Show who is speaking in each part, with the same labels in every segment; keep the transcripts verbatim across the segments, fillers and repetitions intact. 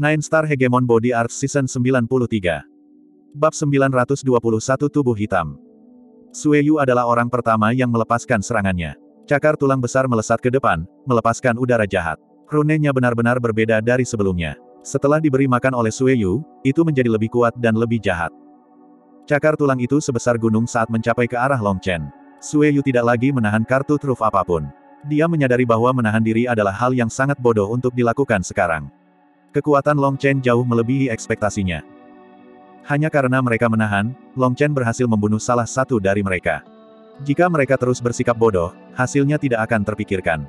Speaker 1: Nine Star Hegemon Body Art Season sembilan puluh tiga. Bab sembilan ratus dua puluh satu Tubuh Hitam. Sueyu adalah orang pertama yang melepaskan serangannya. Cakar tulang besar melesat ke depan, melepaskan udara jahat. Runenya benar-benar berbeda dari sebelumnya. Setelah diberi makan oleh Sueyu, itu menjadi lebih kuat dan lebih jahat. Cakar tulang itu sebesar gunung saat mencapai ke arah Long Chen. Sueyu tidak lagi menahan kartu truf apapun. Dia menyadari bahwa menahan diri adalah hal yang sangat bodoh untuk dilakukan sekarang. Kekuatan Long Chen jauh melebihi ekspektasinya. Hanya karena mereka menahan, Long Chen berhasil membunuh salah satu dari mereka. Jika mereka terus bersikap bodoh, hasilnya tidak akan terpikirkan.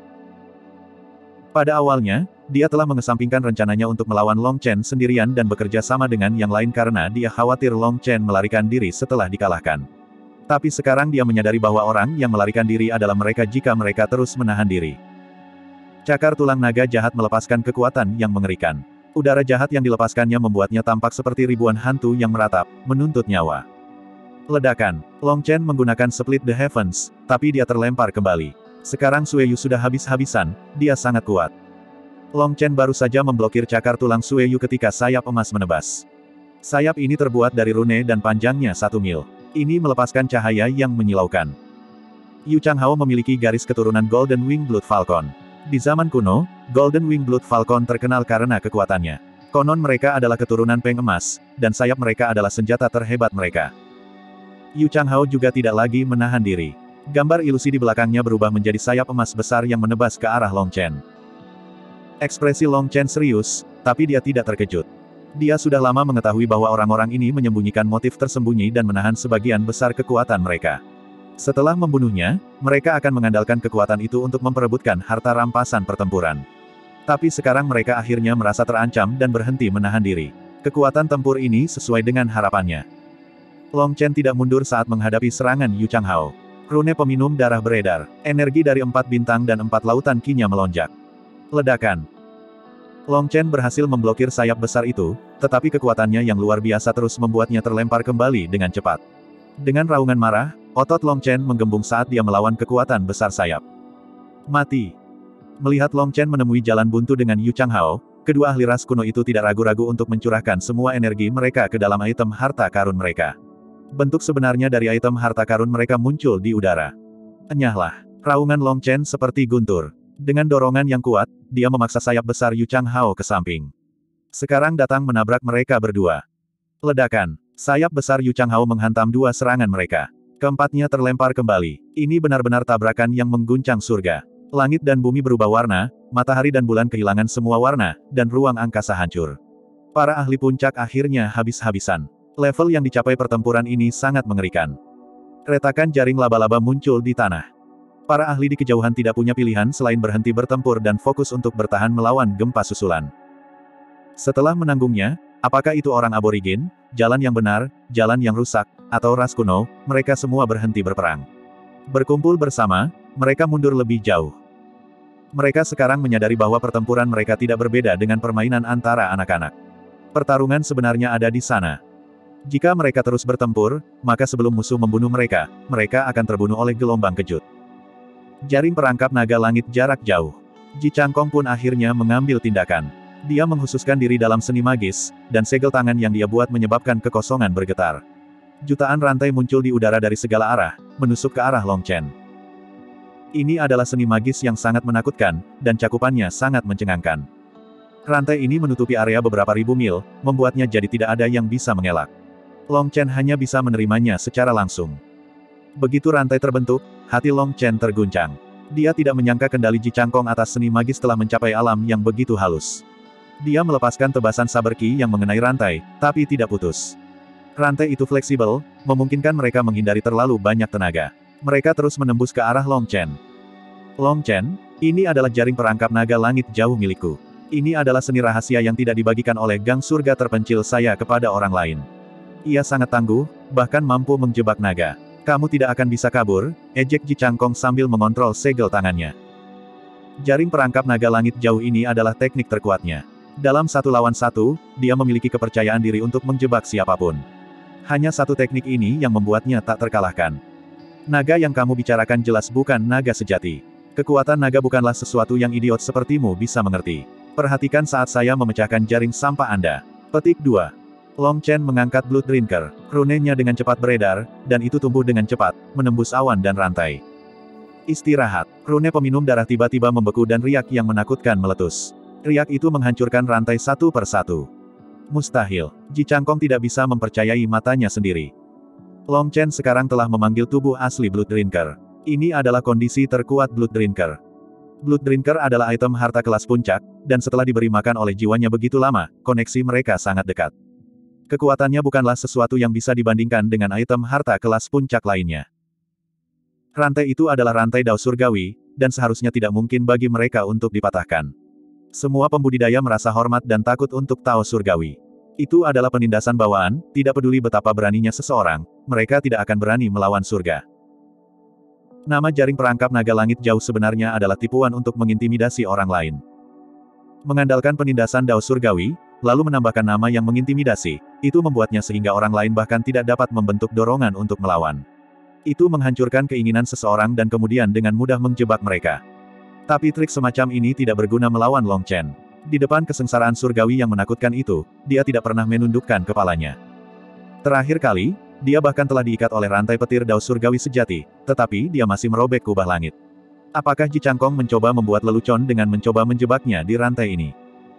Speaker 1: Pada awalnya, dia telah mengesampingkan rencananya untuk melawan Long Chen sendirian dan bekerja sama dengan yang lain karena dia khawatir Long Chen melarikan diri setelah dikalahkan. Tapi sekarang dia menyadari bahwa orang yang melarikan diri adalah mereka jika mereka terus menahan diri. Cakar tulang naga jahat melepaskan kekuatan yang mengerikan. Udara jahat yang dilepaskannya membuatnya tampak seperti ribuan hantu yang meratap, menuntut nyawa. Ledakan. Long Chen menggunakan Split the Heavens, tapi dia terlempar kembali. Sekarang Sueyu sudah habis-habisan, dia sangat kuat. Long Chen baru saja memblokir cakar tulang Sueyu ketika sayap emas menebas. Sayap ini terbuat dari rune dan panjangnya satu mil. Ini melepaskan cahaya yang menyilaukan. Yu Changhao memiliki garis keturunan Golden Wing Blood Falcon. Di zaman kuno, Golden Wing Blood Falcon terkenal karena kekuatannya. Konon mereka adalah keturunan Peng Emas, dan sayap mereka adalah senjata terhebat mereka. Yu Changhao juga tidak lagi menahan diri. Gambar ilusi di belakangnya berubah menjadi sayap emas besar yang menebas ke arah Long Chen. Ekspresi Long Chen serius, tapi dia tidak terkejut. Dia sudah lama mengetahui bahwa orang-orang ini menyembunyikan motif tersembunyi dan menahan sebagian besar kekuatan mereka. Setelah membunuhnya, mereka akan mengandalkan kekuatan itu untuk memperebutkan harta rampasan pertempuran. Tapi sekarang mereka akhirnya merasa terancam dan berhenti menahan diri. Kekuatan tempur ini sesuai dengan harapannya. Long Chen tidak mundur saat menghadapi serangan Yu Changhao. Rune peminum darah beredar. Energi dari empat bintang dan empat lautan kinya melonjak. Ledakan. Long Chen berhasil memblokir sayap besar itu, tetapi kekuatannya yang luar biasa terus membuatnya terlempar kembali dengan cepat. Dengan raungan marah, otot Long Chen menggembung saat dia melawan kekuatan besar sayap. Mati. Melihat Long Chen menemui jalan buntu dengan Yu Changhao, kedua ahli ras kuno itu tidak ragu-ragu untuk mencurahkan semua energi mereka ke dalam item harta karun mereka. Bentuk sebenarnya dari item harta karun mereka muncul di udara. Enyahlah. Raungan Long Chen seperti guntur. Dengan dorongan yang kuat, dia memaksa sayap besar Yu Changhao ke samping. Sekarang datang menabrak mereka berdua. Ledakan. Sayap besar Yu Changhao menghantam dua serangan mereka. Keempatnya terlempar kembali. Ini benar-benar tabrakan yang mengguncang surga. Langit dan bumi berubah warna, matahari dan bulan kehilangan semua warna, dan ruang angkasa hancur. Para ahli puncak akhirnya habis-habisan. Level yang dicapai pertempuran ini sangat mengerikan. Retakan jaring laba-laba muncul di tanah. Para ahli di kejauhan tidak punya pilihan selain berhenti bertempur dan fokus untuk bertahan melawan gempa susulan. Setelah menanggungnya, apakah itu orang aborigin, jalan yang benar, jalan yang rusak, atau ras kuno, mereka semua berhenti berperang. Berkumpul bersama, mereka mundur lebih jauh. Mereka sekarang menyadari bahwa pertempuran mereka tidak berbeda dengan permainan antara anak-anak. Pertarungan sebenarnya ada di sana. Jika mereka terus bertempur, maka sebelum musuh membunuh mereka, mereka akan terbunuh oleh gelombang kejut. Jaring perangkap naga langit jarak jauh. Ji Changkong pun akhirnya mengambil tindakan. Dia menghususkan diri dalam seni magis, dan segel tangan yang dia buat menyebabkan kekosongan bergetar. Jutaan rantai muncul di udara dari segala arah, menusuk ke arah Long Chen. Ini adalah seni magis yang sangat menakutkan, dan cakupannya sangat mencengangkan. Rantai ini menutupi area beberapa ribu mil, membuatnya jadi tidak ada yang bisa mengelak. Long Chen hanya bisa menerimanya secara langsung. Begitu rantai terbentuk, hati Long Chen terguncang. Dia tidak menyangka kendali Ji Changkong atas seni magis telah mencapai alam yang begitu halus. Dia melepaskan tebasan saber ki yang mengenai rantai, tapi tidak putus. Rantai itu fleksibel, memungkinkan mereka menghindari terlalu banyak tenaga. Mereka terus menembus ke arah Long Chen. Long Chen, ini adalah jaring perangkap naga langit jauh milikku. Ini adalah seni rahasia yang tidak dibagikan oleh gang surga terpencil saya kepada orang lain. Ia sangat tangguh, bahkan mampu menjebak naga. Kamu tidak akan bisa kabur, ejek Ji Changkong sambil mengontrol segel tangannya. Jaring perangkap naga langit jauh ini adalah teknik terkuatnya. Dalam satu lawan satu, dia memiliki kepercayaan diri untuk menjebak siapapun. Hanya satu teknik ini yang membuatnya tak terkalahkan. Naga yang kamu bicarakan jelas bukan naga sejati. Kekuatan naga bukanlah sesuatu yang idiot sepertimu bisa mengerti. Perhatikan saat saya memecahkan jaring sampah Anda. Petik dua. Long Chen mengangkat Blood Drinker. Runenya dengan cepat beredar, dan itu tumbuh dengan cepat, menembus awan dan rantai. Istirahat. Rune peminum darah tiba-tiba membeku dan riak yang menakutkan meletus. Riak itu menghancurkan rantai satu per satu. Mustahil. Ji Changkong tidak bisa mempercayai matanya sendiri. Long Chen sekarang telah memanggil tubuh asli Blood Drinker. Ini adalah kondisi terkuat Blood Drinker. Blood Drinker adalah item harta kelas puncak, dan setelah diberi makan oleh jiwanya begitu lama, koneksi mereka sangat dekat. Kekuatannya bukanlah sesuatu yang bisa dibandingkan dengan item harta kelas puncak lainnya. Rantai itu adalah rantai Dao Surgawi, dan seharusnya tidak mungkin bagi mereka untuk dipatahkan. Semua pembudidaya merasa hormat dan takut untuk Tao Surgawi. Itu adalah penindasan bawaan, tidak peduli betapa beraninya seseorang, mereka tidak akan berani melawan surga. Nama jaring perangkap naga langit jauh sebenarnya adalah tipuan untuk mengintimidasi orang lain. Mengandalkan penindasan Dao Surgawi, lalu menambahkan nama yang mengintimidasi, itu membuatnya sehingga orang lain bahkan tidak dapat membentuk dorongan untuk melawan. Itu menghancurkan keinginan seseorang dan kemudian dengan mudah menjebak mereka. Tapi trik semacam ini tidak berguna melawan Long Chen. Di depan kesengsaraan surgawi yang menakutkan itu, dia tidak pernah menundukkan kepalanya. Terakhir kali, dia bahkan telah diikat oleh rantai petir Dao Surgawi sejati, tetapi dia masih merobek kubah langit. Apakah Ji Changkong mencoba membuat lelucon dengan mencoba menjebaknya di rantai ini?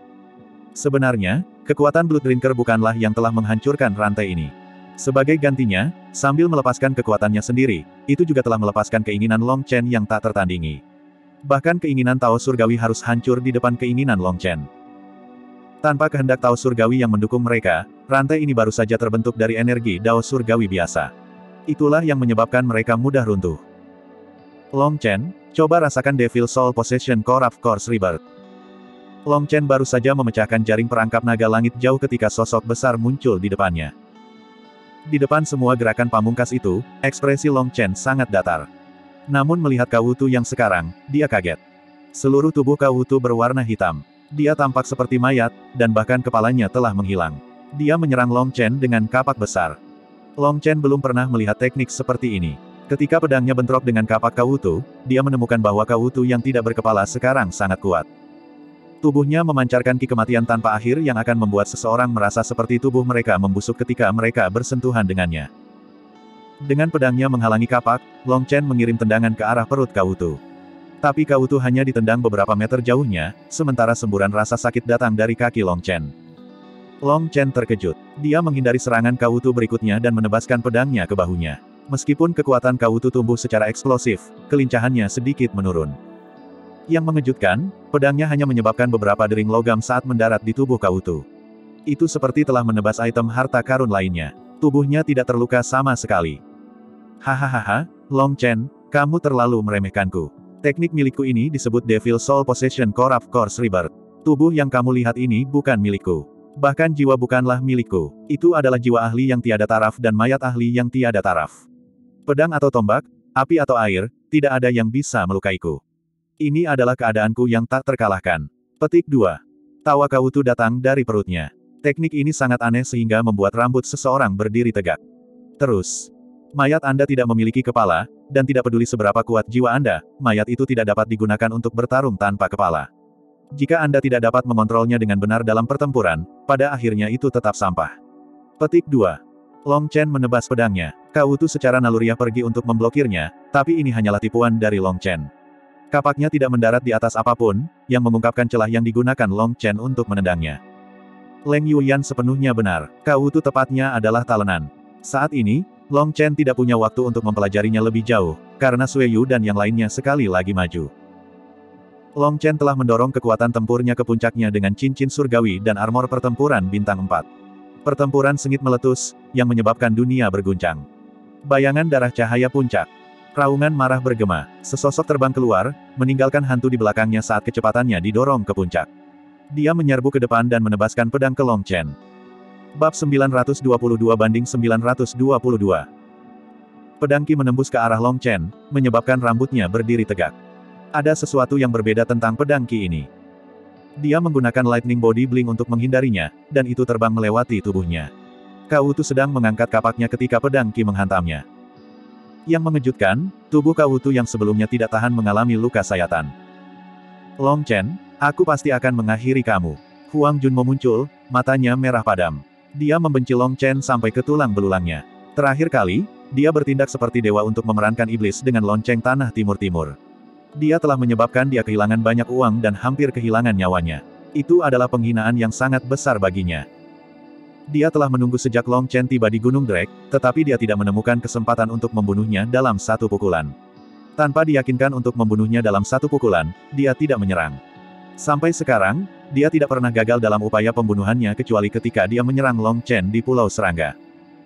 Speaker 1: Sebenarnya, kekuatan Blood Drinker bukanlah yang telah menghancurkan rantai ini. Sebagai gantinya, sambil melepaskan kekuatannya sendiri, itu juga telah melepaskan keinginan Long Chen yang tak tertandingi. Bahkan keinginan Tao Surgawi harus hancur di depan keinginan Long Chen. Tanpa kehendak Tao Surgawi yang mendukung mereka, rantai ini baru saja terbentuk dari energi Dao Surgawi biasa. Itulah yang menyebabkan mereka mudah runtuh. Long Chen, coba rasakan Devil Soul Possession Corrupt Course Rebirth. Long Chen baru saja memecahkan jaring perangkap naga langit jauh ketika sosok besar muncul di depannya. Di depan semua gerakan pamungkas itu, ekspresi Long Chen sangat datar. Namun melihat Kawutu yang sekarang, dia kaget. Seluruh tubuh Kawutu berwarna hitam. Dia tampak seperti mayat, dan bahkan kepalanya telah menghilang. Dia menyerang Long Chen dengan kapak besar. Long Chen belum pernah melihat teknik seperti ini. Ketika pedangnya bentrok dengan kapak Kawutu, dia menemukan bahwa Kawutu yang tidak berkepala sekarang sangat kuat. Tubuhnya memancarkan ki kematian tanpa akhir yang akan membuat seseorang merasa seperti tubuh mereka membusuk ketika mereka bersentuhan dengannya. Dengan pedangnya menghalangi kapak, Long Chen mengirim tendangan ke arah perut Kawutu. Tapi Kawutu hanya ditendang beberapa meter jauhnya, sementara semburan rasa sakit datang dari kaki Long Chen. Long Chen terkejut. Dia menghindari serangan Kawutu berikutnya dan menebaskan pedangnya ke bahunya. Meskipun kekuatan Kawutu tumbuh secara eksplosif, kelincahannya sedikit menurun. Yang mengejutkan, pedangnya hanya menyebabkan beberapa dering logam saat mendarat di tubuh Kawutu. Itu seperti telah menebas item harta karun lainnya. Tubuhnya tidak terluka sama sekali. Hahaha, Long Chen, kamu terlalu meremehkanku. Teknik milikku ini disebut Devil Soul Possession Corrupt Course Rebirth. Tubuh yang kamu lihat ini bukan milikku. Bahkan jiwa bukanlah milikku. Itu adalah jiwa ahli yang tiada taraf dan mayat ahli yang tiada taraf. Pedang atau tombak, api atau air, tidak ada yang bisa melukaiku. Ini adalah keadaanku yang tak terkalahkan. Petik dua. Tawa Kawutu datang dari perutnya. Teknik ini sangat aneh sehingga membuat rambut seseorang berdiri tegak. Terus, mayat Anda tidak memiliki kepala, dan tidak peduli seberapa kuat jiwa Anda, mayat itu tidak dapat digunakan untuk bertarung tanpa kepala. Jika Anda tidak dapat mengontrolnya dengan benar dalam pertempuran, pada akhirnya itu tetap sampah. Petik dua. Long Chen menebas pedangnya. Kawutu secara naluriah pergi untuk memblokirnya, tapi ini hanyalah tipuan dari Long Chen. Kapaknya tidak mendarat di atas apapun, yang mengungkapkan celah yang digunakan Long Chen untuk menendangnya. Leng Yuyan sepenuhnya benar. Kawutu tepatnya adalah talenan. Saat ini, Long Chen tidak punya waktu untuk mempelajarinya lebih jauh, karena Sui Yu dan yang lainnya sekali lagi maju. Long Chen telah mendorong kekuatan tempurnya ke puncaknya dengan cincin surgawi dan armor pertempuran bintang empat. Pertempuran sengit meletus, yang menyebabkan dunia berguncang. Bayangan darah cahaya puncak. Raungan marah bergema. Sesosok terbang keluar, meninggalkan hantu di belakangnya saat kecepatannya didorong ke puncak. Dia menyerbu ke depan dan menebaskan pedang ke Long Chen. Bab sembilan ratus dua puluh dua banding sembilan ratus dua puluh dua. Pedang Qi menembus ke arah Long Chen, menyebabkan rambutnya berdiri tegak. Ada sesuatu yang berbeda tentang pedang Qi ini. Dia menggunakan Lightning Body Bling untuk menghindarinya, dan itu terbang melewati tubuhnya. Kawutu sedang mengangkat kapaknya ketika pedang Qi menghantamnya. Yang mengejutkan, tubuh Kawutu yang sebelumnya tidak tahan mengalami luka sayatan. Long Chen, Aku pasti akan mengakhiri kamu. Huang Junmo muncul, matanya merah padam. Dia membenci Long Chen sampai ke tulang belulangnya. Terakhir kali, dia bertindak seperti dewa untuk memerankan iblis dengan lonceng tanah timur-timur. Dia telah menyebabkan dia kehilangan banyak uang dan hampir kehilangan nyawanya. Itu adalah penghinaan yang sangat besar baginya. Dia telah menunggu sejak Long Chen tiba di Gunung Drake, tetapi dia tidak menemukan kesempatan untuk membunuhnya dalam satu pukulan. Tanpa diyakinkan untuk membunuhnya dalam satu pukulan, dia tidak menyerang. Sampai sekarang, dia tidak pernah gagal dalam upaya pembunuhannya kecuali ketika dia menyerang Long Chen di Pulau Serangga.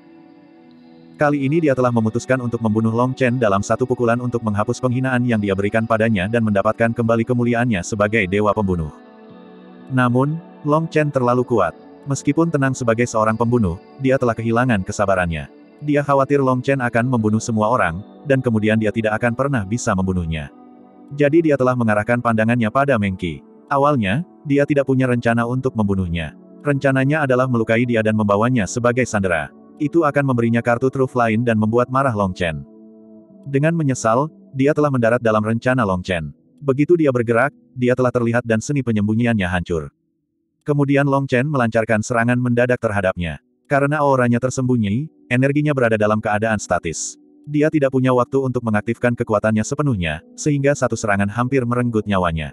Speaker 1: Kali ini dia telah memutuskan untuk membunuh Long Chen dalam satu pukulan untuk menghapus penghinaan yang dia berikan padanya dan mendapatkan kembali kemuliaannya sebagai dewa pembunuh. Namun, Long Chen terlalu kuat. Meskipun tenang sebagai seorang pembunuh, dia telah kehilangan kesabarannya. Dia khawatir Long Chen akan membunuh semua orang, dan kemudian dia tidak akan pernah bisa membunuhnya. Jadi dia telah mengarahkan pandangannya pada Meng Qi. Awalnya, dia tidak punya rencana untuk membunuhnya. Rencananya adalah melukai dia dan membawanya sebagai sandera. Itu akan memberinya kartu truf lain dan membuat marah Long Chen. Dengan menyesal, dia telah mendarat dalam rencana Long Chen. Begitu dia bergerak, dia telah terlihat dan seni penyembunyiannya hancur. Kemudian Long Chen melancarkan serangan mendadak terhadapnya. Karena auranya tersembunyi, energinya berada dalam keadaan statis. Dia tidak punya waktu untuk mengaktifkan kekuatannya sepenuhnya, sehingga satu serangan hampir merenggut nyawanya.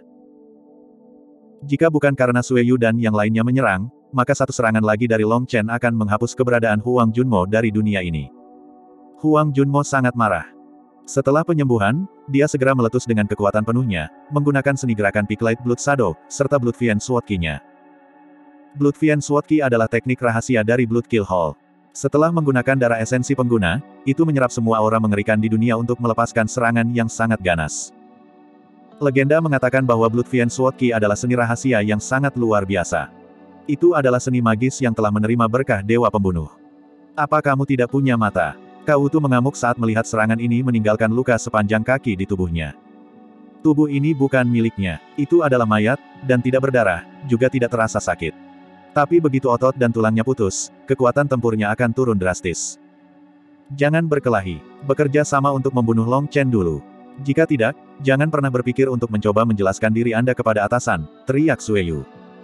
Speaker 1: Jika bukan karena Sue Yu dan yang lainnya menyerang, maka satu serangan lagi dari Long Chen akan menghapus keberadaan Huang Junmo dari dunia ini. Huang Junmo sangat marah. Setelah penyembuhan, dia segera meletus dengan kekuatan penuhnya, menggunakan seni gerakan Peak Light Blood Shadow, serta Blood Fiend Sword Ki-nya. Blood Fiend Sword Ki adalah teknik rahasia dari Blood Kill Hall. Setelah menggunakan darah esensi pengguna, itu menyerap semua aura mengerikan di dunia untuk melepaskan serangan yang sangat ganas. Legenda mengatakan bahwa Blood Fiend Sword Ki adalah seni rahasia yang sangat luar biasa. Itu adalah seni magis yang telah menerima berkah dewa pembunuh. Apa kamu tidak punya mata? Kautu mengamuk saat melihat serangan ini meninggalkan luka sepanjang kaki di tubuhnya. Tubuh ini bukan miliknya. Itu adalah mayat, dan tidak berdarah, juga tidak terasa sakit. Tapi begitu otot dan tulangnya putus, kekuatan tempurnya akan turun drastis. Jangan berkelahi. Bekerja sama untuk membunuh Long Chen dulu. Jika tidak, jangan pernah berpikir untuk mencoba menjelaskan diri Anda kepada atasan, teriak Sue Yu.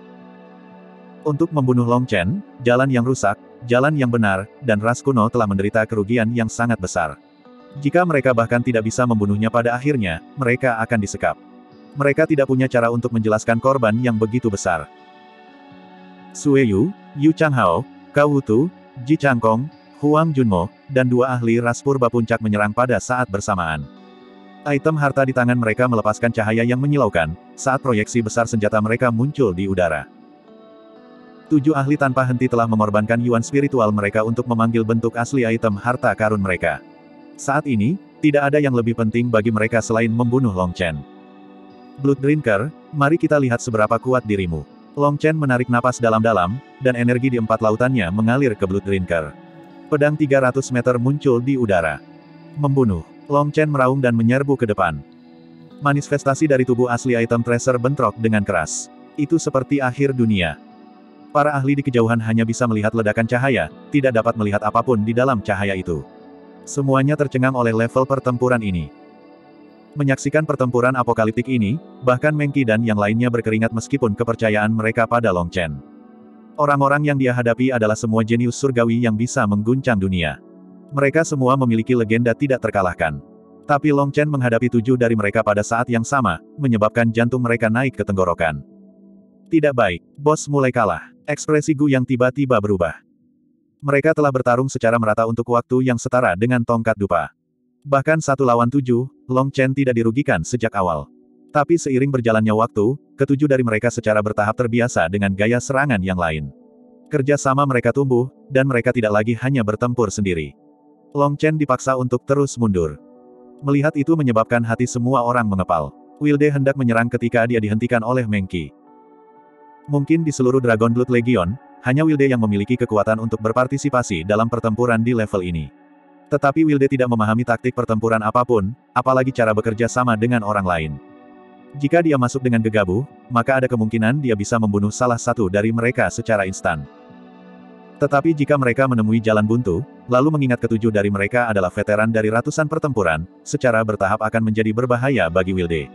Speaker 1: Untuk membunuh Long Chen, jalan yang rusak, jalan yang benar, dan ras kuno telah menderita kerugian yang sangat besar. Jika mereka bahkan tidak bisa membunuhnya pada akhirnya, mereka akan disekap. Mereka tidak punya cara untuk menjelaskan korban yang begitu besar. Sue Yu, Yu Changhao, Cao Wutu, Ji Changkong, Huang Junmo, dan dua ahli ras purba puncak menyerang pada saat bersamaan. Item harta di tangan mereka melepaskan cahaya yang menyilaukan, saat proyeksi besar senjata mereka muncul di udara. Tujuh ahli tanpa henti telah mengorbankan yuan spiritual mereka untuk memanggil bentuk asli item harta karun mereka. Saat ini, tidak ada yang lebih penting bagi mereka selain membunuh Long Chen. Blood Drinker, mari kita lihat seberapa kuat dirimu. Long Chen menarik napas dalam-dalam, dan energi di empat lautannya mengalir ke Blood Drinker. Pedang tiga ratus meter muncul di udara. Membunuh. Long Chen meraung dan menyerbu ke depan. Manifestasi dari tubuh asli item Tracer bentrok dengan keras. Itu seperti akhir dunia. Para ahli di kejauhan hanya bisa melihat ledakan cahaya, tidak dapat melihat apapun di dalam cahaya itu. Semuanya tercengang oleh level pertempuran ini. Menyaksikan pertempuran apokaliptik ini, bahkan Meng Qi dan yang lainnya berkeringat meskipun kepercayaan mereka pada Long Chen. Orang-orang yang dia hadapi adalah semua jenius surgawi yang bisa mengguncang dunia. Mereka semua memiliki legenda tidak terkalahkan. Tapi Long Chen menghadapi tujuh dari mereka pada saat yang sama, menyebabkan jantung mereka naik ke tenggorokan. Tidak baik, bos mulai kalah. Ekspresi Gu yang tiba-tiba berubah. Mereka telah bertarung secara merata untuk waktu yang setara dengan tongkat dupa. Bahkan satu lawan tujuh, Long Chen tidak dirugikan sejak awal. Tapi seiring berjalannya waktu, ketujuh dari mereka secara bertahap terbiasa dengan gaya serangan yang lain. Kerja sama mereka tumbuh, dan mereka tidak lagi hanya bertempur sendiri. Long Chen dipaksa untuk terus mundur. Melihat itu menyebabkan hati semua orang mengepal. Wilde hendak menyerang ketika dia dihentikan oleh Meng Qi. Mungkin di seluruh Dragon Blood Legion, hanya Wilde yang memiliki kekuatan untuk berpartisipasi dalam pertempuran di level ini. Tetapi Wilde tidak memahami taktik pertempuran apapun, apalagi cara bekerja sama dengan orang lain. Jika dia masuk dengan gegabah, maka ada kemungkinan dia bisa membunuh salah satu dari mereka secara instan. Tetapi jika mereka menemui jalan buntu, lalu mengingat ketujuh dari mereka adalah veteran dari ratusan pertempuran, secara bertahap akan menjadi berbahaya bagi Wilde.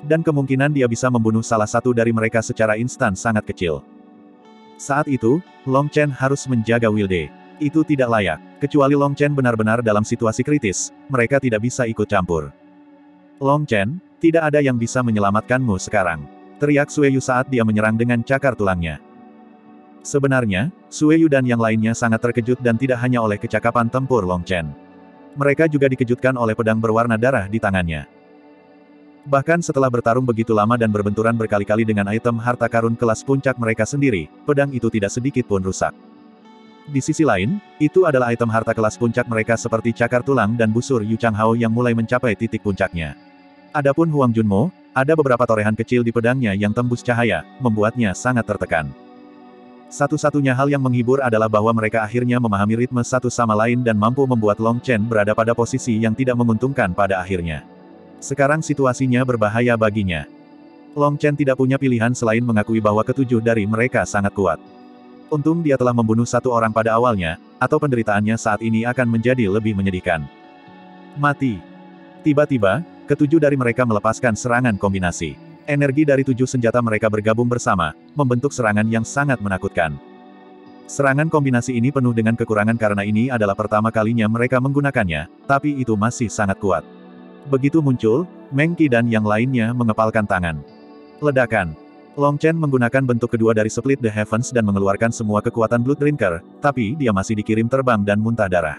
Speaker 1: Dan kemungkinan dia bisa membunuh salah satu dari mereka secara instan sangat kecil. Saat itu, Long Chen harus menjaga Wilde. Itu tidak layak. Kecuali Long Chen benar-benar dalam situasi kritis, mereka tidak bisa ikut campur. Long Chen, tidak ada yang bisa menyelamatkanmu sekarang. Teriak Sueyu saat dia menyerang dengan cakar tulangnya. Sebenarnya, Sueyu dan yang lainnya sangat terkejut dan tidak hanya oleh kecakapan tempur Long Chen. Mereka juga dikejutkan oleh pedang berwarna darah di tangannya. Bahkan setelah bertarung begitu lama dan berbenturan berkali-kali dengan item harta karun kelas puncak mereka sendiri, pedang itu tidak sedikit pun rusak. Di sisi lain, itu adalah item harta kelas puncak mereka seperti cakar tulang dan busur Yu Changhao yang mulai mencapai titik puncaknya. Adapun Huang Junmo, ada beberapa torehan kecil di pedangnya yang tembus cahaya, membuatnya sangat tertekan. Satu-satunya hal yang menghibur adalah bahwa mereka akhirnya memahami ritme satu sama lain dan mampu membuat Long Chen berada pada posisi yang tidak menguntungkan pada akhirnya. Sekarang situasinya berbahaya baginya. Long Chen tidak punya pilihan selain mengakui bahwa ketujuh dari mereka sangat kuat. Untung dia telah membunuh satu orang pada awalnya, atau penderitaannya saat ini akan menjadi lebih menyedihkan. Mati. Tiba-tiba, ketujuh dari mereka melepaskan serangan kombinasi. Energi dari tujuh senjata mereka bergabung bersama, membentuk serangan yang sangat menakutkan. Serangan kombinasi ini penuh dengan kekurangan karena ini adalah pertama kalinya mereka menggunakannya, tapi itu masih sangat kuat. Begitu muncul, Meng Qi dan yang lainnya mengepalkan tangan. Ledakan. Long Chen menggunakan bentuk kedua dari Split the Heavens dan mengeluarkan semua kekuatan Blood Drinker, tapi dia masih dikirim terbang dan muntah darah.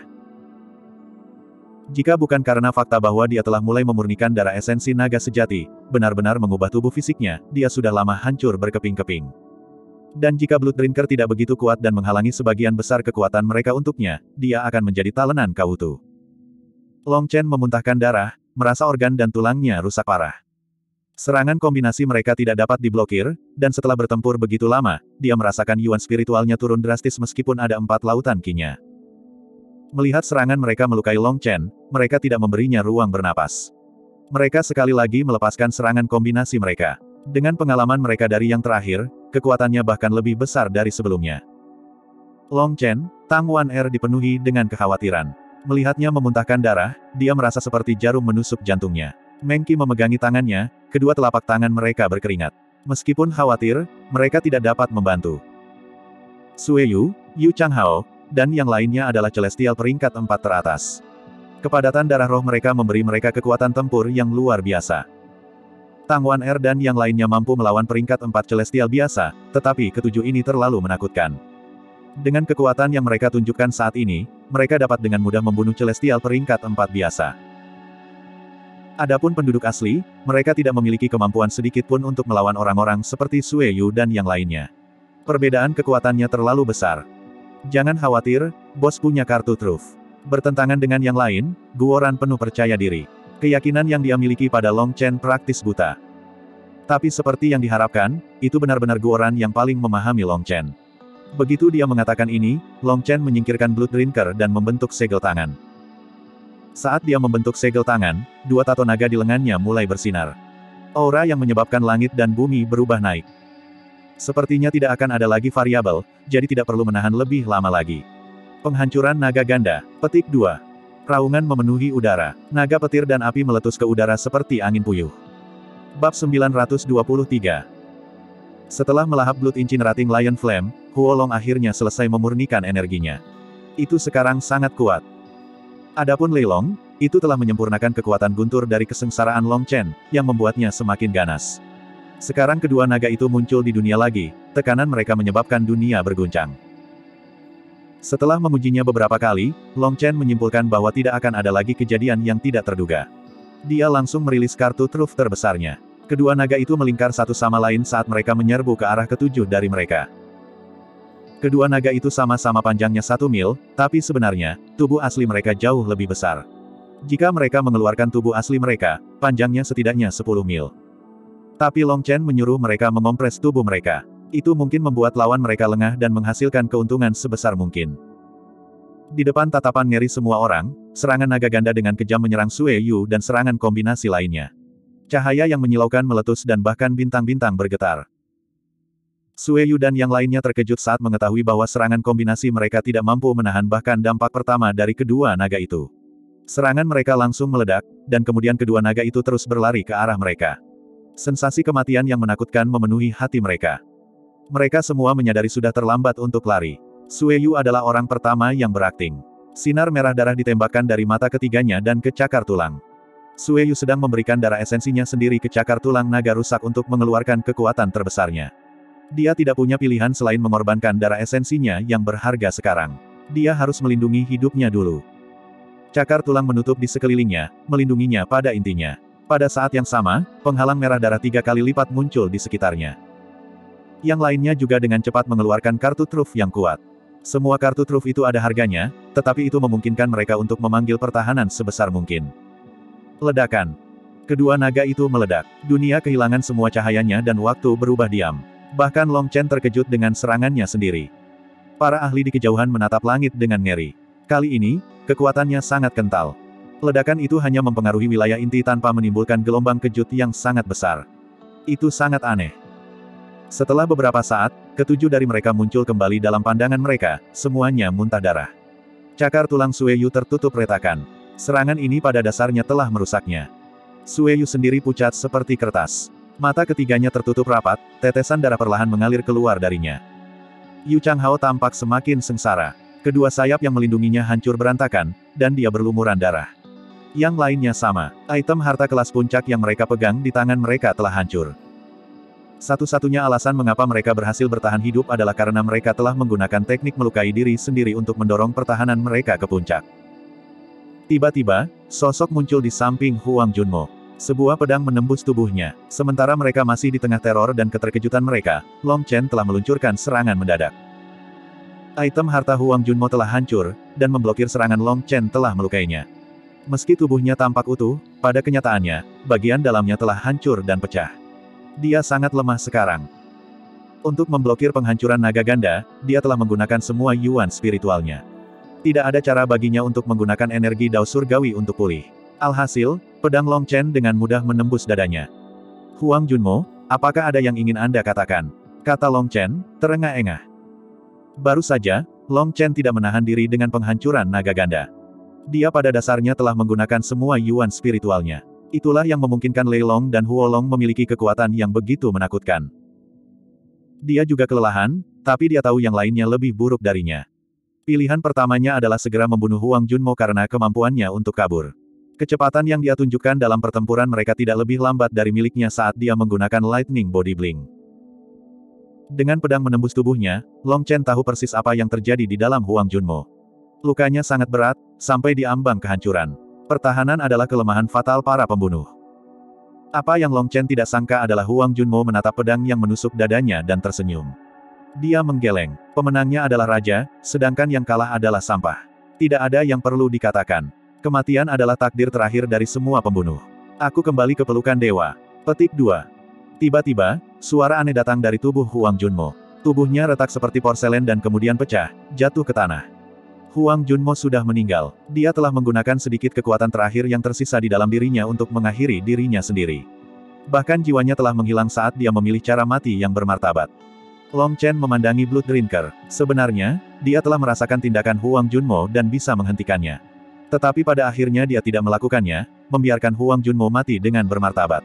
Speaker 1: Jika bukan karena fakta bahwa dia telah mulai memurnikan darah esensi naga sejati, benar-benar mengubah tubuh fisiknya, dia sudah lama hancur berkeping-keping. Dan jika Blood Drinker tidak begitu kuat dan menghalangi sebagian besar kekuatan mereka untuknya, dia akan menjadi talenan Kautu. Long Chen memuntahkan darah, merasa organ dan tulangnya rusak parah. Serangan kombinasi mereka tidak dapat diblokir, dan setelah bertempur begitu lama, dia merasakan yuan spiritualnya turun drastis meskipun ada empat lautan Qi-nya. Melihat serangan mereka melukai Long Chen, mereka tidak memberinya ruang bernapas. Mereka sekali lagi melepaskan serangan kombinasi mereka. Dengan pengalaman mereka dari yang terakhir, kekuatannya bahkan lebih besar dari sebelumnya. Long Chen, Tang Wan Er dipenuhi dengan kekhawatiran. Melihatnya memuntahkan darah, dia merasa seperti jarum menusuk jantungnya. Meng Qi memegangi tangannya, kedua telapak tangan mereka berkeringat. Meskipun khawatir, mereka tidak dapat membantu. Sueyu, Yu Changhao, dan yang lainnya adalah celestial peringkat empat teratas. Kepadatan darah roh mereka memberi mereka kekuatan tempur yang luar biasa. Tang Wan Er dan yang lainnya mampu melawan peringkat empat celestial biasa, tetapi ketujuh ini terlalu menakutkan. Dengan kekuatan yang mereka tunjukkan saat ini, mereka dapat dengan mudah membunuh celestial peringkat empat biasa. Adapun penduduk asli, mereka tidak memiliki kemampuan sedikit pun untuk melawan orang-orang seperti Sueyu dan yang lainnya. Perbedaan kekuatannya terlalu besar. Jangan khawatir, bos punya kartu truf. Bertentangan dengan yang lain, Guoran penuh percaya diri. Keyakinan yang dia miliki pada Long Chen praktis buta. Tapi seperti yang diharapkan, itu benar-benar Guoran yang paling memahami Long Chen. Begitu dia mengatakan ini, Long Chen menyingkirkan Blood Drinker dan membentuk segel tangan. Saat dia membentuk segel tangan, dua tato naga di lengannya mulai bersinar. Aura yang menyebabkan langit dan bumi berubah naik. Sepertinya tidak akan ada lagi variabel, jadi tidak perlu menahan lebih lama lagi. Penghancuran naga ganda, petik dua. Raungan memenuhi udara, naga petir dan api meletus ke udara seperti angin puyuh. Bab sembilan ratus dua puluh tiga. Setelah melahap Blood Incinerating Lion Flame, Huo Long akhirnya selesai memurnikan energinya. Itu sekarang sangat kuat. Adapun Lei Long, itu telah menyempurnakan kekuatan guntur dari kesengsaraan Long Chen, yang membuatnya semakin ganas. Sekarang kedua naga itu muncul di dunia lagi, tekanan mereka menyebabkan dunia berguncang. Setelah memujinya beberapa kali, Long Chen menyimpulkan bahwa tidak akan ada lagi kejadian yang tidak terduga. Dia langsung merilis kartu truf terbesarnya. Kedua naga itu melingkar satu sama lain saat mereka menyerbu ke arah ketujuh dari mereka. Kedua naga itu sama-sama panjangnya satu mil, tapi sebenarnya, tubuh asli mereka jauh lebih besar. Jika mereka mengeluarkan tubuh asli mereka, panjangnya setidaknya sepuluh mil. Tapi Long Chen menyuruh mereka mengompres tubuh mereka. Itu mungkin membuat lawan mereka lengah dan menghasilkan keuntungan sebesar mungkin. Di depan tatapan ngeri semua orang, serangan naga ganda dengan kejam menyerang Sueyu dan serangan kombinasi lainnya. Cahaya yang menyilaukan meletus dan bahkan bintang-bintang bergetar. Sueyu dan yang lainnya terkejut saat mengetahui bahwa serangan kombinasi mereka tidak mampu menahan bahkan dampak pertama dari kedua naga itu. Serangan mereka langsung meledak, dan kemudian kedua naga itu terus berlari ke arah mereka. Sensasi kematian yang menakutkan memenuhi hati mereka. Mereka semua menyadari sudah terlambat untuk lari. Sue Yu adalah orang pertama yang berakting. Sinar merah darah ditembakkan dari mata ketiganya dan ke cakar tulang. Sue Yu sedang memberikan darah esensinya sendiri ke cakar tulang naga rusak untuk mengeluarkan kekuatan terbesarnya. Dia tidak punya pilihan selain mengorbankan darah esensinya yang berharga sekarang. Dia harus melindungi hidupnya dulu. Cakar tulang menutup di sekelilingnya, melindunginya pada intinya. Pada saat yang sama, penghalang merah darah tiga kali lipat muncul di sekitarnya. Yang lainnya juga dengan cepat mengeluarkan kartu truf yang kuat. Semua kartu truf itu ada harganya, tetapi itu memungkinkan mereka untuk memanggil pertahanan sebesar mungkin. Ledakan. Kedua naga itu meledak. Dunia kehilangan semua cahayanya dan waktu berubah diam. Bahkan Long Chen terkejut dengan serangannya sendiri. Para ahli di kejauhan menatap langit dengan ngeri. Kali ini, kekuatannya sangat kental. Ledakan itu hanya mempengaruhi wilayah inti tanpa menimbulkan gelombang kejut yang sangat besar. Itu sangat aneh. Setelah beberapa saat, ketujuh dari mereka muncul kembali dalam pandangan mereka, semuanya muntah darah. Cakar tulang Sue Yu tertutup retakan. Serangan ini pada dasarnya telah merusaknya. Sue Yu sendiri pucat seperti kertas. Mata ketiganya tertutup rapat, tetesan darah perlahan mengalir keluar darinya. Yu Changhao tampak semakin sengsara. Kedua sayap yang melindunginya hancur berantakan, dan dia berlumuran darah. Yang lainnya sama. Item harta kelas puncak yang mereka pegang di tangan mereka telah hancur. Satu-satunya alasan mengapa mereka berhasil bertahan hidup adalah karena mereka telah menggunakan teknik melukai diri sendiri untuk mendorong pertahanan mereka ke puncak. Tiba-tiba, sosok muncul di samping Huang Junmo. Sebuah pedang menembus tubuhnya. Sementara mereka masih di tengah teror dan keterkejutan mereka, Long Chen telah meluncurkan serangan mendadak. Item harta Huang Junmo telah hancur, dan memblokir serangan Long Chen telah melukainya. Meski tubuhnya tampak utuh, pada kenyataannya, bagian dalamnya telah hancur dan pecah. Dia sangat lemah sekarang. Untuk memblokir penghancuran naga ganda, dia telah menggunakan semua yuan spiritualnya. Tidak ada cara baginya untuk menggunakan energi Dao Surgawi untuk pulih. Alhasil, pedang Long Chen dengan mudah menembus dadanya. Huang Junmo, apakah ada yang ingin Anda katakan? Kata Long Chen, terengah-engah. Baru saja, Long Chen tidak menahan diri dengan penghancuran naga ganda. Dia pada dasarnya telah menggunakan semua yuan spiritualnya. Itulah yang memungkinkan Lei Long dan Huo Long memiliki kekuatan yang begitu menakutkan. Dia juga kelelahan, tapi dia tahu yang lainnya lebih buruk darinya. Pilihan pertamanya adalah segera membunuh Huang Junmo karena kemampuannya untuk kabur. Kecepatan yang dia tunjukkan dalam pertempuran mereka tidak lebih lambat dari miliknya saat dia menggunakan Lightning Body Blink. Dengan pedang menembus tubuhnya, Long Chen tahu persis apa yang terjadi di dalam Huang Junmo. Lukanya sangat berat, sampai di ambang kehancuran. Pertahanan adalah kelemahan fatal para pembunuh. Apa yang Long Chen tidak sangka adalah Huang Junmo menatap pedang yang menusuk dadanya dan tersenyum. Dia menggeleng. Pemenangnya adalah raja, sedangkan yang kalah adalah sampah. Tidak ada yang perlu dikatakan. Kematian adalah takdir terakhir dari semua pembunuh. Aku kembali ke pelukan dewa. Petik dua. Tiba-tiba, suara aneh datang dari tubuh Huang Junmo. Tubuhnya retak seperti porselen dan kemudian pecah, jatuh ke tanah. Huang Junmo sudah meninggal. Dia telah menggunakan sedikit kekuatan terakhir yang tersisa di dalam dirinya untuk mengakhiri dirinya sendiri. Bahkan jiwanya telah menghilang saat dia memilih cara mati yang bermartabat. Long Chen memandangi Blood Drinker. Sebenarnya, dia telah merasakan tindakan Huang Junmo dan bisa menghentikannya. Tetapi pada akhirnya dia tidak melakukannya, membiarkan Huang Junmo mati dengan bermartabat.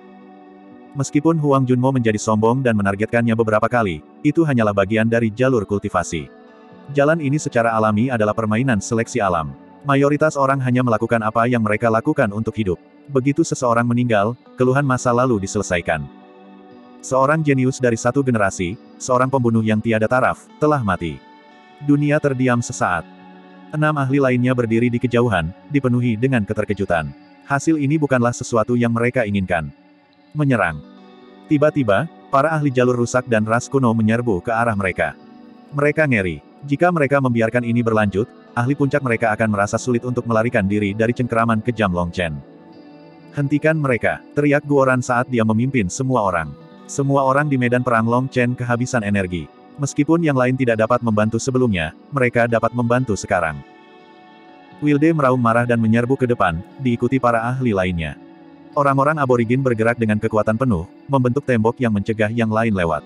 Speaker 1: Meskipun Huang Junmo menjadi sombong dan menargetkannya beberapa kali, itu hanyalah bagian dari jalur kultivasi. Jalan ini secara alami adalah permainan seleksi alam. Mayoritas orang hanya melakukan apa yang mereka lakukan untuk hidup. Begitu seseorang meninggal, keluhan masa lalu diselesaikan. Seorang jenius dari satu generasi, seorang pembunuh yang tiada taraf, telah mati. Dunia terdiam sesaat. Enam ahli lainnya berdiri di kejauhan, dipenuhi dengan keterkejutan. Hasil ini bukanlah sesuatu yang mereka inginkan. Menyerang. Tiba-tiba, para ahli jalur rusak dan ras kuno menyerbu ke arah mereka. Mereka ngeri. Jika mereka membiarkan ini berlanjut, ahli puncak mereka akan merasa sulit untuk melarikan diri dari cengkeraman kejam Long Chen. Hentikan mereka, teriak Guoran saat dia memimpin semua orang. Semua orang di medan perang Long Chen kehabisan energi. Meskipun yang lain tidak dapat membantu sebelumnya, mereka dapat membantu sekarang. Wilde meraung marah dan menyerbu ke depan, diikuti para ahli lainnya. Orang-orang aborigin bergerak dengan kekuatan penuh, membentuk tembok yang mencegah yang lain lewat.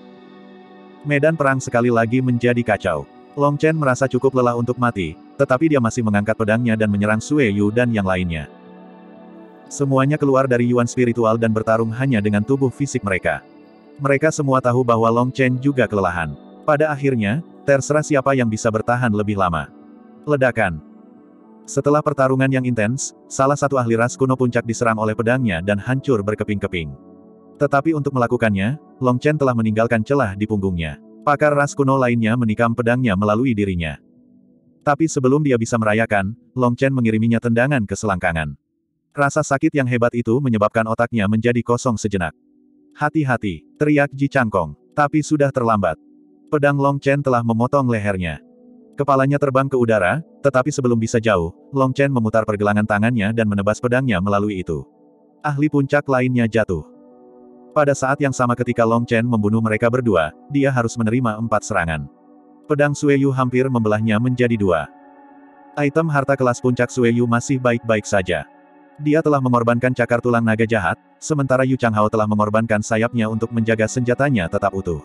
Speaker 1: Medan perang sekali lagi menjadi kacau. Long Chen merasa cukup lelah untuk mati, tetapi dia masih mengangkat pedangnya dan menyerang Sue Yu dan yang lainnya. Semuanya keluar dari yuan spiritual dan bertarung hanya dengan tubuh fisik mereka. Mereka semua tahu bahwa Long Chen juga kelelahan. Pada akhirnya, terserah siapa yang bisa bertahan lebih lama. Ledakan. Setelah pertarungan yang intens, salah satu ahli ras kuno puncak diserang oleh pedangnya dan hancur berkeping-keping. Tetapi untuk melakukannya, Long Chen telah meninggalkan celah di punggungnya. Pakar ras kuno lainnya menikam pedangnya melalui dirinya. Tapi sebelum dia bisa merayakan, Long Chen mengiriminya tendangan ke selangkangan. Rasa sakit yang hebat itu menyebabkan otaknya menjadi kosong sejenak. Hati-hati, teriak Ji Changkong. Tapi sudah terlambat. Pedang Long Chen telah memotong lehernya. Kepalanya terbang ke udara, tetapi sebelum bisa jauh, Long Chen memutar pergelangan tangannya dan menebas pedangnya melalui itu. Ahli puncak lainnya jatuh. Pada saat yang sama ketika Long Chen membunuh mereka berdua, dia harus menerima empat serangan. Pedang Sueyu hampir membelahnya menjadi dua. Item harta kelas puncak Sueyu masih baik-baik saja. Dia telah mengorbankan cakar tulang naga jahat, sementara Yu Changhao telah mengorbankan sayapnya untuk menjaga senjatanya tetap utuh.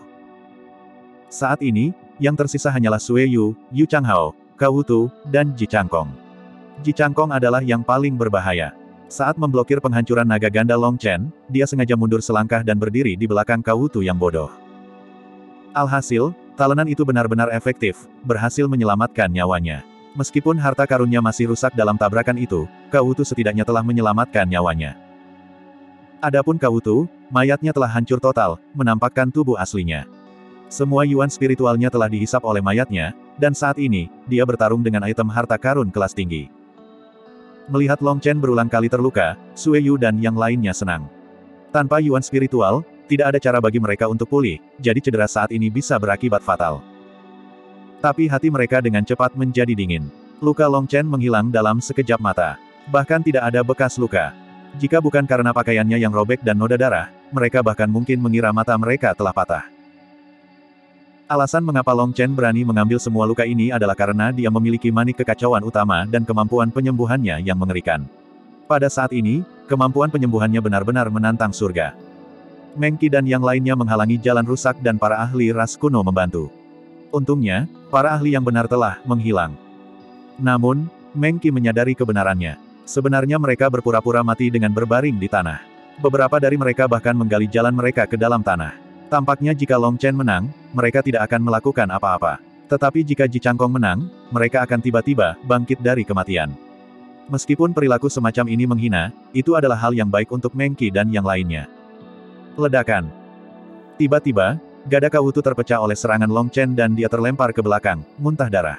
Speaker 1: Saat ini, yang tersisa hanyalah Sueyu, Yu Changhao, Kawutu, dan Ji Changkong. Ji Changkong adalah yang paling berbahaya. Saat memblokir penghancuran naga ganda Long Chen, dia sengaja mundur selangkah dan berdiri di belakang Kawutu yang bodoh. Alhasil, talenan itu benar-benar efektif, berhasil menyelamatkan nyawanya. Meskipun harta karunnya masih rusak dalam tabrakan itu, Kawutu setidaknya telah menyelamatkan nyawanya. Adapun Kawutu, mayatnya telah hancur total, menampakkan tubuh aslinya. Semua yuan spiritualnya telah dihisap oleh mayatnya, dan saat ini, dia bertarung dengan item harta karun kelas tinggi. Melihat Long Chen berulang kali terluka, Sueyu dan yang lainnya senang. Tanpa yuan spiritual, tidak ada cara bagi mereka untuk pulih, jadi cedera saat ini bisa berakibat fatal. Tapi hati mereka dengan cepat menjadi dingin. Luka Long Chen menghilang dalam sekejap mata. Bahkan tidak ada bekas luka. Jika bukan karena pakaiannya yang robek dan noda darah, mereka bahkan mungkin mengira mata mereka telah patah. Alasan mengapa Long Chen berani mengambil semua luka ini adalah karena dia memiliki manik kekacauan utama dan kemampuan penyembuhannya yang mengerikan. Pada saat ini, kemampuan penyembuhannya benar-benar menantang surga. Meng Qi dan yang lainnya menghalangi jalan rusak dan para ahli ras kuno membantu. Untungnya, para ahli yang benar telah menghilang. Namun, Meng Qi menyadari kebenarannya. Sebenarnya mereka berpura-pura mati dengan berbaring di tanah. Beberapa dari mereka bahkan menggali jalan mereka ke dalam tanah. Tampaknya jika Long Chen menang, mereka tidak akan melakukan apa-apa. Tetapi jika Ji Changkong menang, mereka akan tiba-tiba bangkit dari kematian. Meskipun perilaku semacam ini menghina, itu adalah hal yang baik untuk Meng Qi dan yang lainnya. Ledakan. Tiba-tiba, gada Kawutu terpecah oleh serangan Long Chen dan dia terlempar ke belakang, muntah darah.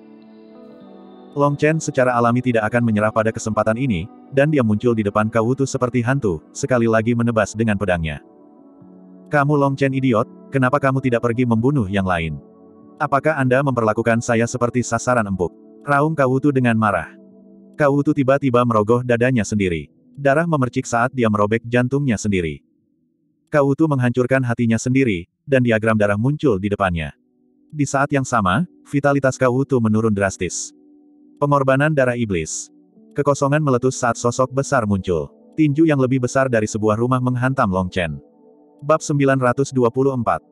Speaker 1: Long Chen secara alami tidak akan menyerah pada kesempatan ini, dan dia muncul di depan Kawutu seperti hantu, sekali lagi menebas dengan pedangnya. Kamu Long Chen idiot, kenapa kamu tidak pergi membunuh yang lain? Apakah Anda memperlakukan saya seperti sasaran empuk? Raung Kawutu dengan marah. Kawutu tiba-tiba merogoh dadanya sendiri. Darah memercik saat dia merobek jantungnya sendiri. Kawutu menghancurkan hatinya sendiri, dan diagram darah muncul di depannya. Di saat yang sama, vitalitas Kawutu menurun drastis. Pengorbanan darah iblis. Kekosongan meletus saat sosok besar muncul. Tinju yang lebih besar dari sebuah rumah menghantam Long Chen. Bab sembilan ratus dua puluh empat.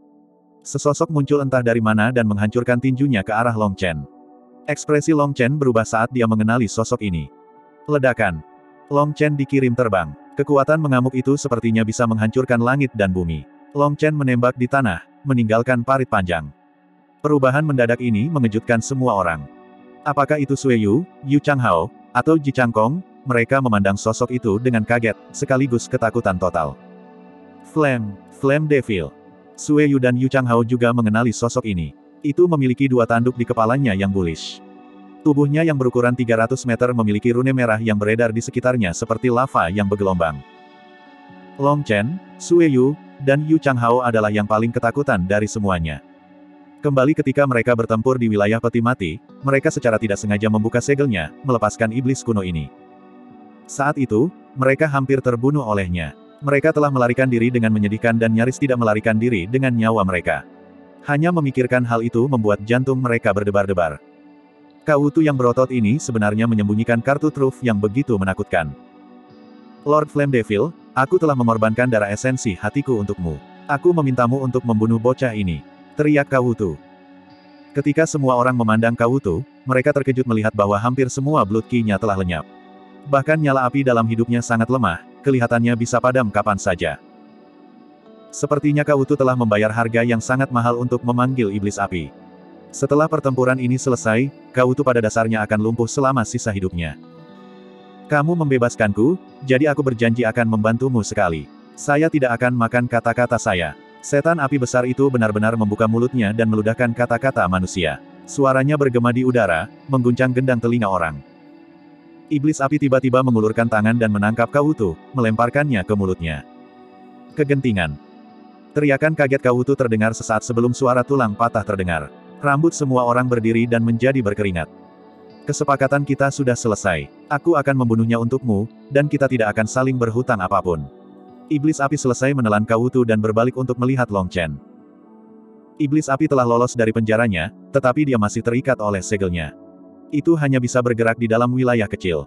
Speaker 1: Sesosok muncul entah dari mana dan menghancurkan tinjunya ke arah Long Chen. Ekspresi Long Chen berubah saat dia mengenali sosok ini. Ledakan. Long Chen dikirim terbang. Kekuatan mengamuk itu sepertinya bisa menghancurkan langit dan bumi. Long Chen menembak di tanah, meninggalkan parit panjang. Perubahan mendadak ini mengejutkan semua orang. Apakah itu Sueyu, Yu Changhao, atau Ji Changkong? Mereka memandang sosok itu dengan kaget, sekaligus ketakutan total. Flame, Flame Devil. Sueyu dan Yu Changhao juga mengenali sosok ini. Itu memiliki dua tanduk di kepalanya yang bullish. Tubuhnya yang berukuran tiga ratus meter memiliki rune merah yang beredar di sekitarnya seperti lava yang bergelombang. Long Chen, Sueyu, dan Yu Changhao adalah yang paling ketakutan dari semuanya. Kembali ketika mereka bertempur di wilayah peti mati, mereka secara tidak sengaja membuka segelnya, melepaskan iblis kuno ini. Saat itu, mereka hampir terbunuh olehnya. Mereka telah melarikan diri dengan menyedihkan dan nyaris tidak melarikan diri dengan nyawa mereka. Hanya memikirkan hal itu membuat jantung mereka berdebar-debar. Kawutu yang berotot ini sebenarnya menyembunyikan kartu truf yang begitu menakutkan. Lord Flame Devil, aku telah mengorbankan darah esensi hatiku untukmu. Aku memintamu untuk membunuh bocah ini. Teriak Kawutu. Ketika semua orang memandang Kawutu, mereka terkejut melihat bahwa hampir semua Blood Ki-nya telah lenyap. Bahkan nyala api dalam hidupnya sangat lemah, kelihatannya bisa padam kapan saja. Sepertinya Kautu telah membayar harga yang sangat mahal untuk memanggil iblis api. Setelah pertempuran ini selesai, Kautu pada dasarnya akan lumpuh selama sisa hidupnya. Kamu membebaskanku, jadi aku berjanji akan membantumu sekali. Saya tidak akan makan kata-kata saya. Setan api besar itu benar-benar membuka mulutnya dan meludahkan kata-kata manusia. Suaranya bergema di udara, mengguncang gendang telinga orang. Iblis api tiba-tiba mengulurkan tangan dan menangkap Kautu, melemparkannya ke mulutnya. Kegentingan. Teriakan kaget Kautu terdengar sesaat sebelum suara tulang patah terdengar. Rambut semua orang berdiri dan menjadi berkeringat. Kesepakatan kita sudah selesai. Aku akan membunuhnya untukmu, dan kita tidak akan saling berhutang apapun. Iblis api selesai menelan Kautu dan berbalik untuk melihat Long Chen. Iblis api telah lolos dari penjaranya, tetapi dia masih terikat oleh segelnya. Itu hanya bisa bergerak di dalam wilayah kecil.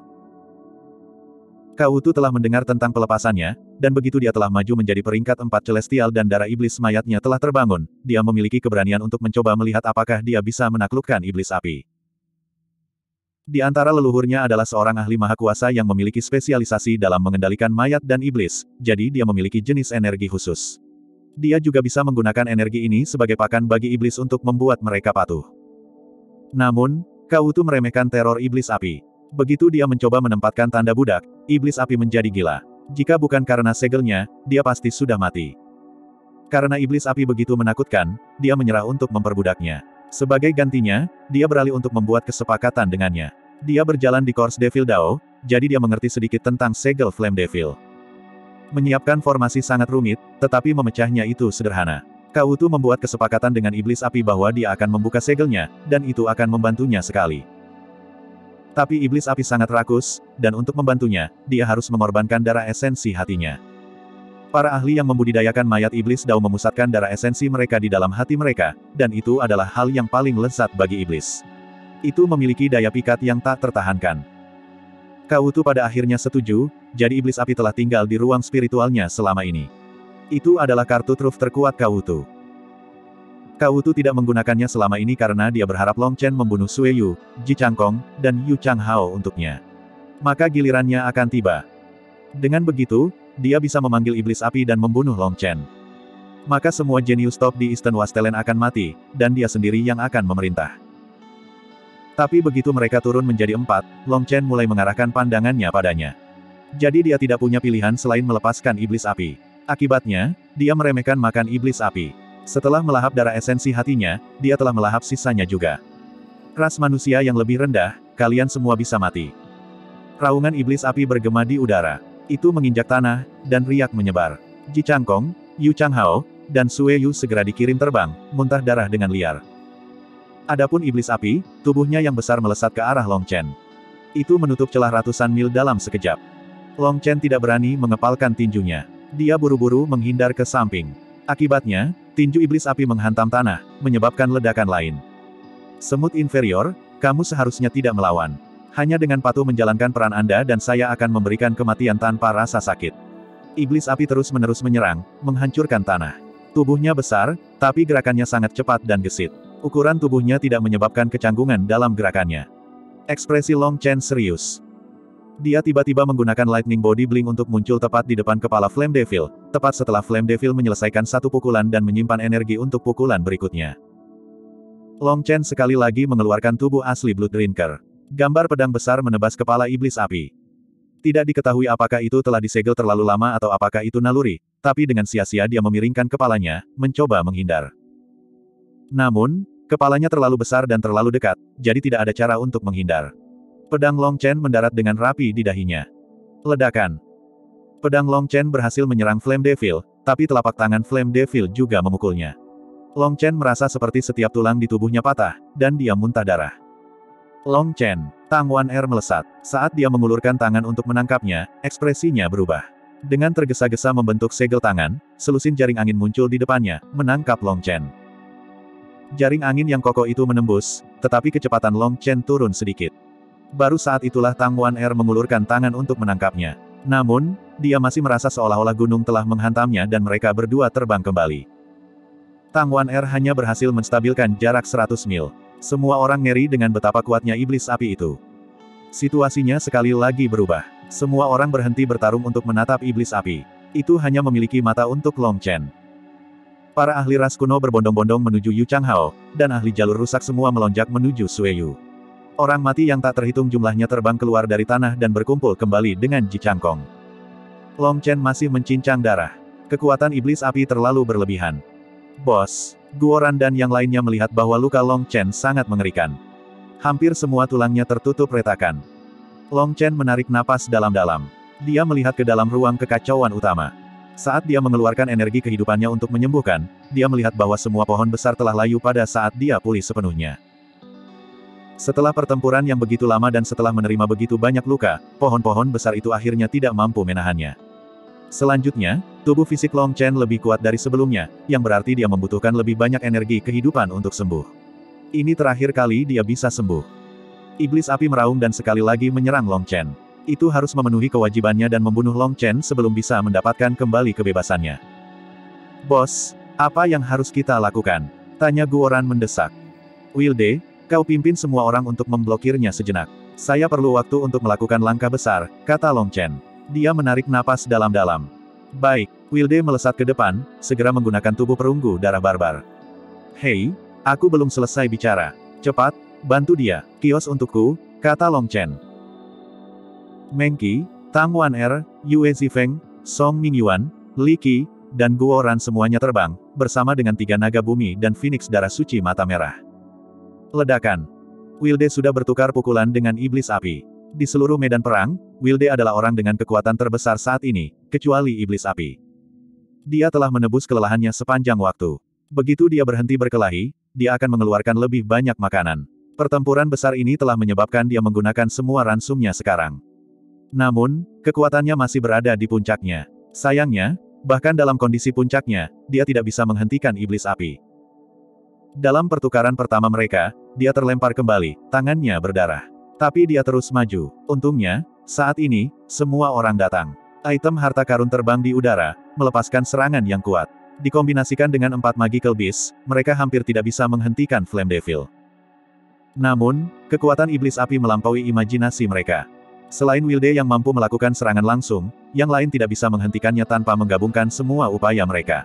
Speaker 1: Kautu telah mendengar tentang pelepasannya, dan begitu dia telah maju menjadi peringkat empat celestial dan darah iblis mayatnya telah terbangun, dia memiliki keberanian untuk mencoba melihat apakah dia bisa menaklukkan iblis api. Di antara leluhurnya adalah seorang ahli maha kuasa yang memiliki spesialisasi dalam mengendalikan mayat dan iblis, jadi dia memiliki jenis energi khusus. Dia juga bisa menggunakan energi ini sebagai pakan bagi iblis untuk membuat mereka patuh. Namun, Kautu meremehkan teror iblis api. Begitu dia mencoba menempatkan tanda budak, iblis api menjadi gila. Jika bukan karena segelnya, dia pasti sudah mati. Karena iblis api begitu menakutkan, dia menyerah untuk memperbudaknya. Sebagai gantinya, dia beralih untuk membuat kesepakatan dengannya. Dia berjalan di Course Devil Dao, jadi dia mengerti sedikit tentang segel Flame Devil. Menyiapkan formasi sangat rumit, tetapi memecahnya itu sederhana. Kautu membuat kesepakatan dengan iblis api bahwa dia akan membuka segelnya, dan itu akan membantunya sekali. Tapi iblis api sangat rakus, dan untuk membantunya, dia harus mengorbankan darah esensi hatinya. Para ahli yang membudidayakan mayat iblis Dao memusatkan darah esensi mereka di dalam hati mereka, dan itu adalah hal yang paling lezat bagi iblis. Itu memiliki daya pikat yang tak tertahankan. Kautu pada akhirnya setuju, jadi iblis api telah tinggal di ruang spiritualnya selama ini. Itu adalah kartu truf terkuat Kautu. Kautu tidak menggunakannya selama ini karena dia berharap Long Chen membunuh Sue Yu, Ji Changkong, dan Yu Changhao untuknya. Maka gilirannya akan tiba. Dengan begitu, dia bisa memanggil iblis api dan membunuh Long Chen. Maka semua jenius top di Eastern Wastelen akan mati, dan dia sendiri yang akan memerintah. Tapi begitu mereka turun menjadi empat, Long Chen mulai mengarahkan pandangannya padanya. Jadi dia tidak punya pilihan selain melepaskan iblis api. Akibatnya, dia meremehkan makan iblis api. Setelah melahap darah esensi hatinya, dia telah melahap sisanya juga. Ras manusia yang lebih rendah, kalian semua bisa mati. Raungan iblis api bergema di udara. Itu menginjak tanah, dan riak menyebar. Ji Changkong, Yu Changhao, dan Sue Yu segera dikirim terbang, muntah darah dengan liar. Adapun iblis api, tubuhnya yang besar melesat ke arah Long Chen. Itu menutup celah ratusan mil dalam sekejap. Long Chen tidak berani mengepalkan tinjunya. Dia buru-buru menghindar ke samping. Akibatnya, tinju iblis api menghantam tanah, menyebabkan ledakan lain. Semut inferior, kamu seharusnya tidak melawan. Hanya dengan patuh menjalankan peran Anda dan saya akan memberikan kematian tanpa rasa sakit. Iblis api terus-menerus menyerang, menghancurkan tanah. Tubuhnya besar, tapi gerakannya sangat cepat dan gesit. Ukuran tubuhnya tidak menyebabkan kecanggungan dalam gerakannya. Ekspresi Long Chen serius. Dia tiba-tiba menggunakan Lightning Body Blink untuk muncul tepat di depan kepala Flame Devil, tepat setelah Flame Devil menyelesaikan satu pukulan dan menyimpan energi untuk pukulan berikutnya. Long Chen sekali lagi mengeluarkan tubuh asli Blood Drinker. Gambar pedang besar menebas kepala iblis api. Tidak diketahui apakah itu telah disegel terlalu lama atau apakah itu naluri, tapi dengan sia-sia dia memiringkan kepalanya, mencoba menghindar. Namun, kepalanya terlalu besar dan terlalu dekat, jadi tidak ada cara untuk menghindar. Pedang Long Chen mendarat dengan rapi di dahinya. Ledakan. Pedang Long Chen berhasil menyerang Flame Devil, tapi telapak tangan Flame Devil juga memukulnya. Long Chen merasa seperti setiap tulang di tubuhnya patah, dan dia muntah darah. Long Chen, Tang Wan Er melesat. Saat dia mengulurkan tangan untuk menangkapnya, ekspresinya berubah. Dengan tergesa-gesa membentuk segel tangan, selusin jaring angin muncul di depannya, menangkap Long Chen. Jaring angin yang kokoh itu menembus, tetapi kecepatan Long Chen turun sedikit. Baru saat itulah Tang Wan Er mengulurkan tangan untuk menangkapnya. Namun, dia masih merasa seolah-olah gunung telah menghantamnya dan mereka berdua terbang kembali. Tang Wan Er hanya berhasil menstabilkan jarak seratus mil. Semua orang ngeri dengan betapa kuatnya iblis api itu. Situasinya sekali lagi berubah. Semua orang berhenti bertarung untuk menatap iblis api. Itu hanya memiliki mata untuk Long Chen. Para ahli ras kuno berbondong-bondong menuju Yu Changhao, dan ahli jalur rusak semua melonjak menuju Sueyu. Orang mati yang tak terhitung jumlahnya terbang keluar dari tanah dan berkumpul kembali dengan Ji Changkong. Long Chen masih mencincang darah. Kekuatan iblis api terlalu berlebihan. Bos, Guoran dan yang lainnya melihat bahwa luka Long Chen sangat mengerikan. Hampir semua tulangnya tertutup retakan. Long Chen menarik napas dalam-dalam. Dia melihat ke dalam ruang kekacauan utama. Saat dia mengeluarkan energi kehidupannya untuk menyembuhkan, dia melihat bahwa semua pohon besar telah layu pada saat dia pulih sepenuhnya. Setelah pertempuran yang begitu lama dan setelah menerima begitu banyak luka, pohon-pohon besar itu akhirnya tidak mampu menahannya. Selanjutnya, tubuh fisik Long Chen lebih kuat dari sebelumnya, yang berarti dia membutuhkan lebih banyak energi kehidupan untuk sembuh. Ini terakhir kali dia bisa sembuh. Iblis api meraung dan sekali lagi menyerang Long Chen. Itu harus memenuhi kewajibannya dan membunuh Long Chen sebelum bisa mendapatkan kembali kebebasannya. Bos, apa yang harus kita lakukan? Tanya Guoran mendesak. Wilde, kau pimpin semua orang untuk memblokirnya sejenak. Saya perlu waktu untuk melakukan langkah besar, kata Long Chen. Dia menarik napas dalam-dalam. Baik, Wilde melesat ke depan, segera menggunakan tubuh perunggu darah barbar. Hei, aku belum selesai bicara. Cepat, bantu dia, kios untukku, kata Long Chen. Meng Qi, Tang Wan-er, Yue Zifeng, Song Mingyuan, Li Qi, dan Guoran semuanya terbang, bersama dengan tiga naga bumi dan Phoenix darah suci mata merah. Ledakan. Wilde sudah bertukar pukulan dengan iblis api. Di seluruh medan perang, Wilde adalah orang dengan kekuatan terbesar saat ini, kecuali iblis api. Dia telah menebus kelelahannya sepanjang waktu. Begitu dia berhenti berkelahi, dia akan mengeluarkan lebih banyak makanan. Pertempuran besar ini telah menyebabkan dia menggunakan semua ransumnya sekarang. Namun, kekuatannya masih berada di puncaknya. Sayangnya, bahkan dalam kondisi puncaknya, dia tidak bisa menghentikan iblis api. Dalam pertukaran pertama mereka, dia terlempar kembali, tangannya berdarah. Tapi dia terus maju. Untungnya, saat ini, semua orang datang. Item harta karun terbang di udara, melepaskan serangan yang kuat. Dikombinasikan dengan empat magical beast, mereka hampir tidak bisa menghentikan Flame Devil. Namun, kekuatan iblis api melampaui imajinasi mereka. Selain Wilde yang mampu melakukan serangan langsung, yang lain tidak bisa menghentikannya tanpa menggabungkan semua upaya mereka.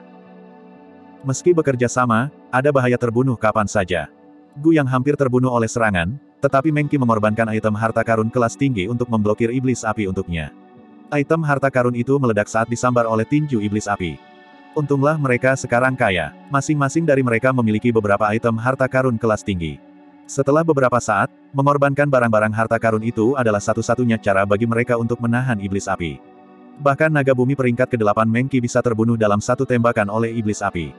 Speaker 1: Meski bekerja sama, ada bahaya terbunuh kapan saja. Gu yang hampir terbunuh oleh serangan, tetapi Meng Qi mengorbankan item harta karun kelas tinggi untuk memblokir iblis api untuknya. Item harta karun itu meledak saat disambar oleh tinju iblis api. Untunglah mereka sekarang kaya. Masing-masing dari mereka memiliki beberapa item harta karun kelas tinggi. Setelah beberapa saat, mengorbankan barang-barang harta karun itu adalah satu-satunya cara bagi mereka untuk menahan iblis api. Bahkan naga bumi peringkat kedelapan Meng Qi bisa terbunuh dalam satu tembakan oleh iblis api.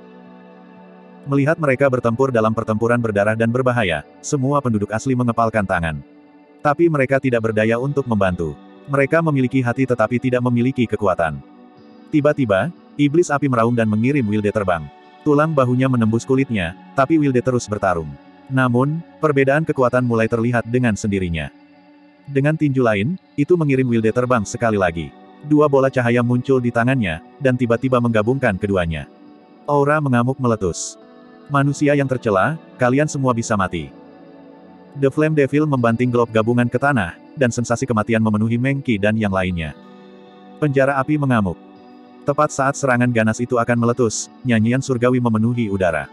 Speaker 1: Melihat mereka bertempur dalam pertempuran berdarah dan berbahaya, semua penduduk asli mengepalkan tangan. Tapi mereka tidak berdaya untuk membantu. Mereka memiliki hati tetapi tidak memiliki kekuatan. Tiba-tiba, iblis api meraung dan mengirim Wilde terbang. Tulang bahunya menembus kulitnya, tapi Wilde terus bertarung. Namun, perbedaan kekuatan mulai terlihat dengan sendirinya. Dengan tinju lain, itu mengirim Wilde terbang sekali lagi. Dua bola cahaya muncul di tangannya, dan tiba-tiba menggabungkan keduanya. Aura mengamuk meletus. Manusia yang tercela, kalian semua bisa mati. The Flame Devil membanting globe gabungan ke tanah, dan sensasi kematian memenuhi Meng Qi dan yang lainnya. Penjara api mengamuk. Tepat saat serangan ganas itu akan meletus, nyanyian surgawi memenuhi udara.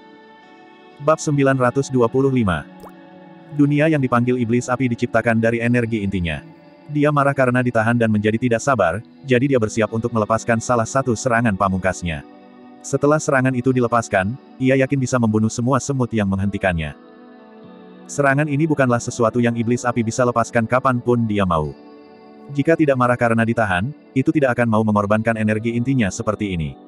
Speaker 1: Bab sembilan ratus dua puluh lima. Dunia yang dipanggil iblis api diciptakan dari energi intinya. Dia marah karena ditahan dan menjadi tidak sabar, jadi dia bersiap untuk melepaskan salah satu serangan pamungkasnya. Setelah serangan itu dilepaskan, ia yakin bisa membunuh semua semut yang menghentikannya. Serangan ini bukanlah sesuatu yang iblis api bisa lepaskan kapanpun dia mau. Jika tidak marah karena ditahan, itu tidak akan mau mengorbankan energi intinya seperti ini.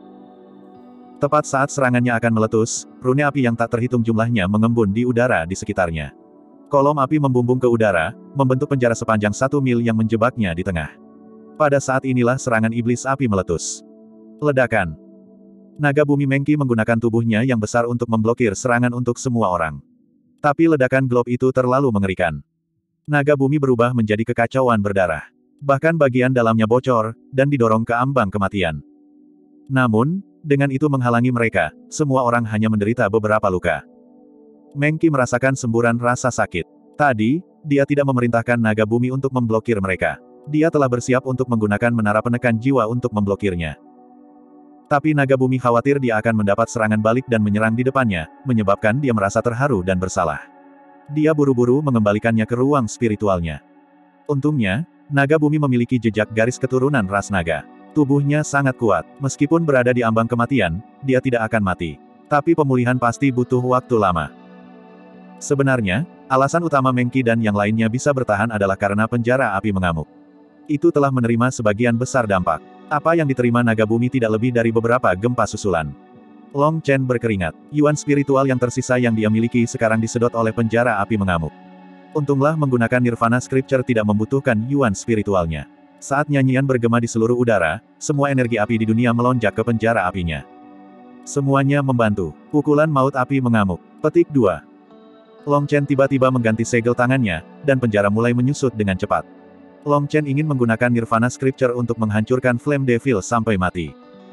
Speaker 1: Tepat saat serangannya akan meletus, rune api yang tak terhitung jumlahnya mengembun di udara di sekitarnya. Kolom api membumbung ke udara, membentuk penjara sepanjang satu mil yang menjebaknya di tengah. Pada saat inilah serangan iblis api meletus. Ledakan. Naga bumi Meng Qi menggunakan tubuhnya yang besar untuk memblokir serangan untuk semua orang. Tapi ledakan globe itu terlalu mengerikan. Naga bumi berubah menjadi kekacauan berdarah. Bahkan bagian dalamnya bocor, dan didorong ke ambang kematian. Namun, dengan itu menghalangi mereka, semua orang hanya menderita beberapa luka. Meng Qi merasakan semburan rasa sakit. Tadi, dia tidak memerintahkan naga bumi untuk memblokir mereka. Dia telah bersiap untuk menggunakan menara penekan jiwa untuk memblokirnya. Tapi naga bumi khawatir dia akan mendapat serangan balik dan menyerang di depannya, menyebabkan dia merasa terharu dan bersalah. Dia buru-buru mengembalikannya ke ruang spiritualnya. Untungnya, naga bumi memiliki jejak garis keturunan ras naga. Tubuhnya sangat kuat. Meskipun berada di ambang kematian, dia tidak akan mati. Tapi pemulihan pasti butuh waktu lama. Sebenarnya, alasan utama Mengki dan yang lainnya bisa bertahan adalah karena penjara api mengamuk. Itu telah menerima sebagian besar dampak. Apa yang diterima naga bumi tidak lebih dari beberapa gempa susulan. Long Chen berkeringat. Yuan spiritual yang tersisa yang dia miliki sekarang disedot oleh penjara api mengamuk. Untunglah menggunakan Nirvana Scripture tidak membutuhkan Yuan spiritualnya. Saat nyanyian bergema di seluruh udara, semua energi api di dunia melonjak ke penjara apinya. Semuanya membantu. Pukulan maut api mengamuk. Petik dua. Long Chen tiba-tiba mengganti segel tangannya, dan penjara mulai menyusut dengan cepat. Long Chen ingin menggunakan Nirvana Scripture untuk menghancurkan Flame Devil sampai mati.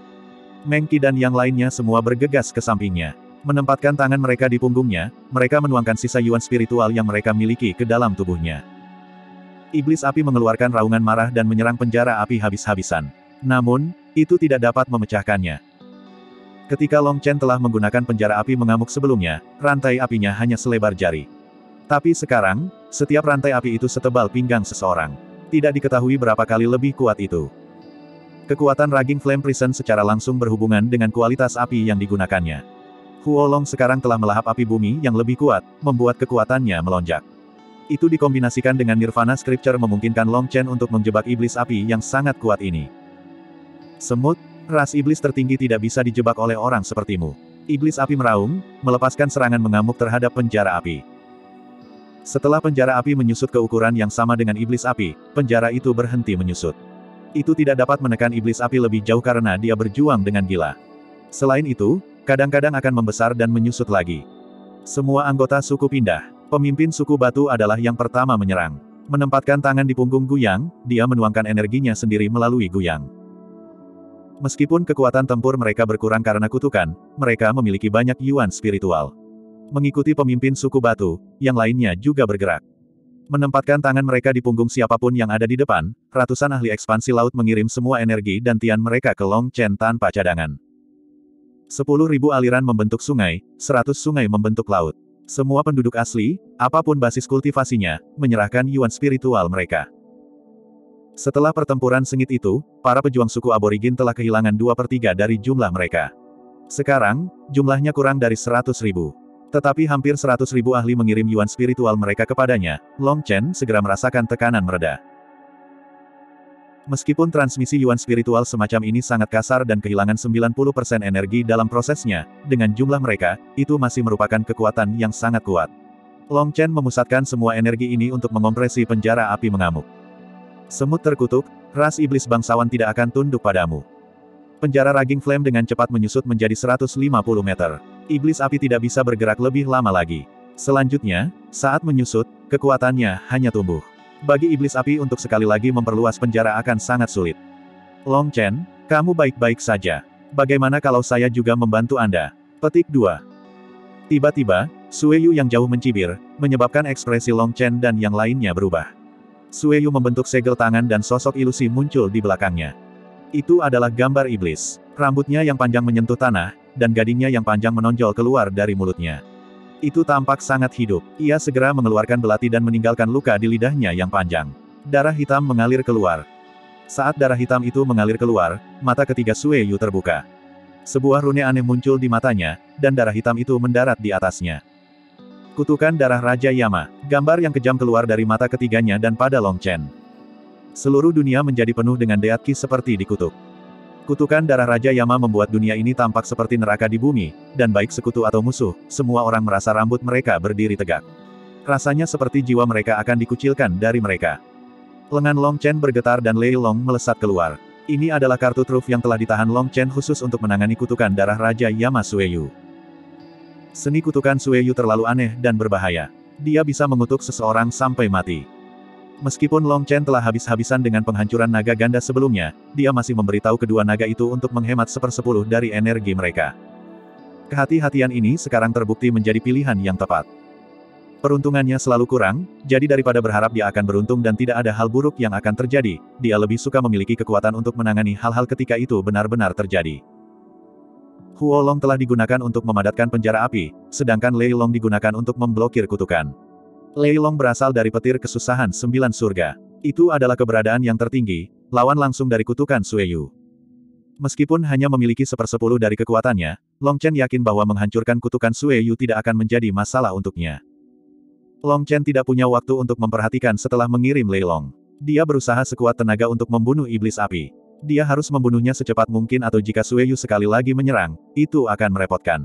Speaker 1: Mengki dan yang lainnya semua bergegas ke sampingnya. Menempatkan tangan mereka di punggungnya, mereka menuangkan sisa yuan spiritual yang mereka miliki ke dalam tubuhnya. Iblis api mengeluarkan raungan marah dan menyerang penjara api habis-habisan. Namun, itu tidak dapat memecahkannya. Ketika Long Chen telah menggunakan penjara api mengamuk sebelumnya, rantai apinya hanya selebar jari. Tapi sekarang, setiap rantai api itu setebal pinggang seseorang. Tidak diketahui berapa kali lebih kuat itu. Kekuatan Raging Flame Prison secara langsung berhubungan dengan kualitas api yang digunakannya. Huo Long sekarang telah melahap api bumi yang lebih kuat, membuat kekuatannya melonjak. Itu dikombinasikan dengan Nirvana Scripture memungkinkan Long Chen untuk menjebak iblis api yang sangat kuat ini. Semut, ras iblis tertinggi tidak bisa dijebak oleh orang sepertimu. Iblis api meraung, melepaskan serangan mengamuk terhadap penjara api. Setelah penjara api menyusut ke ukuran yang sama dengan iblis api, penjara itu berhenti menyusut. Itu tidak dapat menekan iblis api lebih jauh karena dia berjuang dengan gila. Selain itu, kadang-kadang akan membesar dan menyusut lagi. Semua anggota suku pindah. Pemimpin suku batu adalah yang pertama menyerang. Menempatkan tangan di punggung Guyang, dia menuangkan energinya sendiri melalui Guyang. Meskipun kekuatan tempur mereka berkurang karena kutukan, mereka memiliki banyak yuan spiritual. Mengikuti pemimpin suku batu, yang lainnya juga bergerak. Menempatkan tangan mereka di punggung siapapun yang ada di depan, ratusan ahli ekspansi laut mengirim semua energi dan tian mereka ke Long Chen tanpa cadangan. Sepuluh ribu aliran membentuk sungai, seratus sungai membentuk laut. Semua penduduk asli, apapun basis kultivasinya, menyerahkan yuan spiritual mereka. Setelah pertempuran sengit itu, para pejuang suku aborigin telah kehilangan dua per tiga dari jumlah mereka. Sekarang, jumlahnya kurang dari seratus ribu. Tetapi hampir seratus ribu ahli mengirim yuan spiritual mereka kepadanya, Long Chen segera merasakan tekanan mereda. Meskipun transmisi yuan spiritual semacam ini sangat kasar dan kehilangan sembilan puluh persen energi dalam prosesnya, dengan jumlah mereka, itu masih merupakan kekuatan yang sangat kuat. Long Chen memusatkan semua energi ini untuk mengompresi penjara api mengamuk. Semut terkutuk, ras iblis bangsawan tidak akan tunduk padamu. Penjara Raging Flame dengan cepat menyusut menjadi seratus lima puluh meter. Iblis api tidak bisa bergerak lebih lama lagi. Selanjutnya, saat menyusut, kekuatannya hanya tumbuh. Bagi iblis api untuk sekali lagi memperluas penjara akan sangat sulit. Long Chen, kamu baik-baik saja. Bagaimana kalau saya juga membantu Anda? Petik dua. Tiba-tiba, Sueyu yang jauh mencibir, menyebabkan ekspresi Long Chen dan yang lainnya berubah. Sueyu membentuk segel tangan dan sosok ilusi muncul di belakangnya. Itu adalah gambar iblis. Rambutnya yang panjang menyentuh tanah, dan gadingnya yang panjang menonjol keluar dari mulutnya. Itu tampak sangat hidup. Ia segera mengeluarkan belati dan meninggalkan luka di lidahnya yang panjang. Darah hitam mengalir keluar. Saat darah hitam itu mengalir keluar, mata ketiga Sueyu terbuka. Sebuah rune aneh muncul di matanya, dan darah hitam itu mendarat di atasnya. Kutukan darah Raja Yama. Gambar yang kejam keluar dari mata ketiganya dan pada Long Chen. Seluruh dunia menjadi penuh dengan deatki seperti dikutuk. Kutukan darah Raja Yama membuat dunia ini tampak seperti neraka di bumi, dan baik sekutu atau musuh, semua orang merasa rambut mereka berdiri tegak. Rasanya seperti jiwa mereka akan dikucilkan dari mereka. Lengan Long Chen bergetar dan Lei Long melesat keluar. Ini adalah kartu truf yang telah ditahan Long Chen khusus untuk menangani kutukan darah Raja Yama Sueyu. Seni kutukan Sueyu terlalu aneh dan berbahaya. Dia bisa mengutuk seseorang sampai mati. Meskipun Long Chen telah habis-habisan dengan penghancuran naga ganda sebelumnya, dia masih memberitahu kedua naga itu untuk menghemat sepersepuluh dari energi mereka. Kehati-hatian ini sekarang terbukti menjadi pilihan yang tepat. Peruntungannya selalu kurang, jadi daripada berharap dia akan beruntung dan tidak ada hal buruk yang akan terjadi, dia lebih suka memiliki kekuatan untuk menangani hal-hal ketika itu benar-benar terjadi. Huo Long telah digunakan untuk memadatkan penjara api, sedangkan Lei Long digunakan untuk memblokir kutukan. Lei Long berasal dari petir kesusahan sembilan surga. Itu adalah keberadaan yang tertinggi, lawan langsung dari kutukan Sueyu. Meskipun hanya memiliki sepersepuluh dari kekuatannya, Long Chen yakin bahwa menghancurkan kutukan Sueyu tidak akan menjadi masalah untuknya. Long Chen tidak punya waktu untuk memperhatikan setelah mengirim Lei Long. Dia berusaha sekuat tenaga untuk membunuh iblis api. Dia harus membunuhnya secepat mungkin atau jika Sueyu sekali lagi menyerang, itu akan merepotkan.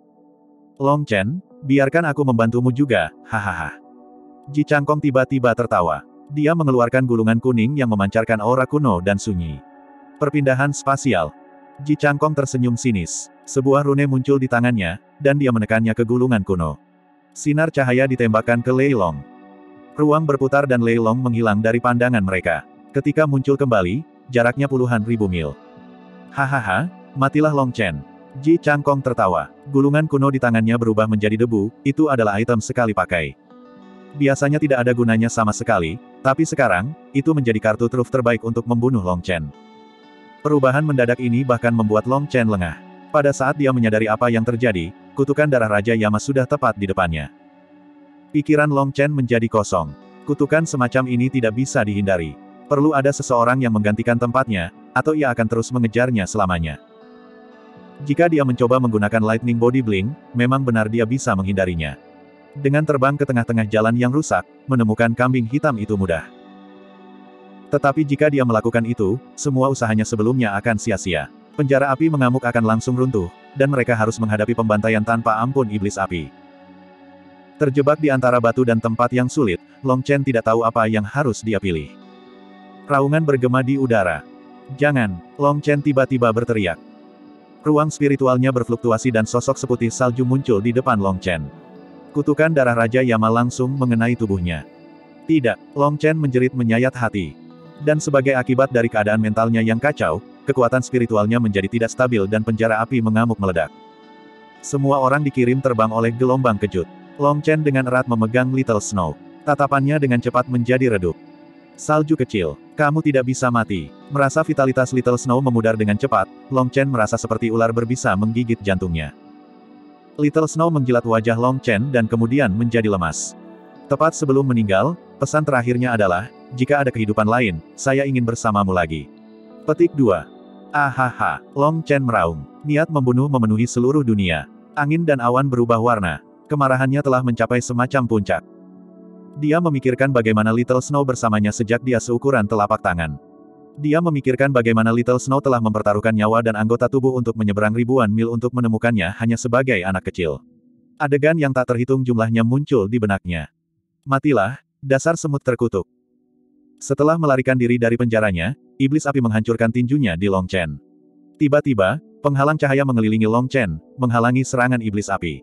Speaker 1: Long Chen, biarkan aku membantumu juga, hahaha. Ji Changkong tiba-tiba tertawa. Dia mengeluarkan gulungan kuning yang memancarkan aura kuno dan sunyi. Perpindahan spasial. Ji Changkong tersenyum sinis. Sebuah rune muncul di tangannya, dan dia menekannya ke gulungan kuno. Sinar cahaya ditembakkan ke Lei Long. Ruang berputar dan Lei Long menghilang dari pandangan mereka. Ketika muncul kembali, jaraknya puluhan ribu mil. Hahaha, matilah Long Chen. Ji Changkong tertawa. Gulungan kuno di tangannya berubah menjadi debu, itu adalah item sekali pakai. Biasanya tidak ada gunanya sama sekali, tapi sekarang, itu menjadi kartu truf terbaik untuk membunuh Long Chen. Perubahan mendadak ini bahkan membuat Long Chen lengah. Pada saat dia menyadari apa yang terjadi, kutukan darah Raja Yama sudah tepat di depannya. Pikiran Long Chen menjadi kosong. Kutukan semacam ini tidak bisa dihindari. Perlu ada seseorang yang menggantikan tempatnya, atau ia akan terus mengejarnya selamanya. Jika dia mencoba menggunakan Lightning Body Blink, memang benar dia bisa menghindarinya. Dengan terbang ke tengah-tengah jalan yang rusak, menemukan kambing hitam itu mudah. Tetapi jika dia melakukan itu, semua usahanya sebelumnya akan sia-sia. Penjara api mengamuk akan langsung runtuh, dan mereka harus menghadapi pembantaian tanpa ampun iblis api. Terjebak di antara batu dan tempat yang sulit, Long Chen tidak tahu apa yang harus dia pilih. Raungan bergema di udara. Jangan, Long Chen tiba-tiba berteriak. Ruang spiritualnya berfluktuasi dan sosok seputih salju muncul di depan Long Chen. Kutukan darah Raja Yama langsung mengenai tubuhnya. Tidak, Long Chen menjerit menyayat hati. Dan sebagai akibat dari keadaan mentalnya yang kacau, kekuatan spiritualnya menjadi tidak stabil dan penjara api mengamuk meledak. Semua orang dikirim terbang oleh gelombang kejut. Long Chen dengan erat memegang Little Snow. Tatapannya dengan cepat menjadi redup. Salju kecil, kamu tidak bisa mati. Merasa vitalitas Little Snow memudar dengan cepat, Long Chen merasa seperti ular berbisa menggigit jantungnya. Little Snow menjilat wajah Long Chen dan kemudian menjadi lemas. Tepat sebelum meninggal, pesan terakhirnya adalah, jika ada kehidupan lain, saya ingin bersamamu lagi. Petik dua. Ahaha, Long Chen meraung. Niat membunuh memenuhi seluruh dunia. Angin dan awan berubah warna. Kemarahannya telah mencapai semacam puncak. Dia memikirkan bagaimana Little Snow bersamanya sejak dia seukuran telapak tangan. Dia memikirkan bagaimana Little Snow telah mempertaruhkan nyawa dan anggota tubuh untuk menyeberang ribuan mil untuk menemukannya hanya sebagai anak kecil. Adegan yang tak terhitung jumlahnya muncul di benaknya. Matilah, dasar semut terkutuk. Setelah melarikan diri dari penjaranya, iblis api menghancurkan tinjunya di Long Chen. Tiba-tiba, penghalang cahaya mengelilingi Long Chen, menghalangi serangan iblis api.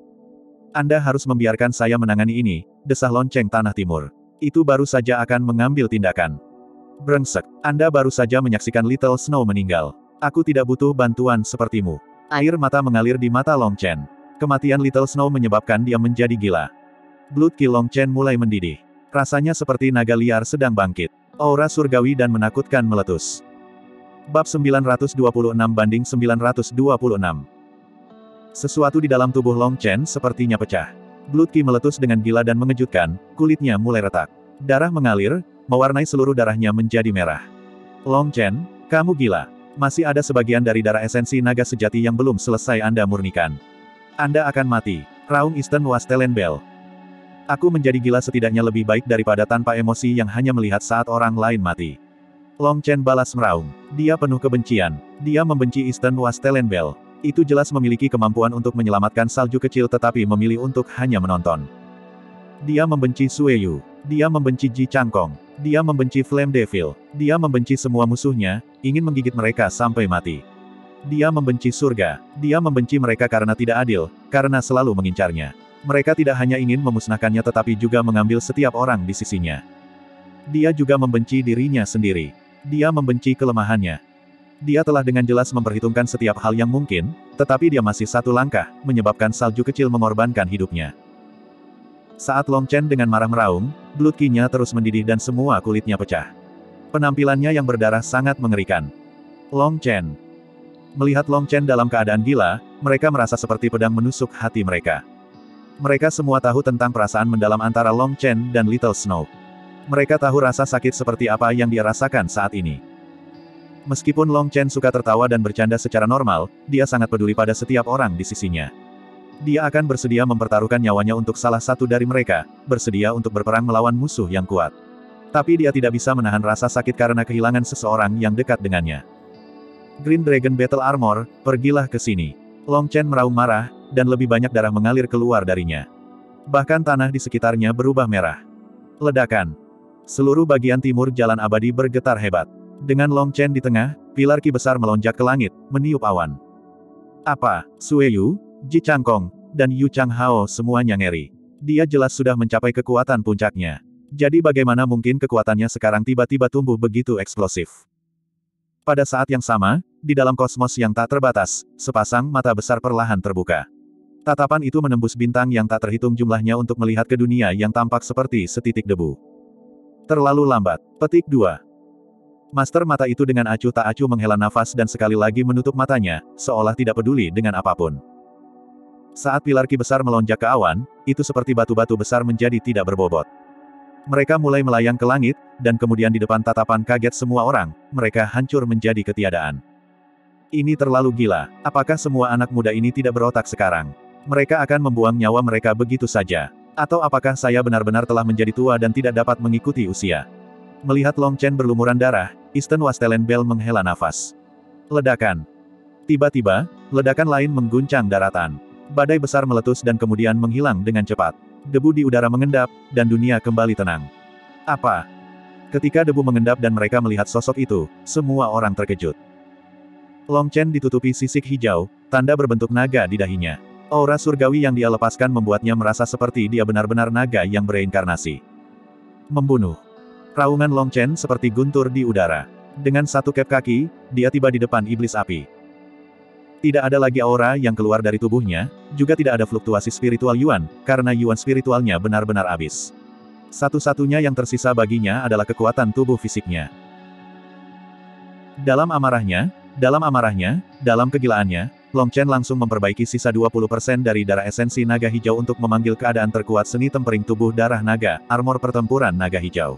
Speaker 1: Anda harus membiarkan saya menangani ini, desah Long Chen Tanah Timur. Itu baru saja akan mengambil tindakan. Brengsek, Anda baru saja menyaksikan Little Snow meninggal. Aku tidak butuh bantuan sepertimu. Air mata mengalir di mata Long Chen. Kematian Little Snow menyebabkan dia menjadi gila. Blood Ki Long Chen mulai mendidih. Rasanya seperti naga liar sedang bangkit. Aura surgawi dan menakutkan meletus. Bab sembilan ratus dua puluh enam banding sembilan ratus dua puluh enam. Sesuatu di dalam tubuh Long Chen sepertinya pecah. Blood Ki meletus dengan gila dan mengejutkan, kulitnya mulai retak. Darah mengalir, mewarnai seluruh darahnya menjadi merah. Long Chen, kamu gila. Masih ada sebagian dari darah esensi naga sejati yang belum selesai Anda murnikan. Anda akan mati. Raung Eastern Wastelen Bell. Aku menjadi gila setidaknya lebih baik daripada tanpa emosi yang hanya melihat saat orang lain mati. Long Chen balas meraung. Dia penuh kebencian. Dia membenci Eastern Wastelen Bell. Itu jelas memiliki kemampuan untuk menyelamatkan salju kecil tetapi memilih untuk hanya menonton. Dia membenci Sueyu. Dia membenci Ji Changkong. Dia membenci Flame Devil. Dia membenci semua musuhnya, ingin menggigit mereka sampai mati. Dia membenci surga. Dia membenci mereka karena tidak adil, karena selalu mengincarnya. Mereka tidak hanya ingin memusnahkannya tetapi juga mengambil setiap orang di sisinya. Dia juga membenci dirinya sendiri. Dia membenci kelemahannya. Dia telah dengan jelas memperhitungkan setiap hal yang mungkin, tetapi dia masih satu langkah, menyebabkan salju kecil mengorbankan hidupnya. Saat Long Chen dengan marah meraung, blood ki-nya terus mendidih dan semua kulitnya pecah. Penampilannya yang berdarah sangat mengerikan. Long Chen. Melihat Long Chen dalam keadaan gila, mereka merasa seperti pedang menusuk hati mereka. Mereka semua tahu tentang perasaan mendalam antara Long Chen dan Little Snow. Mereka tahu rasa sakit seperti apa yang dia rasakan saat ini. Meskipun Long Chen suka tertawa dan bercanda secara normal, dia sangat peduli pada setiap orang di sisinya. Dia akan bersedia mempertaruhkan nyawanya untuk salah satu dari mereka, bersedia untuk berperang melawan musuh yang kuat. Tapi dia tidak bisa menahan rasa sakit karena kehilangan seseorang yang dekat dengannya. Green Dragon Battle Armor, pergilah ke sini. Long Chen meraung marah, dan lebih banyak darah mengalir keluar darinya. Bahkan tanah di sekitarnya berubah merah. Ledakan. Seluruh bagian timur jalan abadi bergetar hebat. Dengan Long Chen di tengah, pilar ki besar melonjak ke langit, meniup awan. Apa, Sue Yu, Ji Changkong, dan Yu Changhao semuanya ngeri. Dia jelas sudah mencapai kekuatan puncaknya. Jadi bagaimana mungkin kekuatannya sekarang tiba-tiba tumbuh begitu eksplosif? Pada saat yang sama, di dalam kosmos yang tak terbatas, sepasang mata besar perlahan terbuka. Tatapan itu menembus bintang yang tak terhitung jumlahnya untuk melihat ke dunia yang tampak seperti setitik debu. Terlalu lambat. Petik dua. Master mata itu dengan acuh tak acuh menghela nafas dan sekali lagi menutup matanya, seolah tidak peduli dengan apapun. Saat pilar ki besar melonjak ke awan, itu seperti batu-batu besar menjadi tidak berbobot. Mereka mulai melayang ke langit, dan kemudian di depan tatapan kaget semua orang, mereka hancur menjadi ketiadaan. Ini terlalu gila. Apakah semua anak muda ini tidak berotak sekarang? Mereka akan membuang nyawa mereka begitu saja. Atau apakah saya benar-benar telah menjadi tua dan tidak dapat mengikuti usia? Melihat Long Chen berlumuran darah, Eastern Wastelen Bell menghela nafas. Ledakan. Tiba-tiba, ledakan lain mengguncang daratan. Badai besar meletus dan kemudian menghilang dengan cepat. Debu di udara mengendap, dan dunia kembali tenang. Apa? Ketika debu mengendap dan mereka melihat sosok itu, semua orang terkejut. Long Chen ditutupi sisik hijau, tanda berbentuk naga di dahinya. Aura surgawi yang dia lepaskan membuatnya merasa seperti dia benar-benar naga yang bereinkarnasi. Membunuh. Raungan Long Chen seperti guntur di udara. Dengan satu kep kaki, dia tiba di depan iblis api. Tidak ada lagi aura yang keluar dari tubuhnya, juga tidak ada fluktuasi spiritual Yuan, karena Yuan spiritualnya benar-benar habis. Satu-satunya yang tersisa baginya adalah kekuatan tubuh fisiknya. Dalam amarahnya, dalam amarahnya, dalam kegilaannya, Long Chen langsung memperbaiki sisa dua puluh persen dari darah esensi naga hijau untuk memanggil keadaan terkuat seni tempering tubuh darah naga, armor pertempuran naga hijau.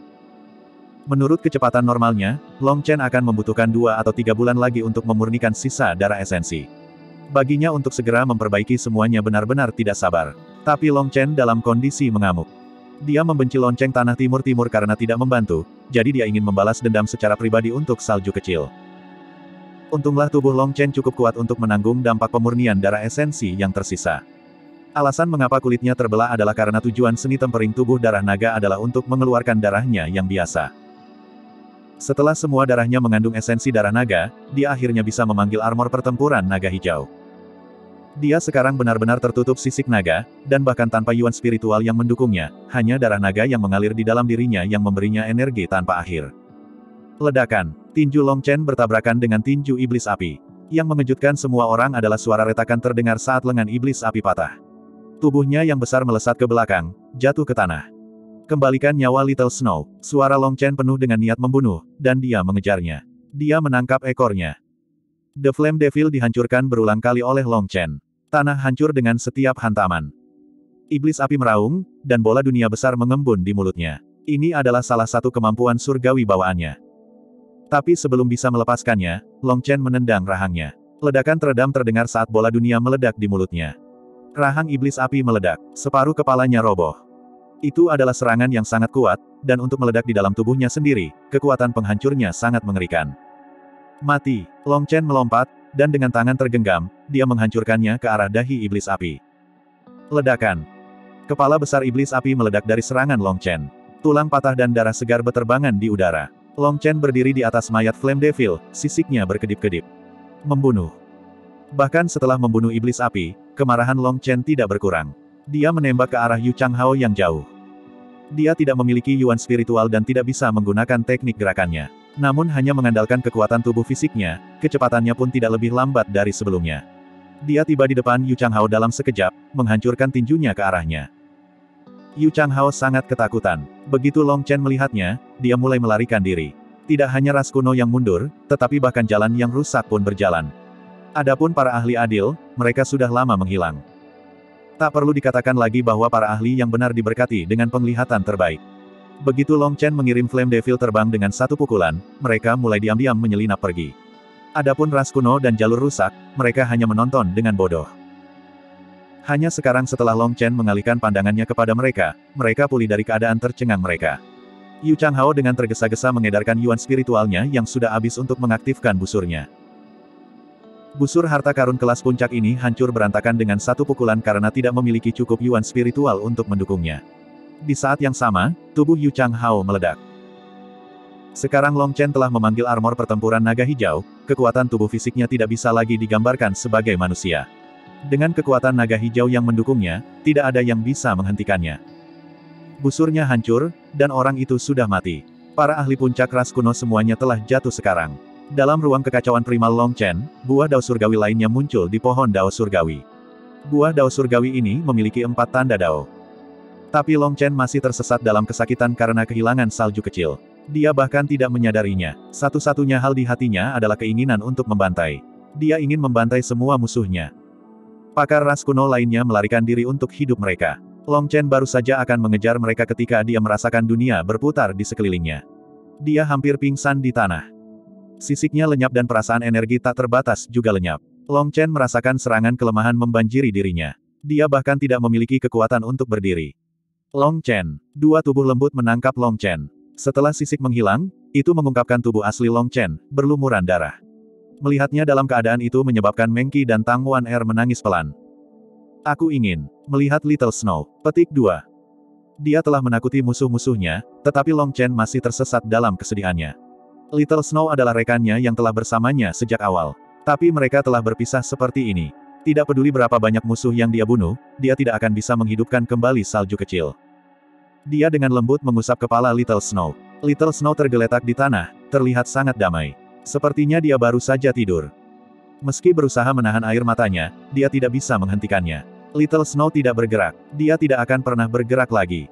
Speaker 1: Menurut kecepatan normalnya, Long Chen akan membutuhkan dua atau tiga bulan lagi untuk memurnikan sisa darah esensi. Baginya untuk segera memperbaiki semuanya benar-benar tidak sabar. Tapi Long Chen dalam kondisi mengamuk. Dia membenci lonceng tanah timur-timur karena tidak membantu, jadi dia ingin membalas dendam secara pribadi untuk salju kecil. Untunglah tubuh Long Chen cukup kuat untuk menanggung dampak pemurnian darah esensi yang tersisa. Alasan mengapa kulitnya terbelah adalah karena tujuan seni tempering tubuh darah naga adalah untuk mengeluarkan darahnya yang biasa. Setelah semua darahnya mengandung esensi darah naga, dia akhirnya bisa memanggil armor pertempuran naga hijau. Dia sekarang benar-benar tertutup sisik naga, dan bahkan tanpa yuan spiritual yang mendukungnya, hanya darah naga yang mengalir di dalam dirinya yang memberinya energi tanpa akhir. Ledakan. Tinju Long Chen bertabrakan dengan tinju iblis api. Yang mengejutkan semua orang adalah suara retakan terdengar saat lengan iblis api patah. Tubuhnya yang besar melesat ke belakang, jatuh ke tanah. Kembalikan nyawa Little Snow. Suara Long Chen penuh dengan niat membunuh, dan dia mengejarnya. Dia menangkap ekornya. The Flame Devil dihancurkan berulang kali oleh Long Chen. Tanah hancur dengan setiap hantaman. Iblis api meraung, dan bola dunia besar mengembun di mulutnya. Ini adalah salah satu kemampuan surgawi bawaannya. Tapi sebelum bisa melepaskannya, Long Chen menendang rahangnya. Ledakan teredam terdengar saat bola dunia meledak di mulutnya. Rahang iblis api meledak, separuh kepalanya roboh. Itu adalah serangan yang sangat kuat, dan untuk meledak di dalam tubuhnya sendiri, kekuatan penghancurnya sangat mengerikan. Mati. Long Chen melompat, dan dengan tangan tergenggam, dia menghancurkannya ke arah dahi iblis api. Ledakan. Kepala besar iblis api meledak dari serangan Long Chen. Tulang patah dan darah segar beterbangan di udara. Long Chen berdiri di atas mayat Flame Devil, sisiknya berkedip-kedip. Membunuh. Bahkan setelah membunuh iblis api, kemarahan Long Chen tidak berkurang. Dia menembak ke arah Yu Changhao yang jauh. Dia tidak memiliki yuan spiritual dan tidak bisa menggunakan teknik gerakannya. Namun hanya mengandalkan kekuatan tubuh fisiknya, kecepatannya pun tidak lebih lambat dari sebelumnya. Dia tiba di depan Yu Changhao dalam sekejap, menghancurkan tinjunya ke arahnya. Yu Changhao sangat ketakutan. Begitu Long Chen melihatnya, dia mulai melarikan diri. Tidak hanya ras kuno yang mundur, tetapi bahkan jalan yang rusak pun berjalan. Adapun para ahli adil, mereka sudah lama menghilang. Tak perlu dikatakan lagi bahwa para ahli yang benar diberkati dengan penglihatan terbaik. Begitu Long Chen mengirim Flame Devil terbang dengan satu pukulan, mereka mulai diam-diam menyelinap pergi. Adapun ras kuno dan jalur rusak, mereka hanya menonton dengan bodoh. Hanya sekarang setelah Long Chen mengalihkan pandangannya kepada mereka, mereka pulih dari keadaan tercengang mereka. Yu Changhao dengan tergesa-gesa mengedarkan yuan spiritualnya yang sudah habis untuk mengaktifkan busurnya. Busur harta karun kelas puncak ini hancur berantakan dengan satu pukulan karena tidak memiliki cukup yuan spiritual untuk mendukungnya. Di saat yang sama, tubuh Yu Changhao meledak. Sekarang Long Chen telah memanggil armor pertempuran naga hijau, kekuatan tubuh fisiknya tidak bisa lagi digambarkan sebagai manusia. Dengan kekuatan naga hijau yang mendukungnya, tidak ada yang bisa menghentikannya. Busurnya hancur, dan orang itu sudah mati. Para ahli puncak ras kuno semuanya telah jatuh sekarang. Dalam ruang kekacauan primal Long Chen, buah dao surgawi lainnya muncul di pohon dao surgawi. Buah dao surgawi ini memiliki empat tanda dao. Tapi Long Chen masih tersesat dalam kesakitan karena kehilangan salju kecil. Dia bahkan tidak menyadarinya. Satu-satunya hal di hatinya adalah keinginan untuk membantai. Dia ingin membantai semua musuhnya. Pakar ras kuno lainnya melarikan diri untuk hidup mereka. Long Chen baru saja akan mengejar mereka ketika dia merasakan dunia berputar di sekelilingnya. Dia hampir pingsan di tanah. Sisiknya lenyap dan perasaan energi tak terbatas juga lenyap. Long Chen merasakan serangan kelemahan membanjiri dirinya. Dia bahkan tidak memiliki kekuatan untuk berdiri. Long Chen. Dua tubuh lembut menangkap Long Chen. Setelah sisik menghilang, itu mengungkapkan tubuh asli Long Chen, berlumuran darah. Melihatnya dalam keadaan itu menyebabkan Meng Qi dan Tang Wan Er menangis pelan. Aku ingin melihat Little Snow. Petik dua. Dia telah menakuti musuh-musuhnya, tetapi Long Chen masih tersesat dalam kesedihannya. Little Snow adalah rekannya yang telah bersamanya sejak awal. Tapi mereka telah berpisah seperti ini. Tidak peduli berapa banyak musuh yang dia bunuh, dia tidak akan bisa menghidupkan kembali salju kecil. Dia dengan lembut mengusap kepala Little Snow. Little Snow tergeletak di tanah, terlihat sangat damai. Sepertinya dia baru saja tidur. Meski berusaha menahan air matanya, dia tidak bisa menghentikannya. Little Snow tidak bergerak. Dia tidak akan pernah bergerak lagi.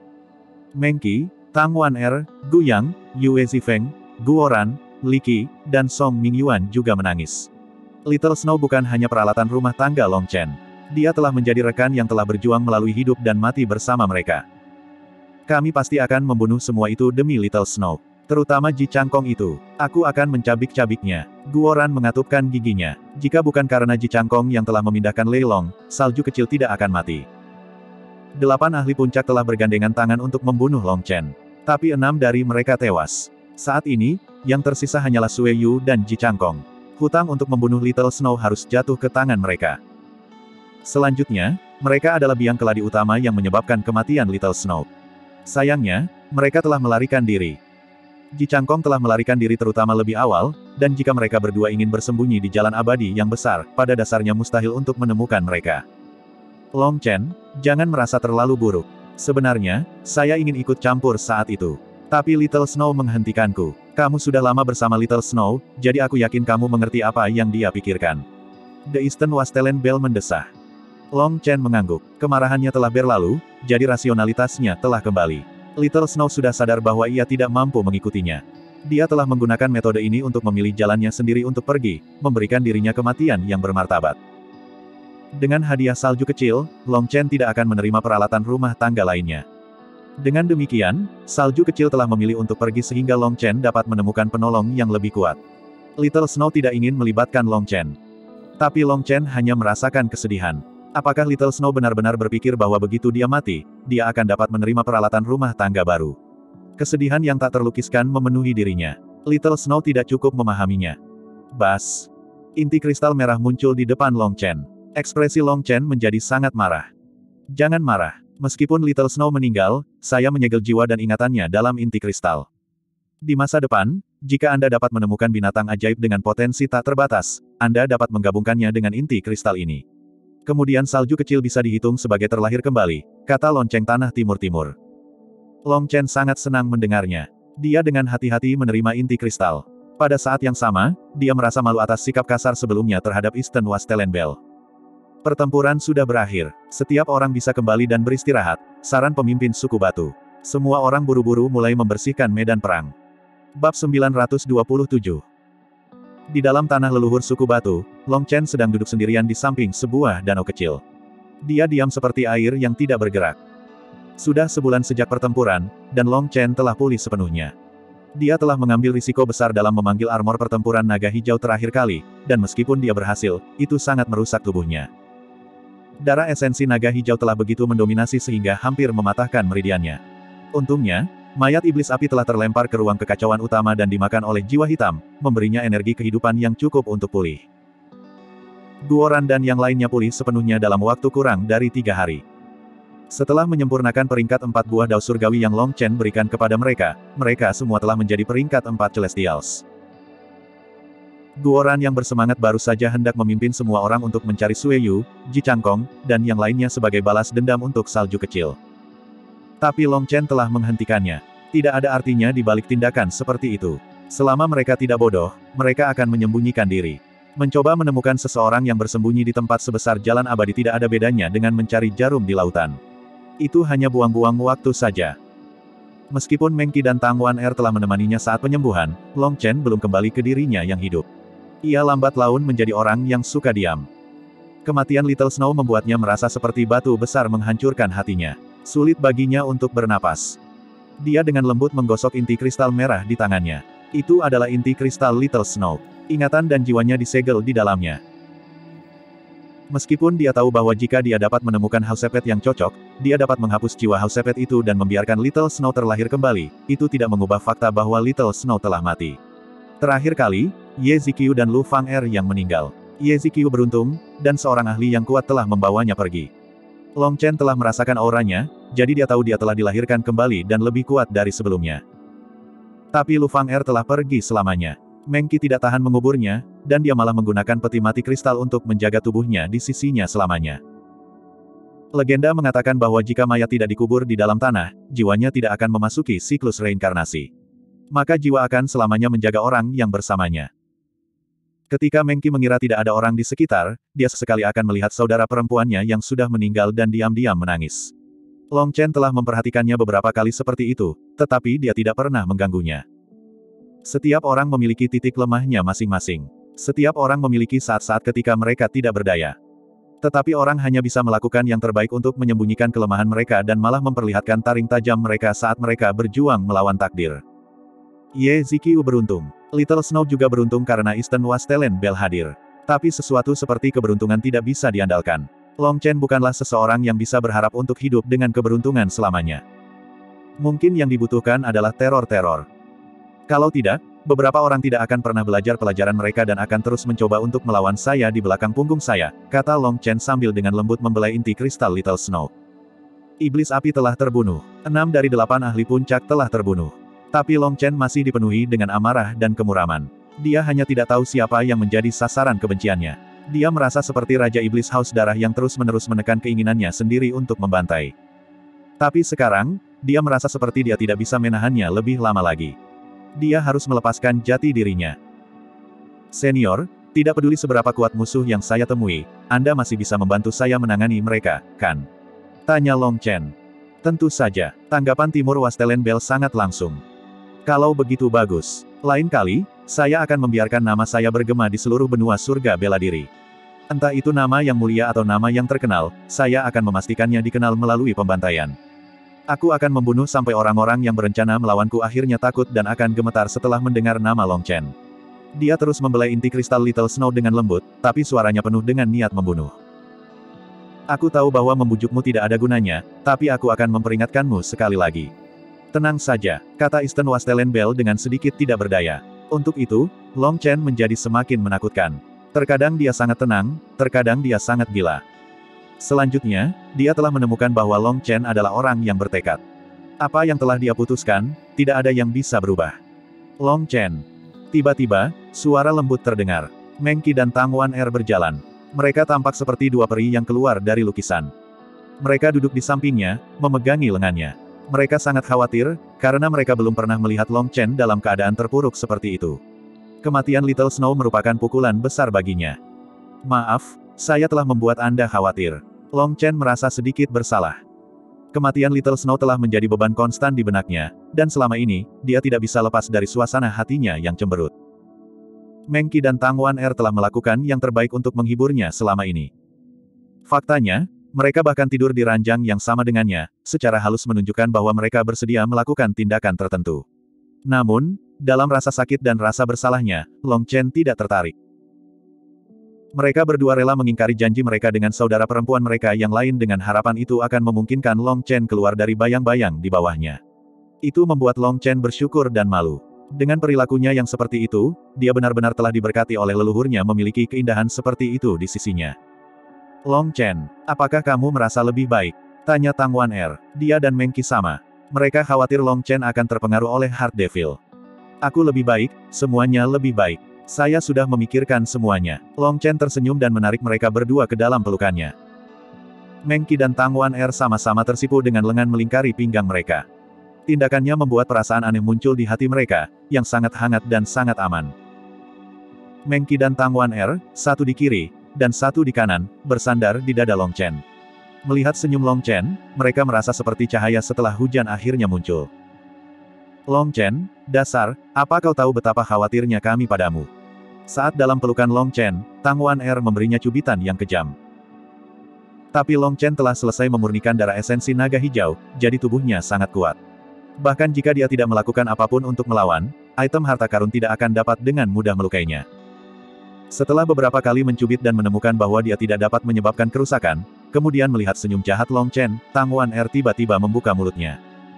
Speaker 1: Meng Qi, Tang Wan Er, Gu Yang, Yue Zifeng, Guoran, Li Qi, dan Song Mingyuan juga menangis. Little Snow bukan hanya peralatan rumah tangga Long Chen. Dia telah menjadi rekan yang telah berjuang melalui hidup dan mati bersama mereka. Kami pasti akan membunuh semua itu demi Little Snow. Terutama Ji Changkong itu. Aku akan mencabik-cabiknya. Guoran mengatupkan giginya. Jika bukan karena Ji Changkong yang telah memindahkan Lei Long, salju kecil tidak akan mati. Delapan ahli puncak telah bergandengan tangan untuk membunuh Long Chen. Tapi enam dari mereka tewas. Saat ini, yang tersisa hanyalah Sue Yu dan Ji Changkong. Hutang untuk membunuh Little Snow harus jatuh ke tangan mereka. Selanjutnya, mereka adalah biang keladi utama yang menyebabkan kematian Little Snow. Sayangnya, mereka telah melarikan diri. Ji Changkong telah melarikan diri terutama lebih awal, dan jika mereka berdua ingin bersembunyi di jalan abadi yang besar, pada dasarnya mustahil untuk menemukan mereka. Long Chen, jangan merasa terlalu buruk. Sebenarnya, saya ingin ikut campur saat itu. Tapi Little Snow menghentikanku. Kamu sudah lama bersama Little Snow, jadi aku yakin kamu mengerti apa yang dia pikirkan. The Eastern Wastelen Bell mendesah. Long Chen mengangguk. Kemarahannya telah berlalu, jadi rasionalitasnya telah kembali. Little Snow sudah sadar bahwa ia tidak mampu mengikutinya. Dia telah menggunakan metode ini untuk memilih jalannya sendiri untuk pergi, memberikan dirinya kematian yang bermartabat. Dengan hadiah salju kecil, Long Chen tidak akan menerima peralatan rumah tangga lainnya. Dengan demikian, salju kecil telah memilih untuk pergi sehingga Long Chen dapat menemukan penolong yang lebih kuat. Little Snow tidak ingin melibatkan Long Chen. Tapi Long Chen hanya merasakan kesedihan. Apakah Little Snow benar-benar berpikir bahwa begitu dia mati, dia akan dapat menerima peralatan rumah tangga baru? Kesedihan yang tak terlukiskan memenuhi dirinya. Little Snow tidak cukup memahaminya. Bas. Inti kristal merah muncul di depan Long Chen. Ekspresi Long Chen menjadi sangat marah. Jangan marah. Meskipun Little Snow meninggal, saya menyegel jiwa dan ingatannya dalam inti kristal. Di masa depan, jika Anda dapat menemukan binatang ajaib dengan potensi tak terbatas, Anda dapat menggabungkannya dengan inti kristal ini. Kemudian salju kecil bisa dihitung sebagai terlahir kembali, kata lonceng tanah timur-timur. Long Chen sangat senang mendengarnya. Dia dengan hati-hati menerima inti kristal. Pada saat yang sama, dia merasa malu atas sikap kasar sebelumnya terhadap Eastern Wastelen Bell. Pertempuran sudah berakhir. Setiap orang bisa kembali dan beristirahat, saran pemimpin suku batu. Semua orang buru-buru mulai membersihkan medan perang. Bab sembilan ratus dua puluh tujuh. Di dalam tanah leluhur suku batu, Long Chen sedang duduk sendirian di samping sebuah danau kecil. Dia diam seperti air yang tidak bergerak. Sudah sebulan sejak pertempuran, dan Long Chen telah pulih sepenuhnya. Dia telah mengambil risiko besar dalam memanggil armor pertempuran naga hijau terakhir kali, dan meskipun dia berhasil, itu sangat merusak tubuhnya. Darah esensi naga hijau telah begitu mendominasi sehingga hampir mematahkan meridiannya. Untungnya, mayat iblis api telah terlempar ke ruang kekacauan utama dan dimakan oleh jiwa hitam, memberinya energi kehidupan yang cukup untuk pulih. Guoran dan yang lainnya pulih sepenuhnya dalam waktu kurang dari tiga hari. Setelah menyempurnakan peringkat empat buah dao surgawi yang Long Chen berikan kepada mereka, mereka semua telah menjadi peringkat empat Celestials. Guoran yang bersemangat baru saja hendak memimpin semua orang untuk mencari Sue Yu, Ji Changkong, dan yang lainnya sebagai balas dendam untuk salju kecil. Tapi Long Chen telah menghentikannya. Tidak ada artinya di balik tindakan seperti itu. Selama mereka tidak bodoh, mereka akan menyembunyikan diri. Mencoba menemukan seseorang yang bersembunyi di tempat sebesar jalan abadi tidak ada bedanya dengan mencari jarum di lautan. Itu hanya buang-buang waktu saja. Meskipun Meng Qi dan Tang Wan Er telah menemaninya saat penyembuhan, Long Chen belum kembali ke dirinya yang hidup. Ia lambat laun menjadi orang yang suka diam. Kematian Little Snow membuatnya merasa seperti batu besar menghancurkan hatinya. Sulit baginya untuk bernapas. Dia dengan lembut menggosok inti kristal merah di tangannya. Itu adalah inti kristal Little Snow. Ingatan dan jiwanya disegel di dalamnya. Meskipun dia tahu bahwa jika dia dapat menemukan Hausepet yang cocok, dia dapat menghapus jiwa Hausepet itu dan membiarkan Little Snow terlahir kembali, itu tidak mengubah fakta bahwa Little Snow telah mati. Terakhir kali, Ye Ziqiu dan Lu Fang Er yang meninggal. Ye Ziqiu beruntung, dan seorang ahli yang kuat telah membawanya pergi. Long Chen telah merasakan auranya, jadi dia tahu dia telah dilahirkan kembali dan lebih kuat dari sebelumnya. Tapi Lu Fang Er telah pergi selamanya. Meng Qi tidak tahan menguburnya, dan dia malah menggunakan peti mati kristal untuk menjaga tubuhnya di sisinya selamanya. Legenda mengatakan bahwa jika mayat tidak dikubur di dalam tanah, jiwanya tidak akan memasuki siklus reinkarnasi. Maka jiwa akan selamanya menjaga orang yang bersamanya. Ketika Meng Qi mengira tidak ada orang di sekitar, dia sesekali akan melihat saudara perempuannya yang sudah meninggal dan diam-diam menangis. Long Chen telah memperhatikannya beberapa kali seperti itu, tetapi dia tidak pernah mengganggunya. Setiap orang memiliki titik lemahnya masing-masing. Setiap orang memiliki saat-saat ketika mereka tidak berdaya. Tetapi orang hanya bisa melakukan yang terbaik untuk menyembunyikan kelemahan mereka dan malah memperlihatkan taring tajam mereka saat mereka berjuang melawan takdir. Ye Ziqiu beruntung. Little Snow juga beruntung karena Eastern Wastelen Bell hadir. Tapi sesuatu seperti keberuntungan tidak bisa diandalkan. Long Chen bukanlah seseorang yang bisa berharap untuk hidup dengan keberuntungan selamanya. Mungkin yang dibutuhkan adalah teror-teror. Kalau tidak, beberapa orang tidak akan pernah belajar pelajaran mereka dan akan terus mencoba untuk melawan saya di belakang punggung saya, kata Long Chen sambil dengan lembut membelai inti kristal Little Snow. Iblis api telah terbunuh. Enam dari delapan ahli puncak telah terbunuh. Tapi Long Chen masih dipenuhi dengan amarah dan kemuraman. Dia hanya tidak tahu siapa yang menjadi sasaran kebenciannya. Dia merasa seperti Raja Iblis Haus Darah yang terus-menerus menekan keinginannya sendiri untuk membantai. Tapi sekarang, dia merasa seperti dia tidak bisa menahannya lebih lama lagi. Dia harus melepaskan jati dirinya. Senior, tidak peduli seberapa kuat musuh yang saya temui, Anda masih bisa membantu saya menangani mereka, kan? Tanya Long Chen. Tentu saja, tanggapan Timur Wastelen Bell sangat langsung. Kalau begitu bagus. Lain kali, saya akan membiarkan nama saya bergema di seluruh benua surga bela diri. Entah itu nama yang mulia atau nama yang terkenal, saya akan memastikannya dikenal melalui pembantaian. Aku akan membunuh sampai orang-orang yang berencana melawanku akhirnya takut dan akan gemetar setelah mendengar nama Long Chen. Dia terus membelai inti kristal Little Snow dengan lembut, tapi suaranya penuh dengan niat membunuh. Aku tahu bahwa membujukmu tidak ada gunanya, tapi aku akan memperingatkanmu sekali lagi. Tenang saja, kata Eastern Wastelen Bell dengan sedikit tidak berdaya. Untuk itu, Long Chen menjadi semakin menakutkan. Terkadang dia sangat tenang, terkadang dia sangat gila. Selanjutnya, dia telah menemukan bahwa Long Chen adalah orang yang bertekad. Apa yang telah dia putuskan, tidak ada yang bisa berubah. Long Chen. Tiba-tiba, suara lembut terdengar. Meng Qi dan Tang Wan Er berjalan. Mereka tampak seperti dua peri yang keluar dari lukisan. Mereka duduk di sampingnya, memegangi lengannya. Mereka sangat khawatir, karena mereka belum pernah melihat Long Chen dalam keadaan terpuruk seperti itu. Kematian Little Snow merupakan pukulan besar baginya. Maaf, Saya telah membuat Anda khawatir. Long Chen merasa sedikit bersalah. Kematian Little Snow telah menjadi beban konstan di benaknya, dan selama ini, dia tidak bisa lepas dari suasana hatinya yang cemberut. Meng Qi dan Tang Wan Er telah melakukan yang terbaik untuk menghiburnya selama ini. Faktanya, mereka bahkan tidur di ranjang yang sama dengannya, secara halus menunjukkan bahwa mereka bersedia melakukan tindakan tertentu. Namun, dalam rasa sakit dan rasa bersalahnya, Long Chen tidak tertarik. Mereka berdua rela mengingkari janji mereka dengan saudara perempuan mereka yang lain dengan harapan itu akan memungkinkan Long Chen keluar dari bayang-bayang di bawahnya. Itu membuat Long Chen bersyukur dan malu. Dengan perilakunya yang seperti itu, dia benar-benar telah diberkati oleh leluhurnya memiliki keindahan seperti itu di sisinya. Long Chen, apakah kamu merasa lebih baik? Tanya Tang Wan Er. Dia dan Meng Qi sama. Mereka khawatir Long Chen akan terpengaruh oleh Heart Devil. Aku lebih baik, semuanya lebih baik. Saya sudah memikirkan semuanya. Long Chen tersenyum dan menarik mereka berdua ke dalam pelukannya. Meng Qi dan Tang Wan Er sama-sama tersipu dengan lengan melingkari pinggang mereka. Tindakannya membuat perasaan aneh muncul di hati mereka, yang sangat hangat dan sangat aman. Meng Qi dan Tang Wan Er, satu di kiri, dan satu di kanan, bersandar di dada Long Chen. Melihat senyum Long Chen, mereka merasa seperti cahaya setelah hujan akhirnya muncul. Long Chen, dasar, apa kau tahu betapa khawatirnya kami padamu? Saat dalam pelukan Long Chen, Tang Wan Er memberinya cubitan yang kejam. Tapi Long Chen telah selesai memurnikan darah esensi naga hijau, jadi tubuhnya sangat kuat. Bahkan jika dia tidak melakukan apapun untuk melawan, item harta karun tidak akan dapat dengan mudah melukainya. Setelah beberapa kali mencubit dan menemukan bahwa dia tidak dapat menyebabkan kerusakan, kemudian melihat senyum jahat Long Chen, Tang Wan Er tiba-tiba membuka mulutnya.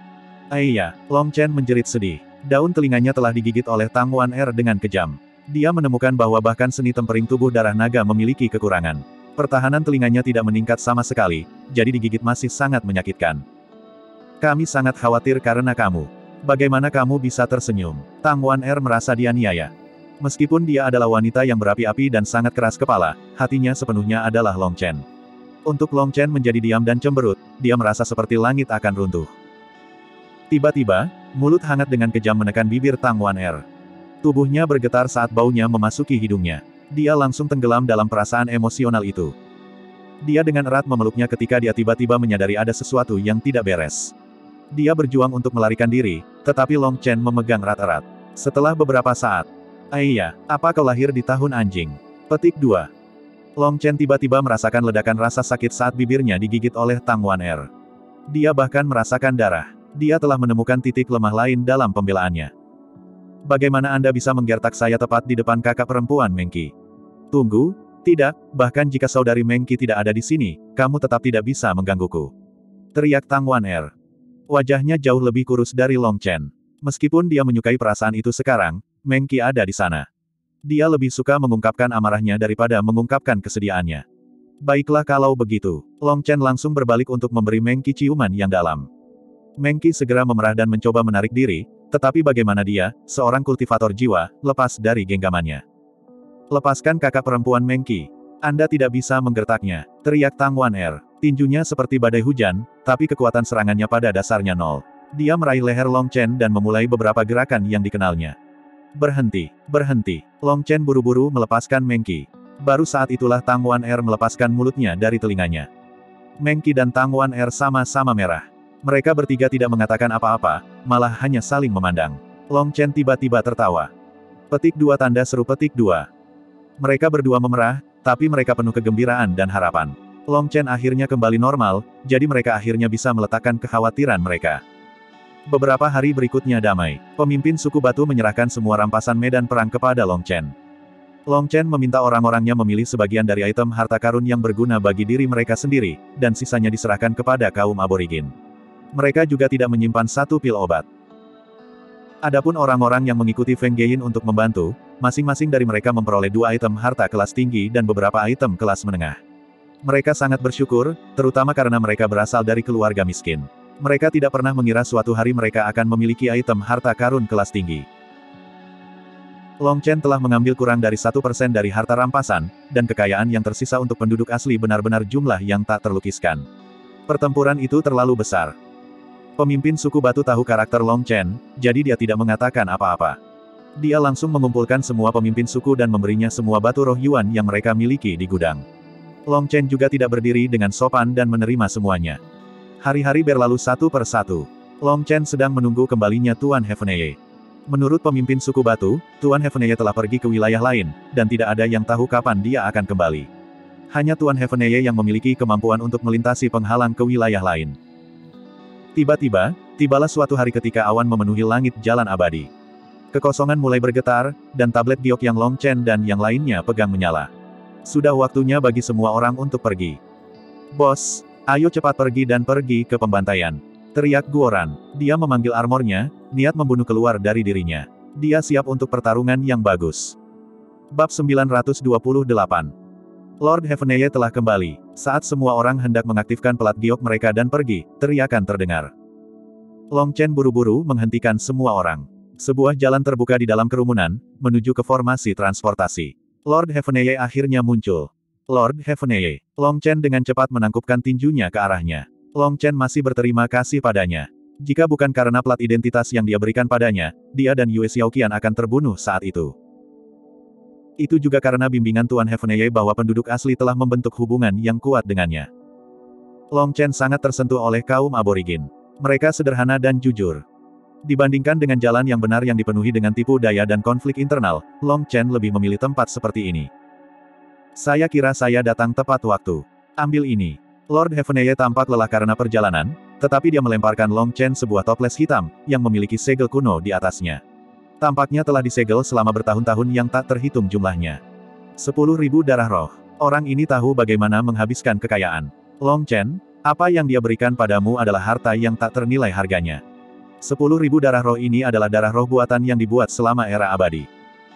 Speaker 1: Aiya, Long Chen menjerit sedih. Daun telinganya telah digigit oleh Tang Wan Er dengan kejam. Dia menemukan bahwa bahkan seni tempering tubuh darah naga memiliki kekurangan. Pertahanan telinganya tidak meningkat sama sekali, jadi digigit masih sangat menyakitkan. Kami sangat khawatir karena kamu. Bagaimana kamu bisa tersenyum? Tang Wan Er merasa dianiaya. Meskipun dia adalah wanita yang berapi-api dan sangat keras kepala, hatinya sepenuhnya adalah Long Chen. Untuk Long Chen menjadi diam dan cemberut, dia merasa seperti langit akan runtuh. Tiba-tiba, mulut hangat dengan kejam menekan bibir Tang Wan Er. Tubuhnya bergetar saat baunya memasuki hidungnya. Dia langsung tenggelam dalam perasaan emosional itu. Dia dengan erat memeluknya ketika dia tiba-tiba menyadari ada sesuatu yang tidak beres. Dia berjuang untuk melarikan diri, tetapi Long Chen memegang erat-erat. Setelah beberapa saat, Aiya, apa kau lahir di tahun anjing? Petik dua. Long Chen tiba-tiba merasakan ledakan rasa sakit saat bibirnya digigit oleh Tang Wan Er. Dia bahkan merasakan darah. Dia telah menemukan titik lemah lain dalam pembelaannya. Bagaimana Anda bisa menggertak saya tepat di depan kakak perempuan Meng Qi? Tunggu, tidak, bahkan jika saudari Meng Qi tidak ada di sini, kamu tetap tidak bisa menggangguku. Teriak Tang Wan Er. Wajahnya jauh lebih kurus dari Long Chen. Meskipun dia menyukai perasaan itu sekarang, Meng Qi ada di sana. Dia lebih suka mengungkapkan amarahnya daripada mengungkapkan kesediaannya. Baiklah kalau begitu. Long Chen langsung berbalik untuk memberi Meng Qi ciuman yang dalam. Meng Qi segera memerah dan mencoba menarik diri, tetapi bagaimana dia, seorang kultivator jiwa, lepas dari genggamannya. Lepaskan kakak perempuan Meng Qi. Anda tidak bisa menggertaknya, teriak Tang Wan Er. Tinjunya seperti badai hujan, tapi kekuatan serangannya pada dasarnya nol. Dia meraih leher Long Chen dan memulai beberapa gerakan yang dikenalnya. Berhenti, berhenti. Long Chen buru-buru melepaskan Meng Qi. Baru saat itulah Tang Wan Er melepaskan mulutnya dari telinganya. Meng Qi dan Tang Wan Er sama-sama merah. Mereka bertiga tidak mengatakan apa-apa, malah hanya saling memandang. Long Chen tiba-tiba tertawa. Petik dua tanda seru petik dua. Mereka berdua memerah, tapi mereka penuh kegembiraan dan harapan. Long Chen akhirnya kembali normal, jadi mereka akhirnya bisa meletakkan kekhawatiran mereka. Beberapa hari berikutnya damai. Pemimpin suku batu menyerahkan semua rampasan medan perang kepada Long Chen. Long Chen meminta orang-orangnya memilih sebagian dari item harta karun yang berguna bagi diri mereka sendiri, dan sisanya diserahkan kepada kaum aborigin. Mereka juga tidak menyimpan satu pil obat. Adapun orang-orang yang mengikuti Feng Geyin untuk membantu, masing-masing dari mereka memperoleh dua item harta kelas tinggi dan beberapa item kelas menengah. Mereka sangat bersyukur, terutama karena mereka berasal dari keluarga miskin. Mereka tidak pernah mengira suatu hari mereka akan memiliki item harta karun kelas tinggi. Long Chen telah mengambil kurang dari satu persen dari harta rampasan, dan kekayaan yang tersisa untuk penduduk asli benar-benar jumlah yang tak terlukiskan. Pertempuran itu terlalu besar. Pemimpin suku batu tahu karakter Long Chen, jadi dia tidak mengatakan apa-apa. Dia langsung mengumpulkan semua pemimpin suku dan memberinya semua batu roh Yuan yang mereka miliki di gudang. Long Chen juga tidak berdiri dengan sopan dan menerima semuanya. Hari-hari berlalu satu per satu. Long Chen sedang menunggu kembalinya Tuan Heaveneye. Menurut pemimpin suku batu, Tuan Heaveneye telah pergi ke wilayah lain, dan tidak ada yang tahu kapan dia akan kembali. Hanya Tuan Heaveneye yang memiliki kemampuan untuk melintasi penghalang ke wilayah lain. Tiba-tiba, tibalah suatu hari ketika awan memenuhi langit jalan abadi. Kekosongan mulai bergetar, dan tablet giok yang Long Chen dan yang lainnya pegang menyala. Sudah waktunya bagi semua orang untuk pergi. Bos, ayo cepat pergi dan pergi ke pembantaian. Teriak Guoran. Dia memanggil armornya, niat membunuh keluar dari dirinya. Dia siap untuk pertarungan yang bagus. Bab sembilan ratus dua puluh delapan. Lord Heaveneye telah kembali. Saat semua orang hendak mengaktifkan pelat giok mereka dan pergi, teriakan terdengar. Long Chen buru-buru menghentikan semua orang. Sebuah jalan terbuka di dalam kerumunan, menuju ke formasi transportasi. Lord Heaveneye akhirnya muncul. Lord Heaveneye. Long Chen dengan cepat menangkupkan tinjunya ke arahnya. Long Chen masih berterima kasih padanya. Jika bukan karena plat identitas yang dia berikan padanya, dia dan Yue Xiaoqian akan terbunuh saat itu. Itu juga karena bimbingan Tuan Heaveneye bahwa penduduk asli telah membentuk hubungan yang kuat dengannya. Long Chen sangat tersentuh oleh kaum aborigin. Mereka sederhana dan jujur. Dibandingkan dengan jalan yang benar yang dipenuhi dengan tipu daya dan konflik internal, Long Chen lebih memilih tempat seperti ini. Saya kira saya datang tepat waktu. Ambil ini. Lord Heaveneye tampak lelah karena perjalanan, tetapi dia melemparkan Long Chen sebuah toples hitam, yang memiliki segel kuno di atasnya. Tampaknya telah disegel selama bertahun-tahun yang tak terhitung jumlahnya. Sepuluh ribu darah roh. Orang ini tahu bagaimana menghabiskan kekayaan. Long Chen, apa yang dia berikan padamu adalah harta yang tak ternilai harganya. Sepuluh ribu darah roh ini adalah darah roh buatan yang dibuat selama era abadi.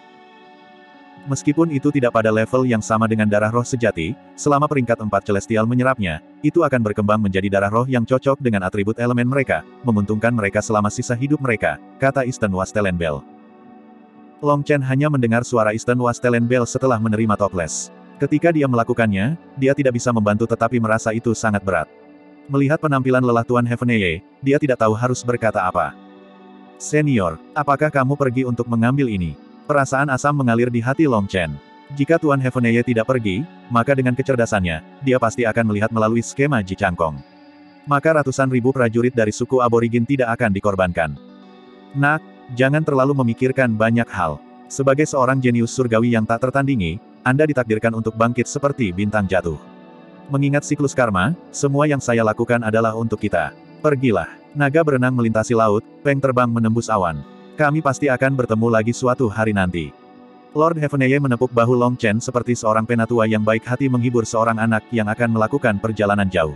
Speaker 1: Meskipun itu tidak pada level yang sama dengan darah roh sejati, selama peringkat empat celestial menyerapnya, itu akan berkembang menjadi darah roh yang cocok dengan atribut elemen mereka, menguntungkan mereka selama sisa hidup mereka, kata Eastern Wastelenbell. Long Chen hanya mendengar suara Eastern Wastelenbell setelah menerima toples. Ketika dia melakukannya, dia tidak bisa membantu tetapi merasa itu sangat berat. Melihat penampilan lelah Tuan Heaveneye, dia tidak tahu harus berkata apa. Senior, apakah kamu pergi untuk mengambil ini? Perasaan asam mengalir di hati Long Chen. Jika Tuan Heaveneye tidak pergi, maka dengan kecerdasannya, dia pasti akan melihat melalui skema Ji Changkong. Maka ratusan ribu prajurit dari suku aborigin tidak akan dikorbankan. Nak, jangan terlalu memikirkan banyak hal. Sebagai seorang jenius surgawi yang tak tertandingi, Anda ditakdirkan untuk bangkit seperti bintang jatuh. Mengingat siklus karma, semua yang saya lakukan adalah untuk kita. Pergilah. Naga berenang melintasi laut, Peng terbang menembus awan. Kami pasti akan bertemu lagi suatu hari nanti. Lord Heaveneye menepuk bahu Long Chen seperti seorang penatua yang baik hati menghibur seorang anak yang akan melakukan perjalanan jauh.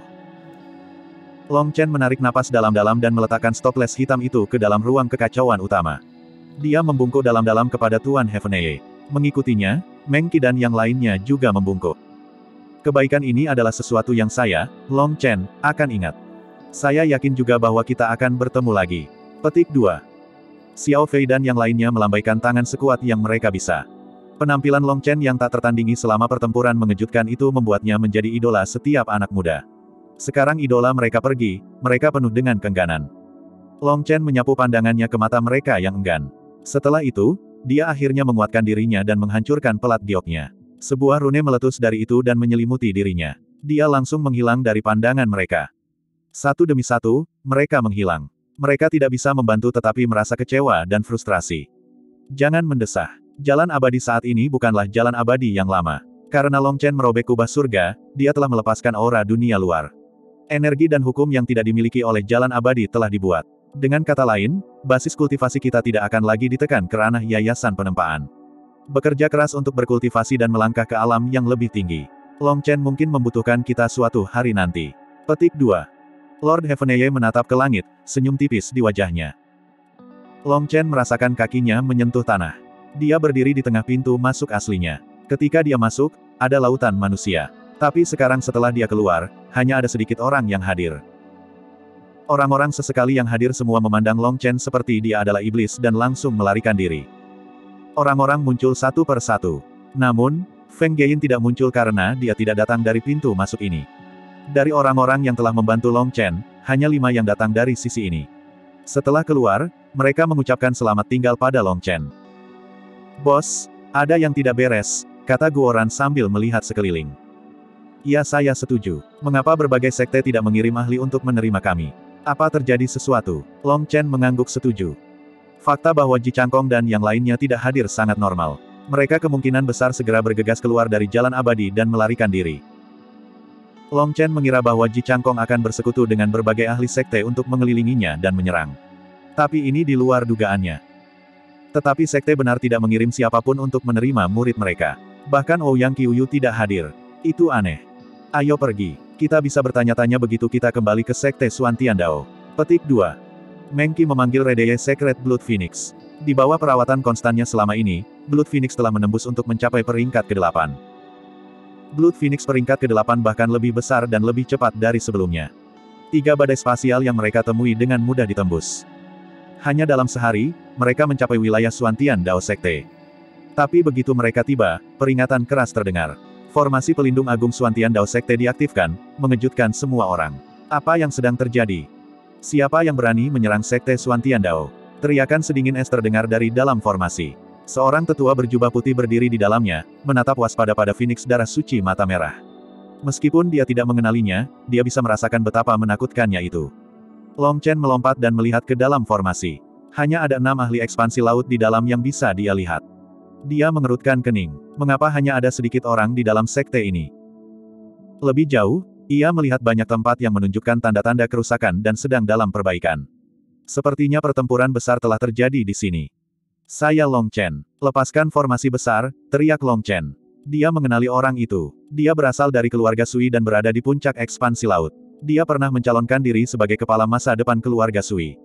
Speaker 1: Long Chen menarik napas dalam-dalam dan meletakkan stoples hitam itu ke dalam ruang kekacauan utama. Dia membungkuk dalam-dalam kepada Tuan Heaveneye. Mengikutinya, Meng Qi dan yang lainnya juga membungkuk. Kebaikan ini adalah sesuatu yang saya, Long Chen, akan ingat. Saya yakin juga bahwa kita akan bertemu lagi. Petik dua. Xiao Fei dan yang lainnya melambaikan tangan sekuat yang mereka bisa. Penampilan Long Chen yang tak tertandingi selama pertempuran mengejutkan itu membuatnya menjadi idola setiap anak muda. Sekarang idola mereka pergi, mereka penuh dengan keengganan. Long Chen menyapu pandangannya ke mata mereka yang enggan. Setelah itu, dia akhirnya menguatkan dirinya dan menghancurkan pelat gioknya. Sebuah rune meletus dari itu dan menyelimuti dirinya. Dia langsung menghilang dari pandangan mereka. Satu demi satu, mereka menghilang. Mereka tidak bisa membantu tetapi merasa kecewa dan frustrasi. Jangan mendesah. Jalan abadi saat ini bukanlah jalan abadi yang lama. Karena Long Chen merobek kubah surga, dia telah melepaskan aura dunia luar. Energi dan hukum yang tidak dimiliki oleh jalan abadi telah dibuat. Dengan kata lain, basis kultivasi kita tidak akan lagi ditekan ke ranah yayasan penempaan. Bekerja keras untuk berkultivasi dan melangkah ke alam yang lebih tinggi. Long Chen mungkin membutuhkan kita suatu hari nanti. Petik dua. Lord Heaveneye menatap ke langit, senyum tipis di wajahnya. Long Chen merasakan kakinya menyentuh tanah. Dia berdiri di tengah pintu masuk aslinya. Ketika dia masuk, ada lautan manusia. Tapi sekarang setelah dia keluar, hanya ada sedikit orang yang hadir. Orang-orang sesekali yang hadir semua memandang Long Chen seperti dia adalah iblis dan langsung melarikan diri. Orang-orang muncul satu per satu. Namun, Feng Geyin tidak muncul karena dia tidak datang dari pintu masuk ini. Dari orang-orang yang telah membantu Long Chen, hanya lima yang datang dari sisi ini. Setelah keluar, mereka mengucapkan selamat tinggal pada Long Chen. Bos, ada yang tidak beres, kata Guoran sambil melihat sekeliling. Ya, saya setuju. Mengapa berbagai sekte tidak mengirim ahli untuk menerima kami? Apa terjadi sesuatu? Long Chen mengangguk setuju. Fakta bahwa Ji Changkong dan yang lainnya tidak hadir sangat normal. Mereka kemungkinan besar segera bergegas keluar dari jalan abadi dan melarikan diri. Long Chen mengira bahwa Ji Changkong akan bersekutu dengan berbagai ahli sekte untuk mengelilinginya dan menyerang. Tapi ini di luar dugaannya. Tetapi sekte benar tidak mengirim siapapun untuk menerima murid mereka. Bahkan Ouyang Qiuyu tidak hadir. Itu aneh. Ayo pergi. Kita bisa bertanya-tanya begitu kita kembali ke sekte Xuan Tiandao. Petik dua. Meng Qi memanggil Redeye Secret Blood Phoenix. Di bawah perawatan konstannya selama ini, Blood Phoenix telah menembus untuk mencapai peringkat kedelapan. Blood Phoenix peringkat kedelapan bahkan lebih besar dan lebih cepat dari sebelumnya. Tiga badai spasial yang mereka temui dengan mudah ditembus. Hanya dalam sehari, mereka mencapai wilayah Xuan Tiandao Sekte. Tapi begitu mereka tiba, peringatan keras terdengar. Formasi pelindung agung Xuan Tiandao Sekte diaktifkan, mengejutkan semua orang. Apa yang sedang terjadi? Siapa yang berani menyerang Sekte Xuan Tiandao? Teriakan sedingin es terdengar dari dalam formasi. Seorang tetua berjubah putih berdiri di dalamnya, menatap waspada pada Phoenix darah suci mata merah. Meskipun dia tidak mengenalinya, dia bisa merasakan betapa menakutkannya itu. Long Chen melompat dan melihat ke dalam formasi. Hanya ada enam ahli ekspansi laut di dalam yang bisa dia lihat. Dia mengerutkan kening. Mengapa hanya ada sedikit orang di dalam sekte ini? Lebih jauh, ia melihat banyak tempat yang menunjukkan tanda-tanda kerusakan dan sedang dalam perbaikan. Sepertinya pertempuran besar telah terjadi di sini. Saya Long Chen. Lepaskan formasi besar, teriak Long Chen. Dia mengenali orang itu. Dia berasal dari keluarga Sui dan berada di puncak ekspansi laut. Dia pernah mencalonkan diri sebagai kepala masa depan keluarga Sui.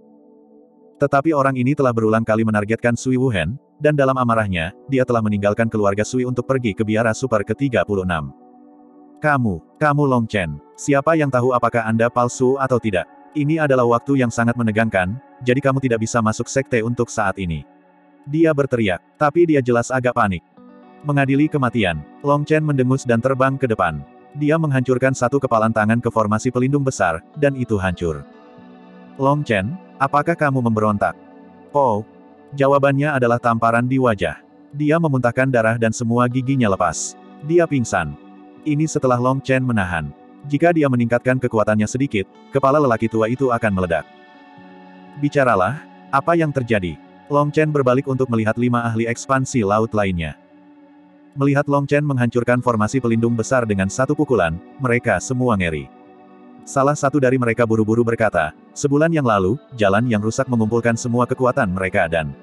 Speaker 1: Tetapi orang ini telah berulang kali menargetkan Sui Wuhen, dan dalam amarahnya, dia telah meninggalkan keluarga Sui untuk pergi ke biara super ke tiga puluh enam. Kamu, kamu Long Chen. Siapa yang tahu apakah Anda palsu atau tidak? Ini adalah waktu yang sangat menegangkan, jadi kamu tidak bisa masuk sekte untuk saat ini. Dia berteriak, tapi dia jelas agak panik. Mengadili kematian, Long Chen mendengus dan terbang ke depan. Dia menghancurkan satu kepalan tangan ke formasi pelindung besar, dan itu hancur. Long Chen, apakah kamu memberontak? Oh, jawabannya adalah tamparan di wajah. Dia memuntahkan darah dan semua giginya lepas. Dia pingsan. Ini setelah Long Chen menahan. Jika dia meningkatkan kekuatannya sedikit, kepala lelaki tua itu akan meledak. Bicaralah, apa yang terjadi? Long Chen berbalik untuk melihat lima ahli ekspansi laut lainnya. Melihat Long Chen menghancurkan formasi pelindung besar dengan satu pukulan, mereka semua ngeri. Salah satu dari mereka buru-buru berkata, sebulan yang lalu, jalan yang rusak mengumpulkan semua kekuatan mereka dan...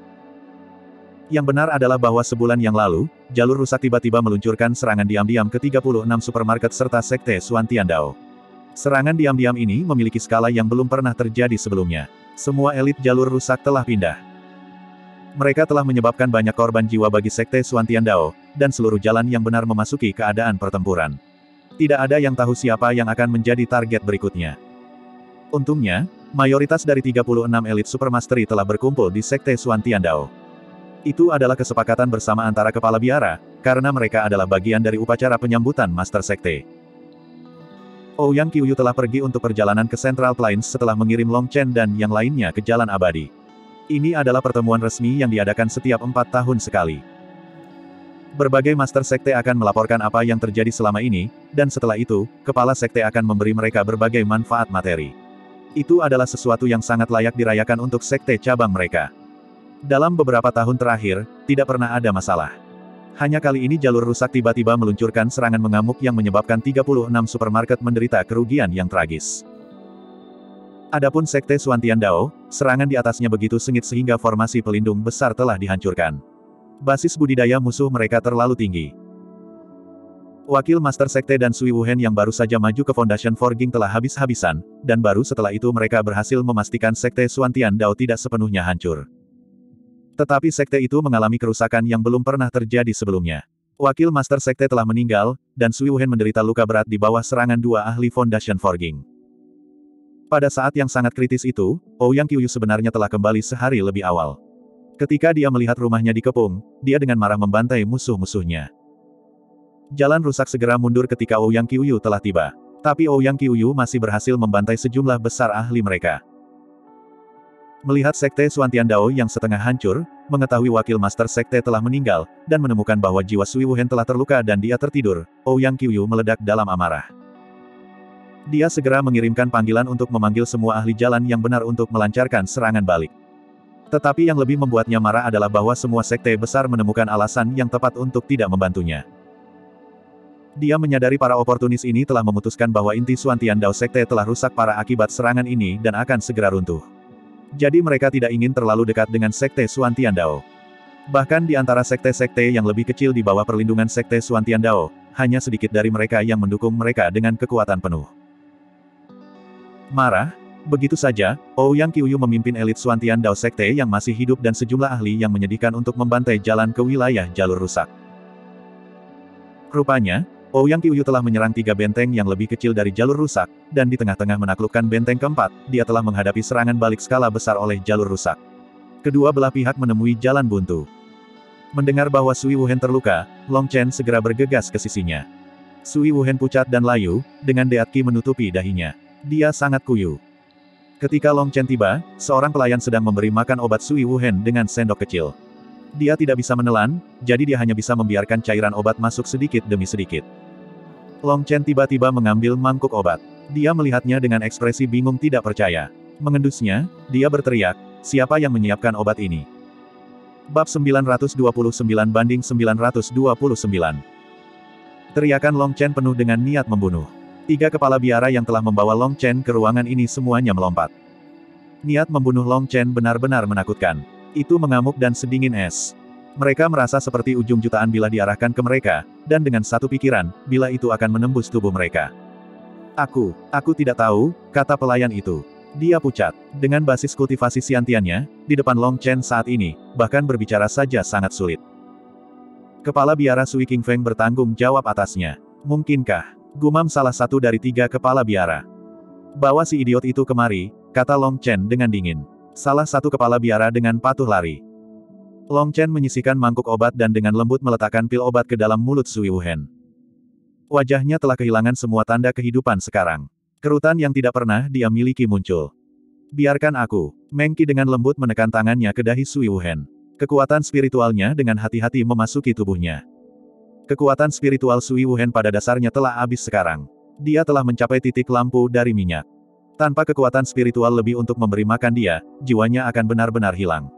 Speaker 1: Yang benar adalah bahwa sebulan yang lalu, jalur rusak tiba-tiba meluncurkan serangan diam-diam ke tiga puluh enam supermarket serta sekte Xuan Tiandao. Serangan diam-diam ini memiliki skala yang belum pernah terjadi sebelumnya. Semua elit jalur rusak telah pindah. Mereka telah menyebabkan banyak korban jiwa bagi sekte Xuan Tiandao, dan seluruh jalan yang benar memasuki keadaan pertempuran. Tidak ada yang tahu siapa yang akan menjadi target berikutnya. Untungnya, mayoritas dari tiga puluh enam elit supermastery telah berkumpul di sekte Xuan Tiandao. Itu adalah kesepakatan bersama antara kepala biara, karena mereka adalah bagian dari upacara penyambutan Master Sekte. Ouyang Qiuyu telah pergi untuk perjalanan ke Central Plains setelah mengirim Long Chen dan yang lainnya ke Jalan Abadi. Ini adalah pertemuan resmi yang diadakan setiap empat tahun sekali. Berbagai Master Sekte akan melaporkan apa yang terjadi selama ini, dan setelah itu, Kepala Sekte akan memberi mereka berbagai manfaat materi. Itu adalah sesuatu yang sangat layak dirayakan untuk Sekte cabang mereka. Dalam beberapa tahun terakhir, tidak pernah ada masalah. Hanya kali ini jalur rusak tiba-tiba meluncurkan serangan mengamuk yang menyebabkan tiga puluh enam supermarket menderita kerugian yang tragis. Adapun Sekte Xuan Tiandao, serangan di atasnya begitu sengit sehingga formasi pelindung besar telah dihancurkan. Basis budidaya musuh mereka terlalu tinggi. Wakil Master Sekte dan Sui Wuhen yang baru saja maju ke Foundation Forging telah habis-habisan, dan baru setelah itu mereka berhasil memastikan Sekte Xuan Tiandao tidak sepenuhnya hancur. Tetapi sekte itu mengalami kerusakan yang belum pernah terjadi sebelumnya. Wakil Master Sekte telah meninggal, dan Sui Wuhen menderita luka berat di bawah serangan dua ahli Foundation Forging. Pada saat yang sangat kritis itu, Ouyang Qiuyu sebenarnya telah kembali sehari lebih awal. Ketika dia melihat rumahnya dikepung, dia dengan marah membantai musuh-musuhnya. Jalan rusak segera mundur ketika Ouyang Qiuyu telah tiba. Tapi Ouyang Qiuyu masih berhasil membantai sejumlah besar ahli mereka. Melihat Sekte Xuantian Dao yang setengah hancur, mengetahui wakil Master Sekte telah meninggal, dan menemukan bahwa jiwa Sui Wuhen telah terluka dan dia tertidur, Ouyang Qiuyu meledak dalam amarah. Dia segera mengirimkan panggilan untuk memanggil semua ahli jalan yang benar untuk melancarkan serangan balik. Tetapi yang lebih membuatnya marah adalah bahwa semua sekte besar menemukan alasan yang tepat untuk tidak membantunya. Dia menyadari para oportunis ini telah memutuskan bahwa inti Xuantian Dao Sekte telah rusak parah akibat serangan ini dan akan segera runtuh. Jadi mereka tidak ingin terlalu dekat dengan Sekte Xuantian Dao. Bahkan di antara sekte-sekte yang lebih kecil di bawah perlindungan Sekte Xuantian Dao, hanya sedikit dari mereka yang mendukung mereka dengan kekuatan penuh. Marah, begitu saja, Ouyang Qiuyu memimpin elit Xuantian Dao Sekte yang masih hidup dan sejumlah ahli yang menyedihkan untuk membantai jalan ke wilayah jalur rusak. Rupanya, Ouyang Qiuyu telah menyerang tiga benteng yang lebih kecil dari jalur rusak, dan di tengah-tengah menaklukkan benteng keempat, dia telah menghadapi serangan balik skala besar oleh jalur rusak. Kedua belah pihak menemui jalan buntu. Mendengar bahwa Sui Wuhen terluka, Long Chen segera bergegas ke sisinya. Sui Wuhen pucat dan layu, dengan deatki menutupi dahinya. Dia sangat kuyu. Ketika Long Chen tiba, seorang pelayan sedang memberi makan obat Sui Wuhen dengan sendok kecil. Dia tidak bisa menelan, jadi dia hanya bisa membiarkan cairan obat masuk sedikit demi sedikit. Long Chen tiba-tiba mengambil mangkuk obat. Dia melihatnya dengan ekspresi bingung tidak percaya. Mengendusnya, dia berteriak, "Siapa yang menyiapkan obat ini?" Bab sembilan ratus dua puluh sembilan banding sembilan ratus dua puluh sembilan. Teriakan Long Chen penuh dengan niat membunuh. Tiga kepala biara yang telah membawa Long Chen ke ruangan ini semuanya melompat. Niat membunuh Long Chen benar-benar menakutkan. Itu mengamuk dan sedingin es. Mereka merasa seperti ujung jutaan bila diarahkan ke mereka, dan dengan satu pikiran, bila itu akan menembus tubuh mereka. Aku, aku tidak tahu, kata pelayan itu. Dia pucat. Dengan basis kultivasi Xiantiannya, di depan Long Chen saat ini, bahkan berbicara saja sangat sulit. Kepala biara Sui Qingfeng bertanggung jawab atasnya. Mungkinkah? Gumam salah satu dari tiga kepala biara. Bawa si idiot itu kemari, kata Long Chen dengan dingin. Salah satu kepala biara dengan patuh lari. Long Chen menyisihkan mangkuk obat dan dengan lembut meletakkan pil obat ke dalam mulut Sui Wuhen. Wajahnya telah kehilangan semua tanda kehidupan sekarang. Kerutan yang tidak pernah dia miliki muncul. Biarkan aku. Meng Qi dengan lembut menekan tangannya ke dahi Sui Wuhen. Kekuatan spiritualnya dengan hati-hati memasuki tubuhnya. Kekuatan spiritual Sui Wuhen pada dasarnya telah habis sekarang. Dia telah mencapai titik lampu dari minyak. Tanpa kekuatan spiritual lebih untuk memberi makan dia, jiwanya akan benar-benar hilang.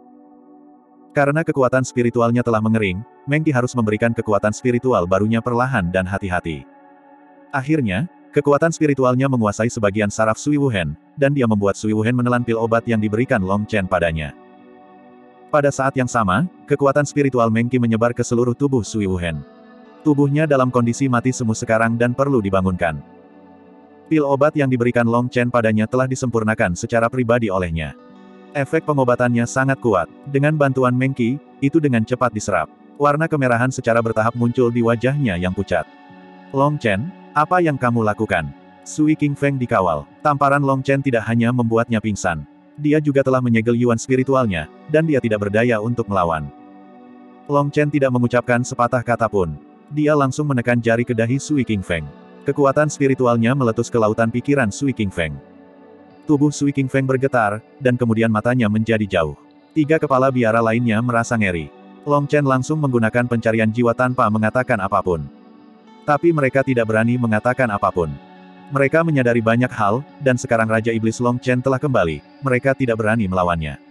Speaker 1: Karena kekuatan spiritualnya telah mengering, Meng Qi harus memberikan kekuatan spiritual barunya perlahan dan hati-hati. Akhirnya, kekuatan spiritualnya menguasai sebagian saraf Sui Wuhen, dan dia membuat Sui Wuhen menelan pil obat yang diberikan Long Chen padanya. Pada saat yang sama, kekuatan spiritual Meng Qi menyebar ke seluruh tubuh Sui Wuhen. Tubuhnya dalam kondisi mati semu sekarang dan perlu dibangunkan. Pil obat yang diberikan Long Chen padanya telah disempurnakan secara pribadi olehnya. Efek pengobatannya sangat kuat. Dengan bantuan Meng Qi, itu dengan cepat diserap. Warna kemerahan secara bertahap muncul di wajahnya yang pucat. Long Chen, apa yang kamu lakukan? Sui Qingfeng dikawal. Tamparan Long Chen tidak hanya membuatnya pingsan. Dia juga telah menyegel yuan spiritualnya, dan dia tidak berdaya untuk melawan. Long Chen tidak mengucapkan sepatah kata pun. Dia langsung menekan jari ke dahi Sui Qingfeng. Kekuatan spiritualnya meletus ke lautan pikiran Sui Qingfeng. Tubuh Sui Qingfeng bergetar, dan kemudian matanya menjadi jauh. Tiga kepala biara lainnya merasa ngeri. Long Chen langsung menggunakan pencarian jiwa tanpa mengatakan apapun. Tapi mereka tidak berani mengatakan apapun. Mereka menyadari banyak hal, dan sekarang Raja Iblis Long Chen telah kembali, mereka tidak berani melawannya.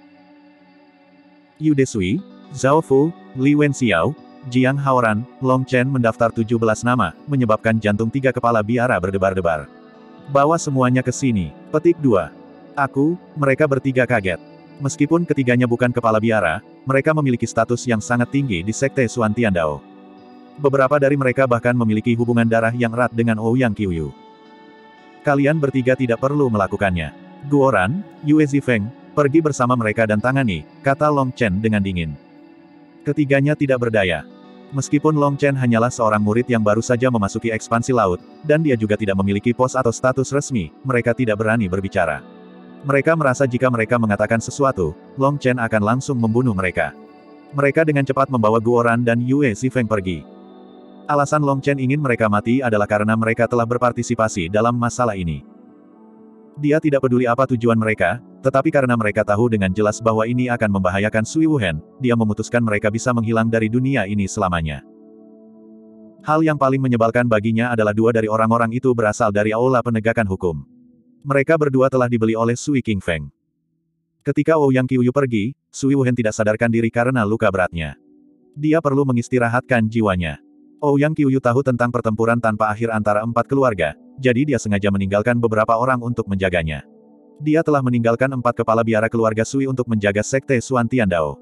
Speaker 1: Yu Desui, Zhao Fu, Li Wenxiao, Jiang Haoran, Long Chen mendaftar tujuh belas nama, menyebabkan jantung tiga kepala biara berdebar-debar. Bawa semuanya ke sini. Petik dua. Aku, mereka bertiga kaget. Meskipun ketiganya bukan kepala biara, mereka memiliki status yang sangat tinggi di Sekte Xuantian Dao. Beberapa dari mereka bahkan memiliki hubungan darah yang erat dengan Ouyang Qiuyu. Kalian bertiga tidak perlu melakukannya. Guoran, Yue Zifeng, pergi bersama mereka dan tangani, kata Long Chen dengan dingin. Ketiganya tidak berdaya. Meskipun Long Chen hanyalah seorang murid yang baru saja memasuki ekspansi laut, dan dia juga tidak memiliki pos atau status resmi, mereka tidak berani berbicara. Mereka merasa jika mereka mengatakan sesuatu, Long Chen akan langsung membunuh mereka. Mereka dengan cepat membawa Guoran dan Yue Zifeng pergi. Alasan Long Chen ingin mereka mati adalah karena mereka telah berpartisipasi dalam masalah ini. Dia tidak peduli apa tujuan mereka, tetapi karena mereka tahu dengan jelas bahwa ini akan membahayakan Sui Wuhen, dia memutuskan mereka bisa menghilang dari dunia ini selamanya. Hal yang paling menyebalkan baginya adalah dua dari orang-orang itu berasal dari Aula Penegakan Hukum. Mereka berdua telah dibeli oleh Sui Qingfeng. Ketika Ouyang Qiuyu pergi, Sui Wuhen tidak sadarkan diri karena luka beratnya. Dia perlu mengistirahatkan jiwanya. Ouyang Qiuyu tahu tentang pertempuran tanpa akhir antara empat keluarga, jadi dia sengaja meninggalkan beberapa orang untuk menjaganya. Dia telah meninggalkan empat kepala biara keluarga Sui untuk menjaga sekte Xuan Tiandao.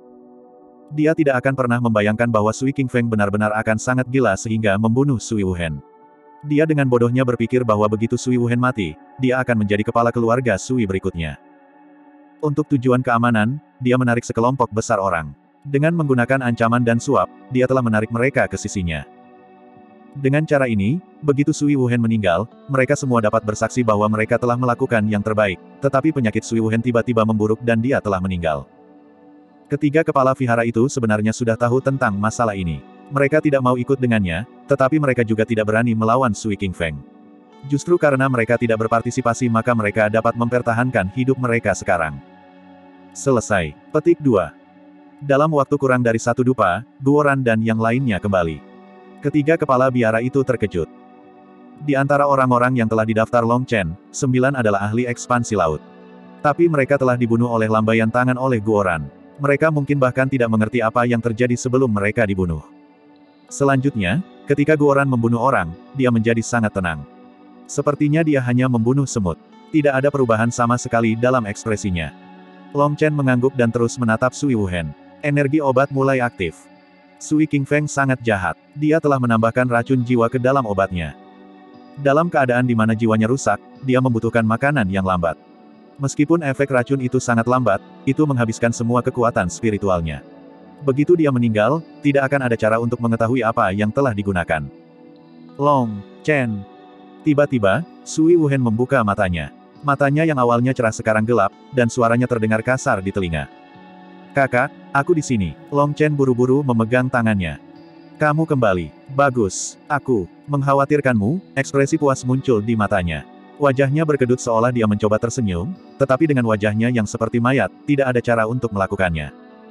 Speaker 1: Dia tidak akan pernah membayangkan bahwa Sui Qingfeng benar-benar akan sangat gila sehingga membunuh Sui Wuhen. Dia dengan bodohnya berpikir bahwa begitu Sui Wuhen mati, dia akan menjadi kepala keluarga Sui berikutnya. Untuk tujuan keamanan, dia menarik sekelompok besar orang. Dengan menggunakan ancaman dan suap, dia telah menarik mereka ke sisinya. Dengan cara ini, begitu Sui Wuhen meninggal, mereka semua dapat bersaksi bahwa mereka telah melakukan yang terbaik, tetapi penyakit Sui Wuhen tiba-tiba memburuk dan dia telah meninggal. Ketiga kepala vihara itu sebenarnya sudah tahu tentang masalah ini. Mereka tidak mau ikut dengannya, tetapi mereka juga tidak berani melawan Sui Qingfeng. Justru karena mereka tidak berpartisipasi maka mereka dapat mempertahankan hidup mereka sekarang. Selesai. Petik dua. Dalam waktu kurang dari satu dupa, Guoran dan yang lainnya kembali. Ketiga kepala biara itu terkejut. Di antara orang-orang yang telah didaftar Long Chen, sembilan adalah ahli ekspansi laut. Tapi mereka telah dibunuh oleh lambaian tangan oleh Guoran. Mereka mungkin bahkan tidak mengerti apa yang terjadi sebelum mereka dibunuh. Selanjutnya, ketika Guoran membunuh orang, dia menjadi sangat tenang. Sepertinya dia hanya membunuh semut. Tidak ada perubahan sama sekali dalam ekspresinya. Long Chen mengangguk dan terus menatap Sui Wuhen. Energi obat mulai aktif. Sui Qingfeng sangat jahat. Dia telah menambahkan racun jiwa ke dalam obatnya. Dalam keadaan di mana jiwanya rusak, dia membutuhkan makanan yang lambat. Meskipun efek racun itu sangat lambat, itu menghabiskan semua kekuatan spiritualnya. Begitu dia meninggal, tidak akan ada cara untuk mengetahui apa yang telah digunakan. Long Chen. Tiba-tiba, Sui Wuhen membuka matanya. Matanya yang awalnya cerah sekarang gelap, dan suaranya terdengar kasar di telinga. Kakak, aku di sini. Long Chen buru-buru memegang tangannya. Kamu kembali. Bagus. Aku mengkhawatirkanmu. Ekspresi puas muncul di matanya. Wajahnya berkedut seolah dia mencoba tersenyum, tetapi dengan wajahnya yang seperti mayat, tidak ada cara untuk melakukannya.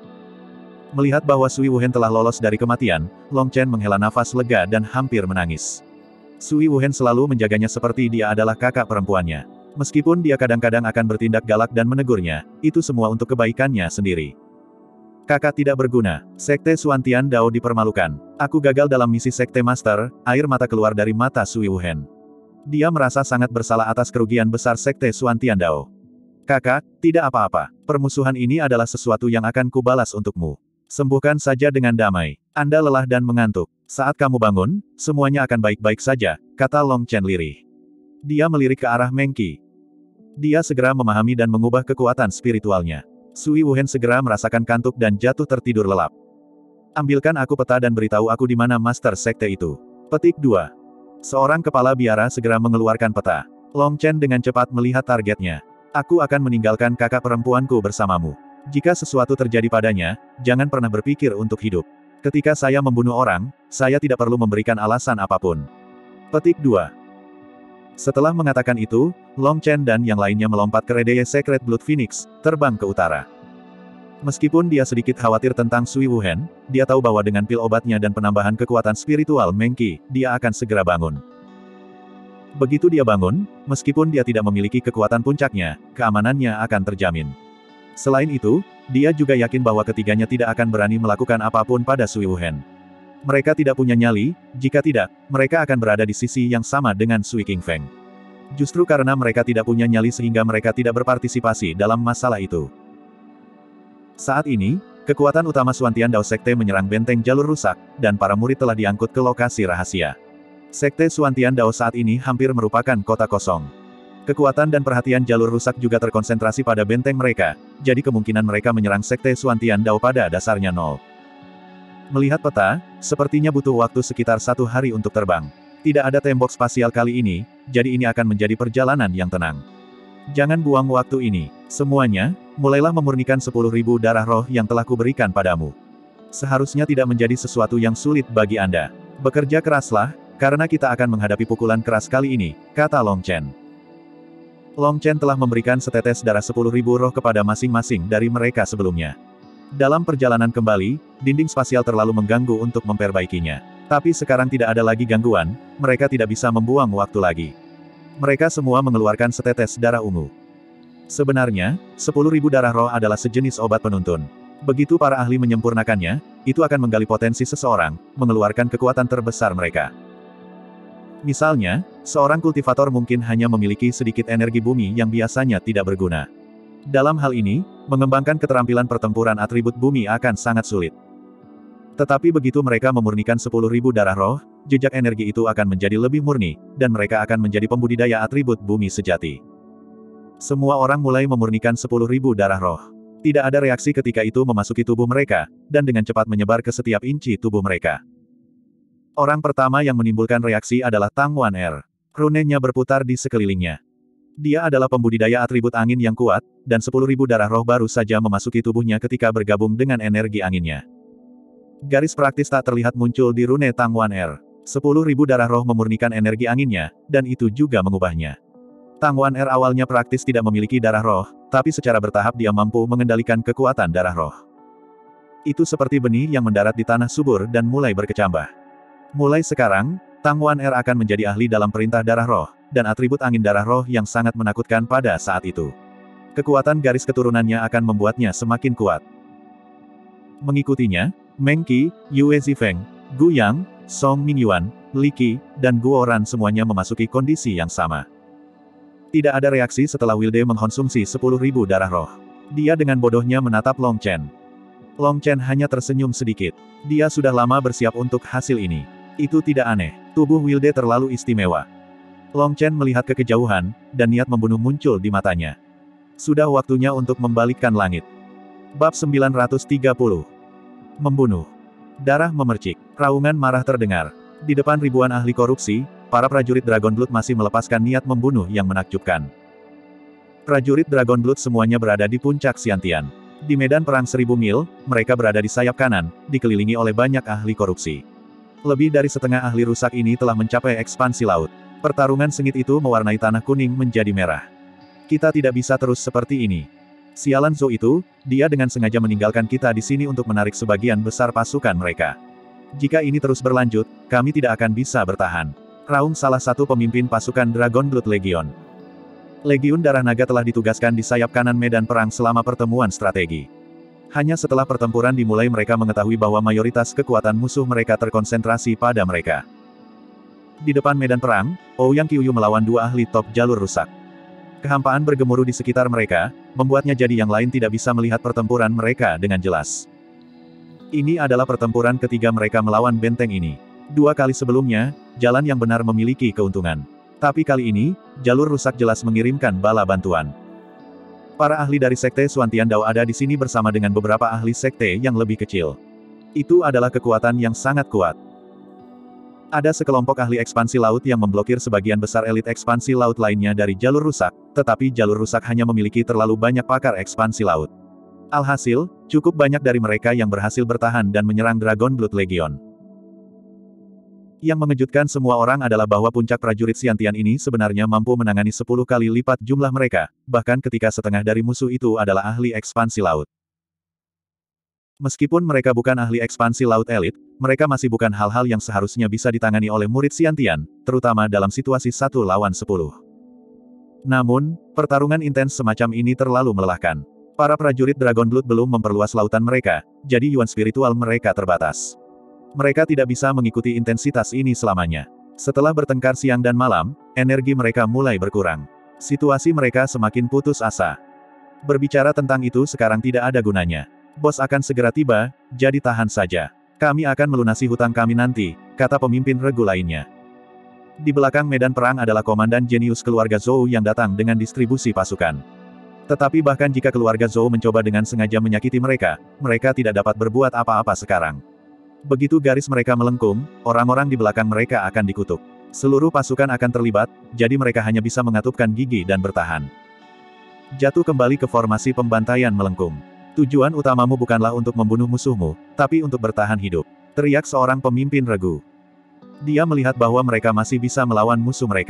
Speaker 1: Melihat bahwa Sui Wuhen telah lolos dari kematian, Long Chen menghela nafas lega dan hampir menangis. Sui Wuhen selalu menjaganya seperti dia adalah kakak perempuannya. Meskipun dia kadang-kadang akan bertindak galak dan menegurnya, itu semua untuk kebaikannya sendiri. Kakak tidak berguna. Sekte Xuan Tiandao dipermalukan. Aku gagal dalam misi Sekte Master, air mata keluar dari mata Sui Wuhen. Dia merasa sangat bersalah atas kerugian besar Sekte Xuan Tiandao. Kakak, tidak apa-apa. Permusuhan ini adalah sesuatu yang akan kubalas untukmu. Sembuhkan saja dengan damai. Anda lelah dan mengantuk. Saat kamu bangun, semuanya akan baik-baik saja, kata Long Chen lirih. Dia melirik ke arah Meng Qi. Dia segera memahami dan mengubah kekuatan spiritualnya. Sui Wuhen segera merasakan kantuk dan jatuh tertidur lelap. Ambilkan aku peta dan beritahu aku di mana Master Sekte itu. Petik dua. Seorang kepala biara segera mengeluarkan peta. Long Chen dengan cepat melihat targetnya. Aku akan meninggalkan kakak perempuanku bersamamu. Jika sesuatu terjadi padanya, jangan pernah berpikir untuk hidup. Ketika saya membunuh orang, saya tidak perlu memberikan alasan apapun. Petik dua. Setelah mengatakan itu, Long Chen dan yang lainnya melompat ke Redeye Secret Blood Phoenix, terbang ke utara. Meskipun dia sedikit khawatir tentang Sui Wuhen, dia tahu bahwa dengan pil obatnya dan penambahan kekuatan spiritual Meng Qi, dia akan segera bangun. Begitu dia bangun, meskipun dia tidak memiliki kekuatan puncaknya, keamanannya akan terjamin. Selain itu, dia juga yakin bahwa ketiganya tidak akan berani melakukan apapun pada Sui Wuhen. Mereka tidak punya nyali, jika tidak, mereka akan berada di sisi yang sama dengan Sui Qingfeng. Justru karena mereka tidak punya nyali sehingga mereka tidak berpartisipasi dalam masalah itu. Saat ini, kekuatan utama Xuan Tiandao Sekte menyerang benteng jalur rusak, dan para murid telah diangkut ke lokasi rahasia. Sekte Xuan Tiandao saat ini hampir merupakan kota kosong. Kekuatan dan perhatian jalur rusak juga terkonsentrasi pada benteng mereka, jadi kemungkinan mereka menyerang Sekte Xuan Tiandao pada dasarnya nol. Melihat peta, sepertinya butuh waktu sekitar satu hari untuk terbang. Tidak ada tembok spasial kali ini, jadi ini akan menjadi perjalanan yang tenang. Jangan buang waktu ini. Semuanya, mulailah memurnikan sepuluh ribu darah roh yang telah kuberikan padamu. Seharusnya tidak menjadi sesuatu yang sulit bagi Anda. Bekerja keraslah, karena kita akan menghadapi pukulan keras kali ini, kata Long Chen. Long Chen telah memberikan setetes darah sepuluh ribu roh kepada masing-masing dari mereka sebelumnya. Dalam perjalanan kembali, dinding spasial terlalu mengganggu untuk memperbaikinya. Tapi sekarang tidak ada lagi gangguan, mereka tidak bisa membuang waktu lagi. Mereka semua mengeluarkan setetes darah ungu. Sebenarnya, sepuluh ribu darah roh adalah sejenis obat penuntun. Begitu para ahli menyempurnakannya, itu akan menggali potensi seseorang, mengeluarkan kekuatan terbesar mereka. Misalnya, seorang kultivator mungkin hanya memiliki sedikit energi bumi yang biasanya tidak berguna. Dalam hal ini, mengembangkan keterampilan pertempuran atribut bumi akan sangat sulit. Tetapi begitu mereka memurnikan sepuluh ribu darah roh, jejak energi itu akan menjadi lebih murni, dan mereka akan menjadi pembudidaya atribut bumi sejati. Semua orang mulai memurnikan sepuluh ribu darah roh. Tidak ada reaksi ketika itu memasuki tubuh mereka, dan dengan cepat menyebar ke setiap inci tubuh mereka. Orang pertama yang menimbulkan reaksi adalah Tang Wan Er. Runenya berputar di sekelilingnya. Dia adalah pembudidaya atribut angin yang kuat, dan sepuluh ribu darah roh baru saja memasuki tubuhnya ketika bergabung dengan energi anginnya. Garis praktis tak terlihat muncul di rune Tang Wan Er. sepuluh ribu darah roh memurnikan energi anginnya, dan itu juga mengubahnya. Tang Wan Er awalnya praktis tidak memiliki darah roh, tapi secara bertahap dia mampu mengendalikan kekuatan darah roh. Itu seperti benih yang mendarat di tanah subur dan mulai berkecambah. Mulai sekarang, Tang Wan Er akan menjadi ahli dalam perintah darah roh, dan atribut angin darah roh yang sangat menakutkan pada saat itu. Kekuatan garis keturunannya akan membuatnya semakin kuat. Mengikutinya, Meng Qi, Yue Zifeng, Gu Yang, Song Mingyuan, Li Qi, dan Guo Ran semuanya memasuki kondisi yang sama. Tidak ada reaksi setelah Wilde mengkonsumsi sepuluh ribu darah roh. Dia dengan bodohnya menatap Long Chen. Long Chen hanya tersenyum sedikit. Dia sudah lama bersiap untuk hasil ini. Itu tidak aneh. Tubuh Wilde terlalu istimewa. Long Chen melihat ke kejauhan, dan niat membunuh muncul di matanya. Sudah waktunya untuk membalikkan langit. Bab sembilan ratus tiga puluh. Membunuh. Darah memercik. Raungan marah terdengar. Di depan ribuan ahli korupsi, para prajurit Dragon Blood masih melepaskan niat membunuh yang menakjubkan. Prajurit Dragon Blood semuanya berada di puncak Xiantian. Di medan perang seribu mil, mereka berada di sayap kanan, dikelilingi oleh banyak ahli korupsi. Lebih dari setengah ahli rusak ini telah mencapai ekspansi laut. Pertarungan sengit itu mewarnai tanah kuning menjadi merah. Kita tidak bisa terus seperti ini. Sialan Zhou itu, dia dengan sengaja meninggalkan kita di sini untuk menarik sebagian besar pasukan mereka. Jika ini terus berlanjut, kami tidak akan bisa bertahan. Raung salah satu pemimpin pasukan Dragon Blood Legion. Legiun Darah Naga telah ditugaskan di sayap kanan medan perang selama pertemuan strategi. Hanya setelah pertempuran dimulai mereka mengetahui bahwa mayoritas kekuatan musuh mereka terkonsentrasi pada mereka. Di depan medan perang, Ouyang Qiuyu melawan dua ahli top jalur rusak. Kehampaan bergemuruh di sekitar mereka, membuatnya jadi yang lain tidak bisa melihat pertempuran mereka dengan jelas. Ini adalah pertempuran ketiga mereka melawan benteng ini. Dua kali sebelumnya, jalan yang benar memiliki keuntungan. Tapi kali ini, jalur rusak jelas mengirimkan bala bantuan. Para ahli dari Sekte Xuantian Dao ada di sini bersama dengan beberapa ahli sekte yang lebih kecil. Itu adalah kekuatan yang sangat kuat. Ada sekelompok ahli ekspansi laut yang memblokir sebagian besar elit ekspansi laut lainnya dari jalur rusak, tetapi jalur rusak hanya memiliki terlalu banyak pakar ekspansi laut. Alhasil, cukup banyak dari mereka yang berhasil bertahan dan menyerang Dragon Blood Legion. Yang mengejutkan semua orang adalah bahwa puncak prajurit Xiantian ini sebenarnya mampu menangani sepuluh kali lipat jumlah mereka, bahkan ketika setengah dari musuh itu adalah ahli ekspansi laut. Meskipun mereka bukan ahli ekspansi laut elit, mereka masih bukan hal-hal yang seharusnya bisa ditangani oleh murid Xiantian, terutama dalam situasi satu lawan sepuluh. Namun, pertarungan intens semacam ini terlalu melelahkan. Para prajurit Dragon Blood belum memperluas lautan mereka, jadi yuan spiritual mereka terbatas. Mereka tidak bisa mengikuti intensitas ini selamanya. Setelah bertengkar siang dan malam, energi mereka mulai berkurang. Situasi mereka semakin putus asa. Berbicara tentang itu sekarang tidak ada gunanya. Bos akan segera tiba, jadi tahan saja. Kami akan melunasi hutang kami nanti, kata pemimpin regu lainnya. Di belakang medan perang adalah komandan jenius keluarga Zhou yang datang dengan distribusi pasukan. Tetapi bahkan jika keluarga Zhou mencoba dengan sengaja menyakiti mereka, mereka tidak dapat berbuat apa-apa sekarang. Begitu garis mereka melengkung, orang-orang di belakang mereka akan dikutuk. Seluruh pasukan akan terlibat, jadi mereka hanya bisa mengatupkan gigi dan bertahan. Jatuh kembali ke formasi pembantaian melengkung. Tujuan utamamu bukanlah untuk membunuh musuhmu, tapi untuk bertahan hidup, teriak seorang pemimpin regu. Dia melihat bahwa mereka masih bisa melawan musuh mereka.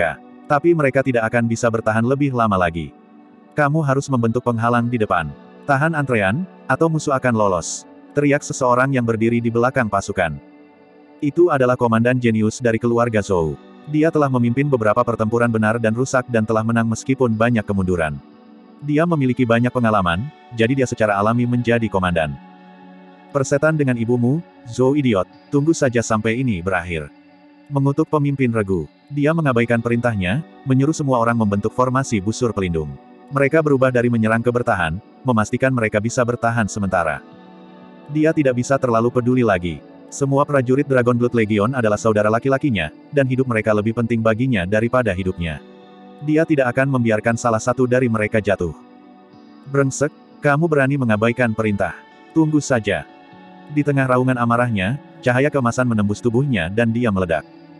Speaker 1: Tapi mereka tidak akan bisa bertahan lebih lama lagi. Kamu harus membentuk penghalang di depan. Tahan antrean, atau musuh akan lolos. Teriak seseorang yang berdiri di belakang pasukan. Itu adalah komandan jenius dari keluarga Zhou. Dia telah memimpin beberapa pertempuran benar dan rusak dan telah menang meskipun banyak kemunduran. Dia memiliki banyak pengalaman, jadi dia secara alami menjadi komandan. Persetan dengan ibumu, Zhou idiot, tunggu saja sampai ini berakhir. Mengutuk pemimpin regu. Dia mengabaikan perintahnya, menyuruh semua orang membentuk formasi busur pelindung. Mereka berubah dari menyerang ke bertahan, memastikan mereka bisa bertahan sementara. Dia tidak bisa terlalu peduli lagi. Semua prajurit Dragonblood Legion adalah saudara laki-lakinya, dan hidup mereka lebih penting baginya daripada hidupnya. Dia tidak akan membiarkan salah satu dari mereka jatuh. Brengsek, kamu berani mengabaikan perintah. Tunggu saja. Di tengah raungan amarahnya, cahaya keemasan menembus tubuhnya dan dia meledak.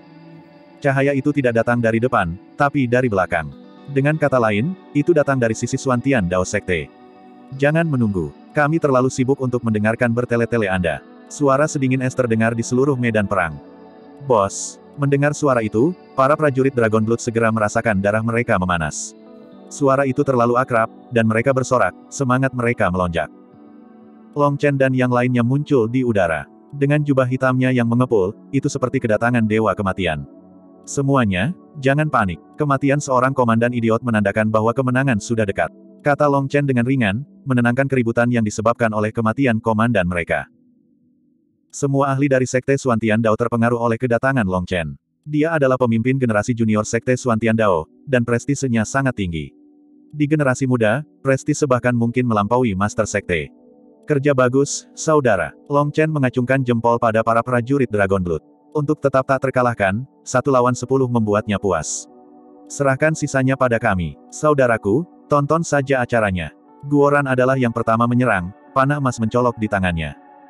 Speaker 1: Cahaya itu tidak datang dari depan, tapi dari belakang. Dengan kata lain, itu datang dari sisi Xuantian Dao Sekte. Jangan menunggu. Kami terlalu sibuk untuk mendengarkan bertele-tele Anda. Suara sedingin es terdengar di seluruh medan perang. Bos, mendengar suara itu, para prajurit Dragonblood segera merasakan darah mereka memanas. Suara itu terlalu akrab, dan mereka bersorak, semangat mereka melonjak. Long Chen dan yang lainnya muncul di udara. Dengan jubah hitamnya yang mengepul, itu seperti kedatangan dewa kematian. Semuanya, jangan panik. Kematian seorang komandan idiot menandakan bahwa kemenangan sudah dekat. Kata Long Chen dengan ringan, menenangkan keributan yang disebabkan oleh kematian komandan mereka. Semua ahli dari Sekte Xuantian Dao terpengaruh oleh kedatangan Long Chen. Dia adalah pemimpin generasi junior Sekte Xuantian Dao, dan prestisenya sangat tinggi. Di generasi muda, prestise bahkan mungkin melampaui Master Sekte. Kerja bagus, saudara. Long Chen mengacungkan jempol pada para prajurit Dragonblood. Untuk tetap tak terkalahkan, satu lawan sepuluh membuatnya puas. Serahkan sisanya pada kami. Saudaraku, tonton saja acaranya. Guoran adalah yang pertama menyerang, panah emas mencolok di tangannya.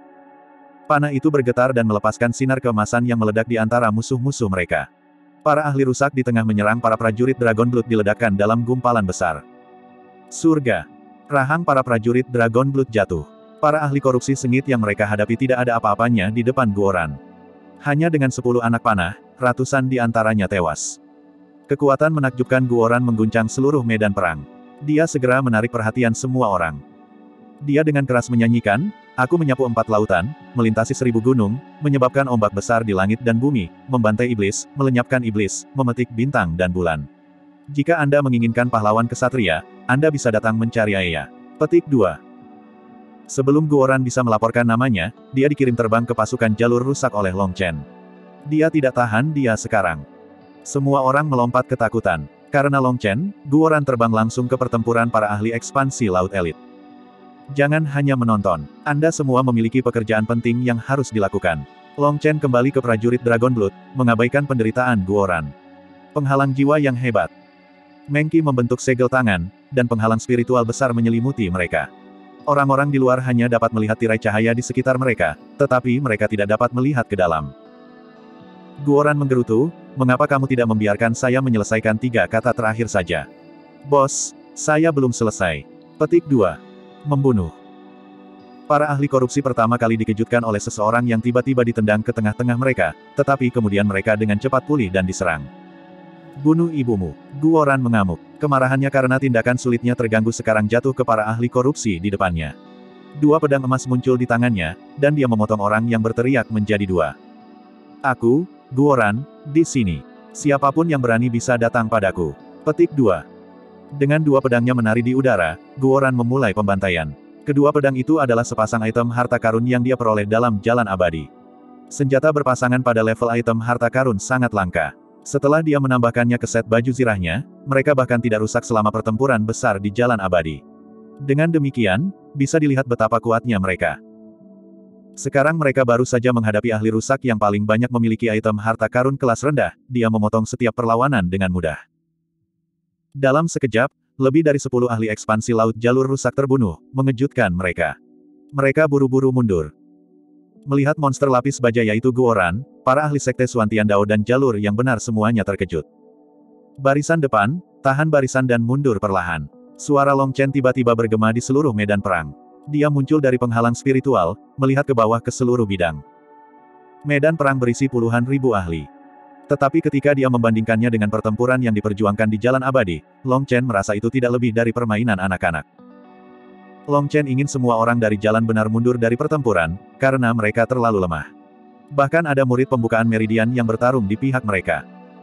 Speaker 1: Panah itu bergetar dan melepaskan sinar keemasan yang meledak di antara musuh-musuh mereka. Para ahli rusak di tengah menyerang para prajurit Dragonblood diledakkan dalam gumpalan besar. Surga. Rahang para prajurit Dragonblood jatuh. Para ahli korupsi sengit yang mereka hadapi tidak ada apa-apanya di depan Guoran. Hanya dengan sepuluh anak panah, ratusan di antaranya tewas. Kekuatan menakjubkan Guoran mengguncang seluruh medan perang. Dia segera menarik perhatian semua orang. Dia dengan keras menyanyikan, "Aku menyapu empat lautan, melintasi seribu gunung, menyebabkan ombak besar di langit dan bumi, membantai iblis, melenyapkan iblis, memetik bintang dan bulan. Jika Anda menginginkan pahlawan kesatria, Anda bisa datang mencari Aya." Petik dua. Sebelum Guoran bisa melaporkan namanya, dia dikirim terbang ke pasukan jalur rusak oleh Long Chen. Dia tidak tahan dia sekarang. Semua orang melompat ketakutan. Karena Long Chen, Guoran terbang langsung ke pertempuran para ahli ekspansi laut elit. Jangan hanya menonton. Anda semua memiliki pekerjaan penting yang harus dilakukan. Long Chen kembali ke prajurit Dragonblood, mengabaikan penderitaan Guoran. Penghalang jiwa yang hebat. Mengki membentuk segel tangan, dan penghalang spiritual besar menyelimuti mereka. Orang-orang di luar hanya dapat melihat tirai cahaya di sekitar mereka, tetapi mereka tidak dapat melihat ke dalam. Guoran menggerutu, "Mengapa kamu tidak membiarkan saya menyelesaikan tiga kata terakhir saja?" "Bos, saya belum selesai." Petik dua. Membunuh. Para ahli korupsi pertama kali dikejutkan oleh seseorang yang tiba-tiba ditendang ke tengah-tengah mereka, tetapi kemudian mereka dengan cepat pulih dan diserang. "Bunuh ibumu." Guoran mengamuk. Kemarahannya karena tindakan sulitnya terganggu sekarang jatuh ke para ahli korupsi di depannya. Dua pedang emas muncul di tangannya, dan dia memotong orang yang berteriak menjadi dua. "Aku, Guoran, di sini. Siapapun yang berani bisa datang padaku." Petik dua. Dengan dua pedangnya menari di udara, Guoran memulai pembantaian. Kedua pedang itu adalah sepasang item harta karun yang dia peroleh dalam jalan abadi. Senjata berpasangan pada level item harta karun sangat langka. Setelah dia menambahkannya ke set baju zirahnya, mereka bahkan tidak rusak selama pertempuran besar di jalan abadi. Dengan demikian, bisa dilihat betapa kuatnya mereka. Sekarang mereka baru saja menghadapi ahli rusak yang paling banyak memiliki item harta karun kelas rendah, dia memotong setiap perlawanan dengan mudah. Dalam sekejap, lebih dari sepuluh ahli ekspansi laut jalur rusak terbunuh, mengejutkan mereka. Mereka buru-buru mundur. Melihat monster lapis baja yaitu Guoran, para ahli Sekte Xuantian Dao dan jalur yang benar semuanya terkejut. Barisan depan, tahan barisan dan mundur perlahan. Suara Long Chen tiba-tiba bergema di seluruh medan perang. Dia muncul dari penghalang spiritual, melihat ke bawah ke seluruh bidang. Medan perang berisi puluhan ribu ahli. Tetapi ketika dia membandingkannya dengan pertempuran yang diperjuangkan di Jalan Abadi, Long Chen merasa itu tidak lebih dari permainan anak-anak. Long Chen ingin semua orang dari Jalan Benar mundur dari pertempuran, karena mereka terlalu lemah. Bahkan ada murid pembukaan Meridian yang bertarung di pihak mereka.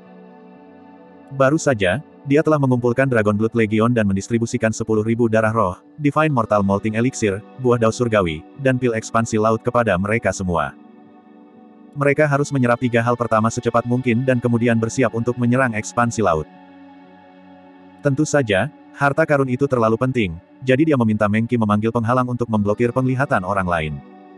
Speaker 1: Baru saja, dia telah mengumpulkan Dragon Blood Legion dan mendistribusikan sepuluh ribu darah roh, Divine Mortal Molting Elixir, buah daun surgawi, dan pil ekspansi laut kepada mereka semua. Mereka harus menyerap tiga hal pertama secepat mungkin dan kemudian bersiap untuk menyerang ekspansi laut. Tentu saja, harta karun itu terlalu penting, jadi dia meminta Mengki memanggil penghalang untuk memblokir penglihatan orang lain.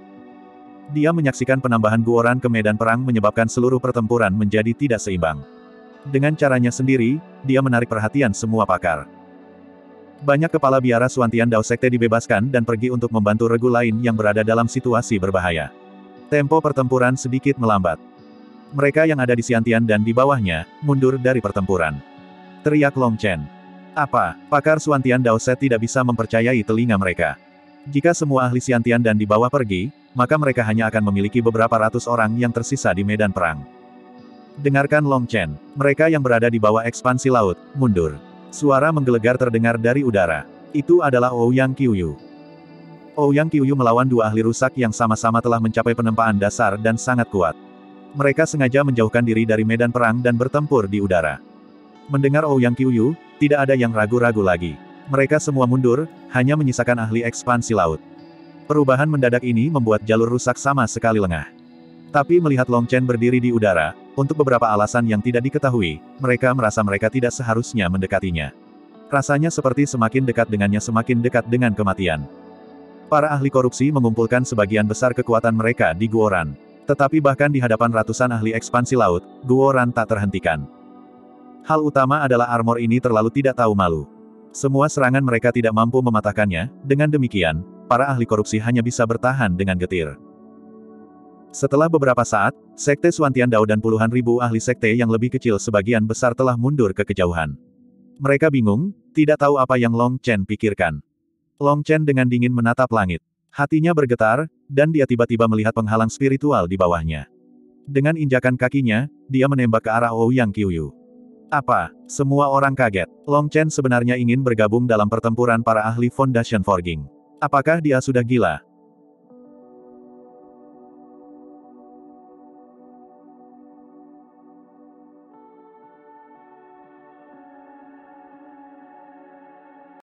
Speaker 1: Dia menyaksikan penambahan Guoran ke medan perang menyebabkan seluruh pertempuran menjadi tidak seimbang. Dengan caranya sendiri, dia menarik perhatian semua pakar. Banyak kepala biara Suantian Dao Sekte dibebaskan dan pergi untuk membantu regu lain yang berada dalam situasi berbahaya. Tempo pertempuran sedikit melambat. Mereka yang ada di Xiantian dan di bawahnya, mundur dari pertempuran. Teriak Long Chen. Apa, pakar Suantian Dao Set tidak bisa mempercayai telinga mereka. Jika semua ahli Xiantian dan di bawah pergi, maka mereka hanya akan memiliki beberapa ratus orang yang tersisa di medan perang. Dengarkan Long Chen, mereka yang berada di bawah ekspansi laut, mundur. Suara menggelegar terdengar dari udara. Itu adalah Ouyang Qiuyu. Ouyang Qiuyu melawan dua ahli rusak yang sama-sama telah mencapai penempaan dasar dan sangat kuat. Mereka sengaja menjauhkan diri dari medan perang dan bertempur di udara. Mendengar Ouyang Qiuyu, tidak ada yang ragu-ragu lagi. Mereka semua mundur, hanya menyisakan ahli ekspansi laut. Perubahan mendadak ini membuat jalur rusak sama sekali lengah. Tapi melihat Long Chen berdiri di udara, untuk beberapa alasan yang tidak diketahui, mereka merasa mereka tidak seharusnya mendekatinya. Rasanya seperti semakin dekat dengannya semakin dekat dengan kematian. Para ahli korupsi mengumpulkan sebagian besar kekuatan mereka di Guoran. Tetapi bahkan di hadapan ratusan ahli ekspansi laut, Guoran tak terhentikan. Hal utama adalah armor ini terlalu tidak tahu malu. Semua serangan mereka tidak mampu mematahkannya, dengan demikian, para ahli korupsi hanya bisa bertahan dengan getir. Setelah beberapa saat, Sekte Suantian Dao dan puluhan ribu ahli sekte yang lebih kecil sebagian besar telah mundur ke kejauhan. Mereka bingung, tidak tahu apa yang Long Chen pikirkan. Long Chen dengan dingin menatap langit. Hatinya bergetar, dan dia tiba-tiba melihat penghalang spiritual di bawahnya. Dengan injakan kakinya, dia menembak ke arah Ouyang Qiuyu. Apa? Semua orang kaget. Long Chen sebenarnya ingin bergabung dalam pertempuran para ahli Foundation Forging. Apakah dia sudah gila?